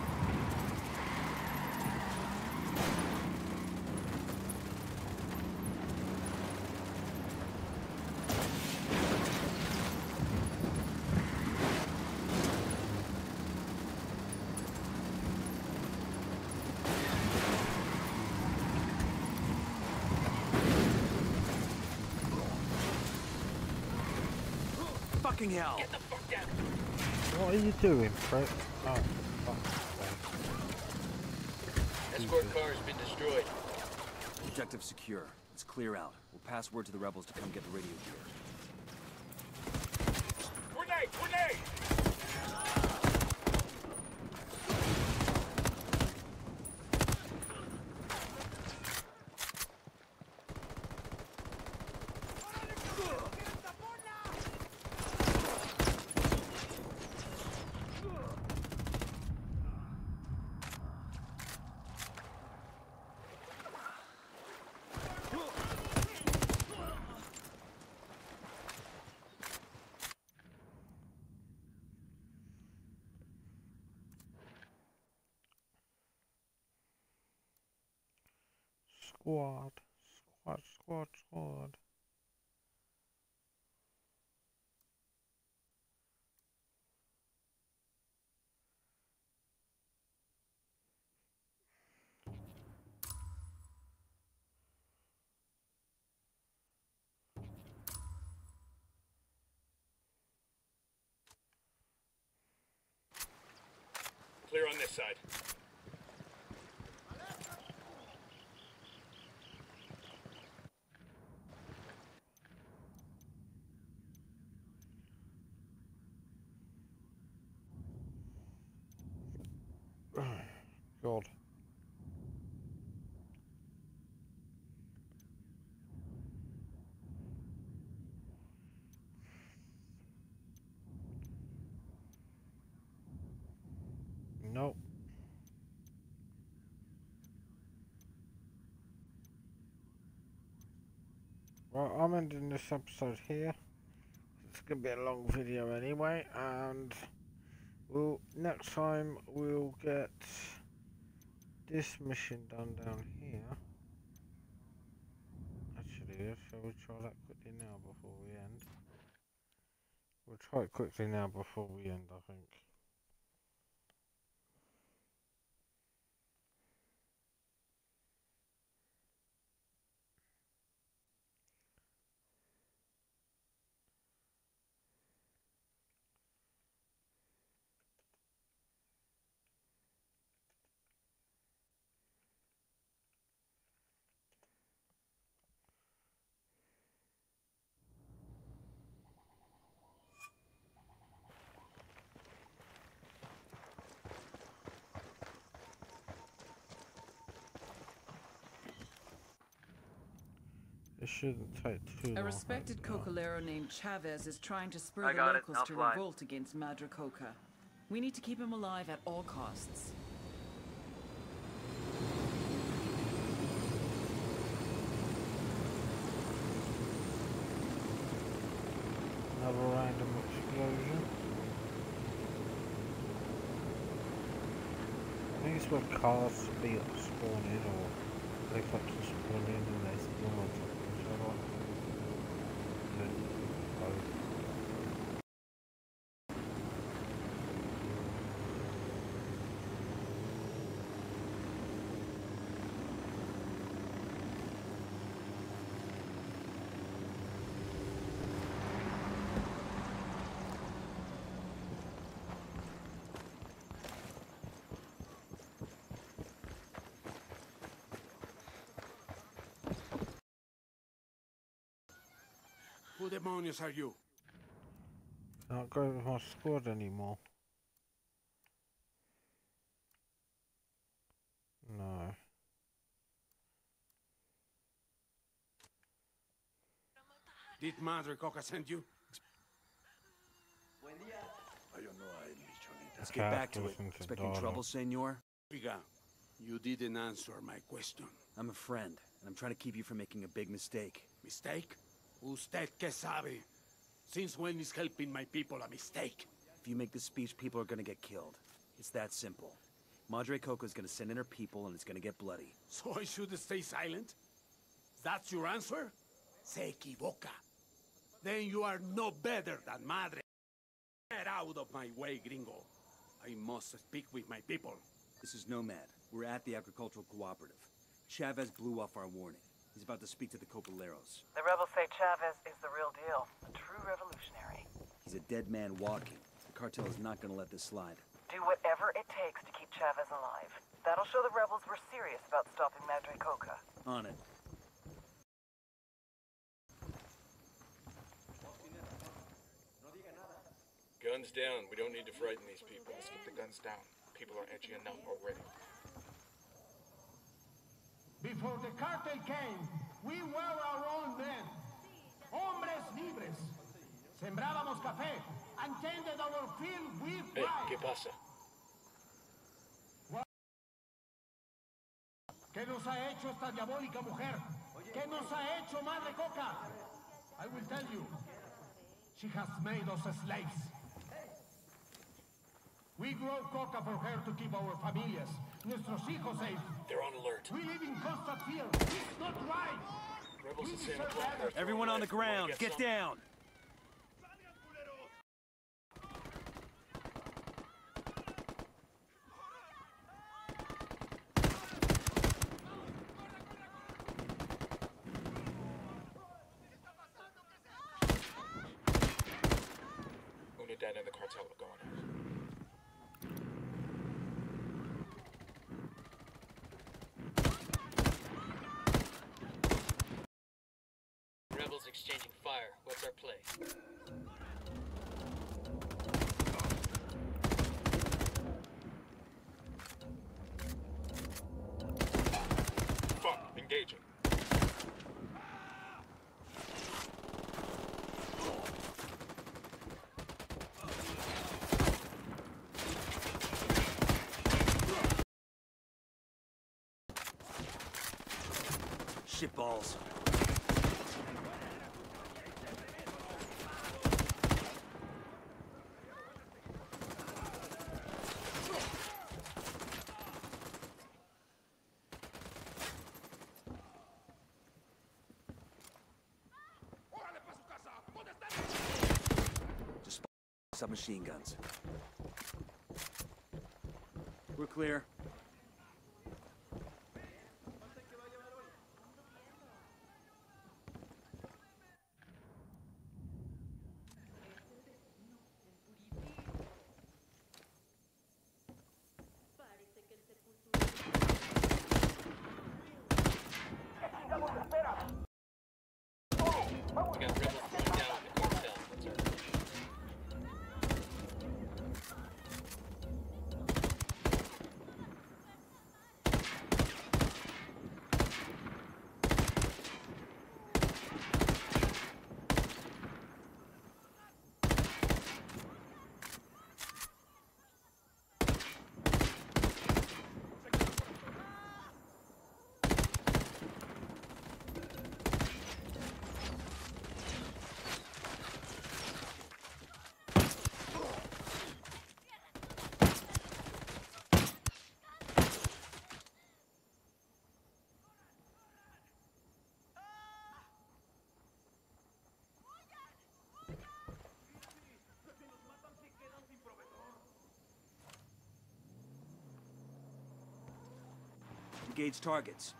fucking hell! Get the fuck down! What are you doing, Fred? Oh, fuck's sake. Escort car has been destroyed. Objective secure. Let's clear out. We'll pass word to the rebels to come get the radio gear. Grenade! Grenade! Squad. Squad, squad, squad. Clear on this side. God. Nope. Well, I'm ending this episode here. It's gonna be a long video anyway, and next time we'll get this mission done down here. Actually, shall we try that quickly now before we end? We'll try it quickly now before we end, I think. It shouldn't take too long. A respected Cocolero named Chavez is trying to spur I the got it. locals I'll to fly. revolt against Madre Coca. We need to keep him alive at all costs. Another random explosion. I think it's where cars spawn in, or helicopters spawn in and they spawn on top of each other. And then explode. Who demonios are you? Can't go with my squad anymore. No. Did Madre Coca send you? Let's get back to it. Expecting trouble, senor? Oiga, you didn't answer my question. I'm a friend, and I'm trying to keep you from making a big mistake. Mistake? Usted que sabe? Since when is helping my people a mistake? If you make this speech, people are gonna get killed. It's that simple. Madre Coca's gonna send in her people, and it's gonna get bloody. So I should stay silent? That's your answer? Se equivoca. Then you are no better than Madre. Get out of my way, gringo. I must speak with my people. This is Nomad. We're at the Agricultural Cooperative. Chavez blew off our warning. He's about to speak to the Cocoleros. The rebels say Chavez is the real deal, a true revolutionary. He's He's a dead man walking. The cartel is not gonna let this slide. Do whatever it takes to keep Chavez alive. That'll show the rebels we're serious about stopping Madre Coca. On it. Guns down. We don't need to frighten these people. Let's keep the guns down. People are edgy enough already. Before the cartel came, we were our own men. Hombres libres. Sembrábamos café and tended our field with Hey, pride. ¿qué pasa? ¿Qué nos ha hecho esta diabólica mujer? ¿Qué nos ha hecho Madre Coca? I will tell you. She has made us slaves. We grow coca for her to keep our familias, nuestros hijos safe. They're on alert. We live in constant fear. It's not right. Rebels We in Santa deserve Blanca. better. Everyone on the ground, get down! Unidad and the cartel are going out. Rebels exchanging fire. What's our play? Fuck, engaging. Shitballs. Just submachine guns. We're clear. We got rebels going down with the cartel. What's our play? Engage targets.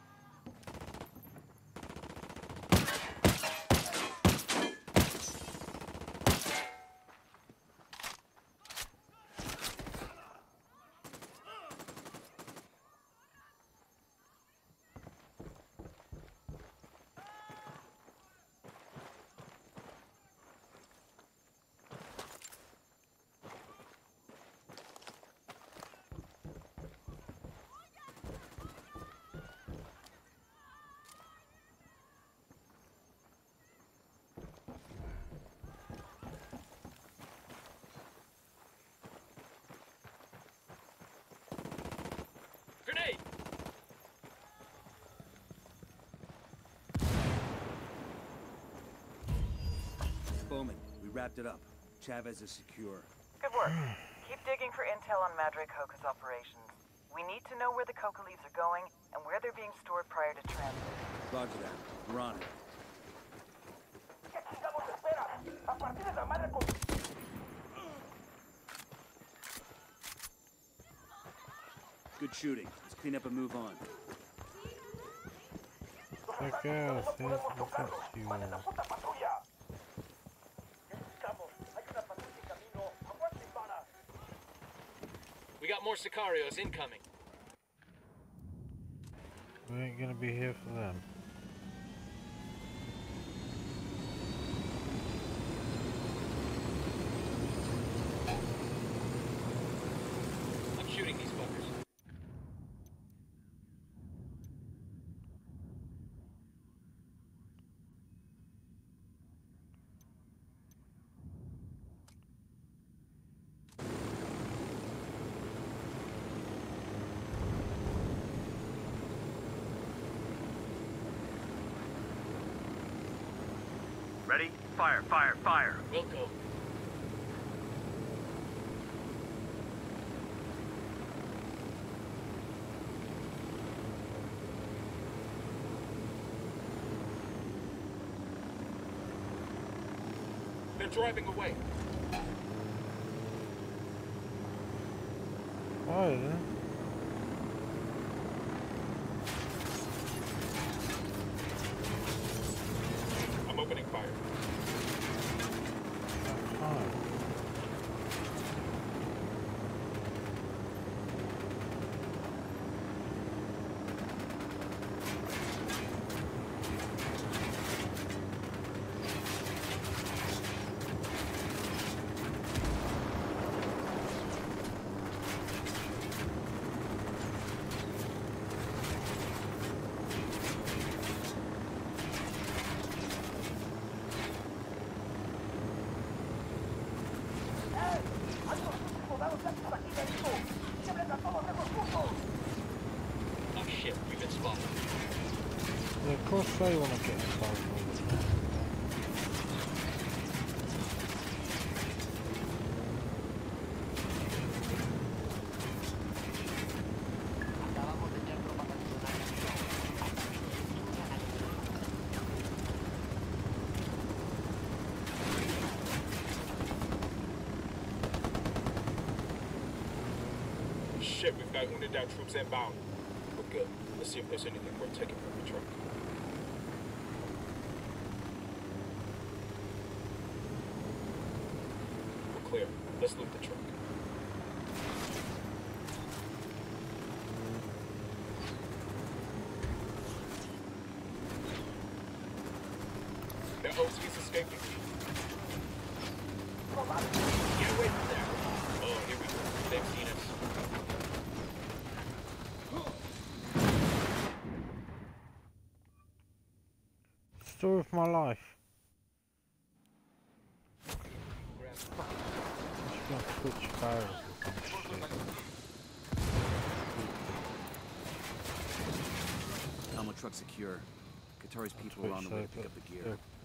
Grenade! Bowman, we wrapped it up. Chavez is secure. Good work. Keep digging for intel on Madre Coca's operations. We need to know where the coca leaves are going and where they're being stored prior to transit. Roger that. We're on it. ¿Qué chingados espera? A partir de la Madre Coca. Good shooting. Let's clean up and move on. Check out, here's the fuck you all. ¡Puta patrulla! ¿Qué buscamos? Hay una patrulla Got more Sicarios incoming. We ain't gonna be here for them. I'm shooting these fuckers. Ready? Fire, fire, fire. We'll go. They're driving away. Why then? I'm opening fire. Oh shit, we've been spotted. Yeah, of course they want to get involved with it. Shit, we've got wounded down troops inbound. We're good. Let's see if there's anything worth taking from the truck. We're clear. Let's loot the truck. The OC's escaping. Get away from there. Oh, here we go. They've seen us. Story of my life. I should not switch barrels or some shit. Alamo truck secure. Qatari's people are on the way to pick up the gear.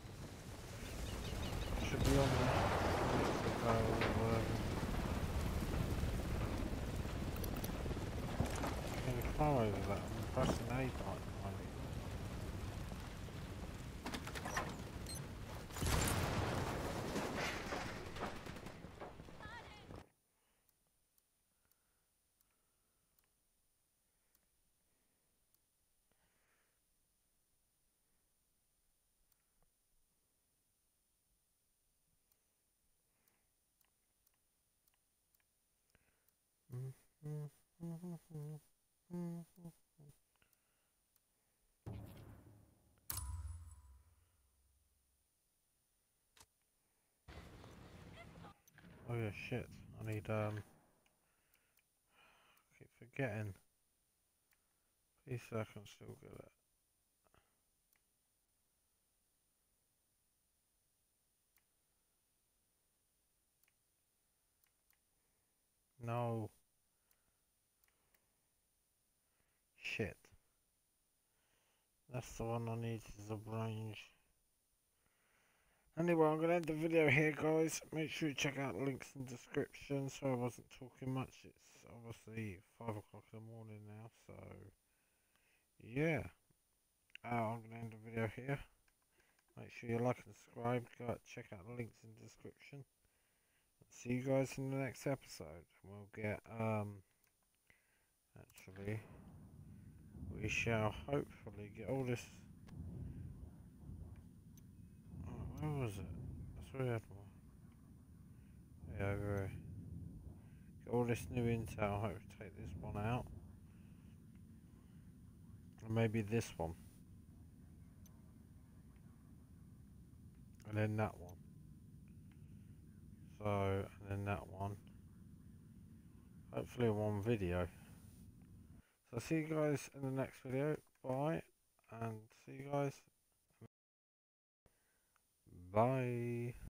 Should be on the barrel or whatever. Can you far over that? I'm pressing A button. Oh yeah, shit. I need keep forgetting. Please I can still get it. No. Shit. That's the one I need is the range. Anyway, I'm going to end the video here, guys. Make sure you check out the links in the description. Sorry I wasn't talking much. It's obviously 5 o'clock in the morning now, so yeah. I'm going to end the video here. Make sure you like and subscribe. Go out, check out the links in the description. See you guys in the next episode. We'll get, actually, we shall hopefully get all this. Oh, where was it? That's where we had more. Yeah, over here. Get all this new intel. I hope to take this one out. And maybe this one. And then that one. So, and then that one. Hopefully one video. So see you guys in the next video. Bye. And see you guys. Bye.